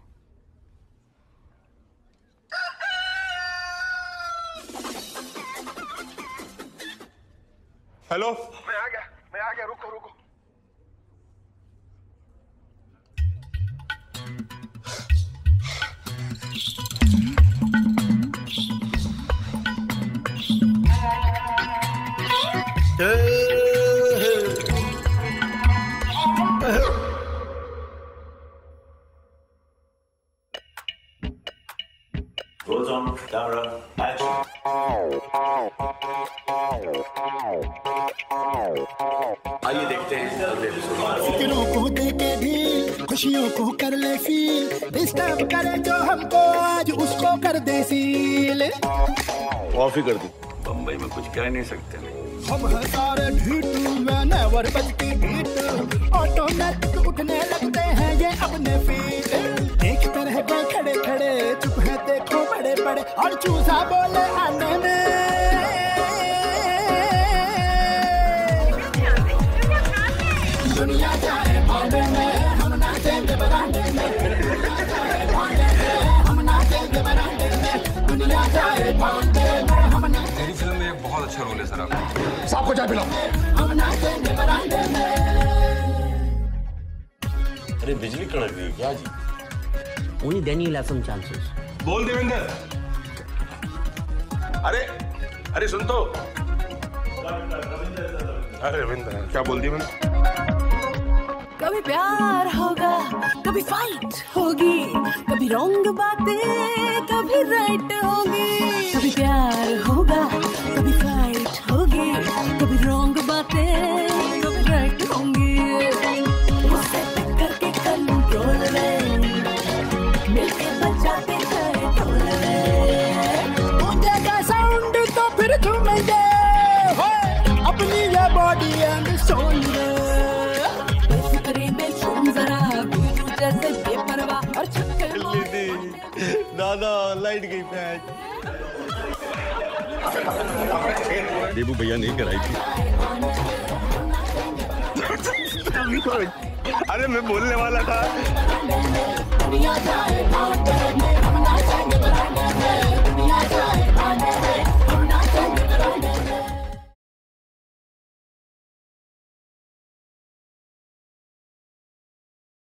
हेलो, मैं आ गया, रुको रुको। Rolls on, camera, action. आइए देखते हैं अगले एपिसोड। फिक्रों को दे के भी खुशियों को कर ले फील, डिस्टर्ब करे जो हमको आज उसको कर दे सील। ऑफ ही कर दी, बम्बई में कुछ कह नहीं सकते। हम हैं सारे ढीठ, मैं नेवर बजती बीट, ऑटोमेटिक उठने लगते हैं ये अपने फीट। एक तरह को खड़े खड़े चुप है देखो बड़े बड़े, और चूसा बोले आने में। दुनिया चाहे भांडे में, हम नाचेंगे बरांडे में। दुनिया चाहे भांडे में, हम नाचेंगे बरांडे में। दुनिया चाहे भांडे अरे बिजली कड़क गई क्या जी? Only then you'll have some chances. बोल देवेंद्र। अरे सुन तो। अरे रविंद्र क्या बोल दी मैंने? कभी प्यार होगा, कभी फाइट होगी, कभी रॉन्ग बातें, कभी राइट होगी। कभी प्यार होगा, कभी फाइट होगी, कभी रॉन्ग बातें, कभी राइट होंगी। उसे पिक करके कंट्रोल में मिलके बजाते हैं ढोल में। गूंजेगा साउंड तो फिर झूमेंगे अपनी ये बॉडी एंड सोल में। बेफिक्री में झूम जरा बीजू जैसे बेपरवाह और चक्कर दादा लाइट गई पैच। देबू भैया नहीं कराई थी। अरे मैं बोलने वाला था।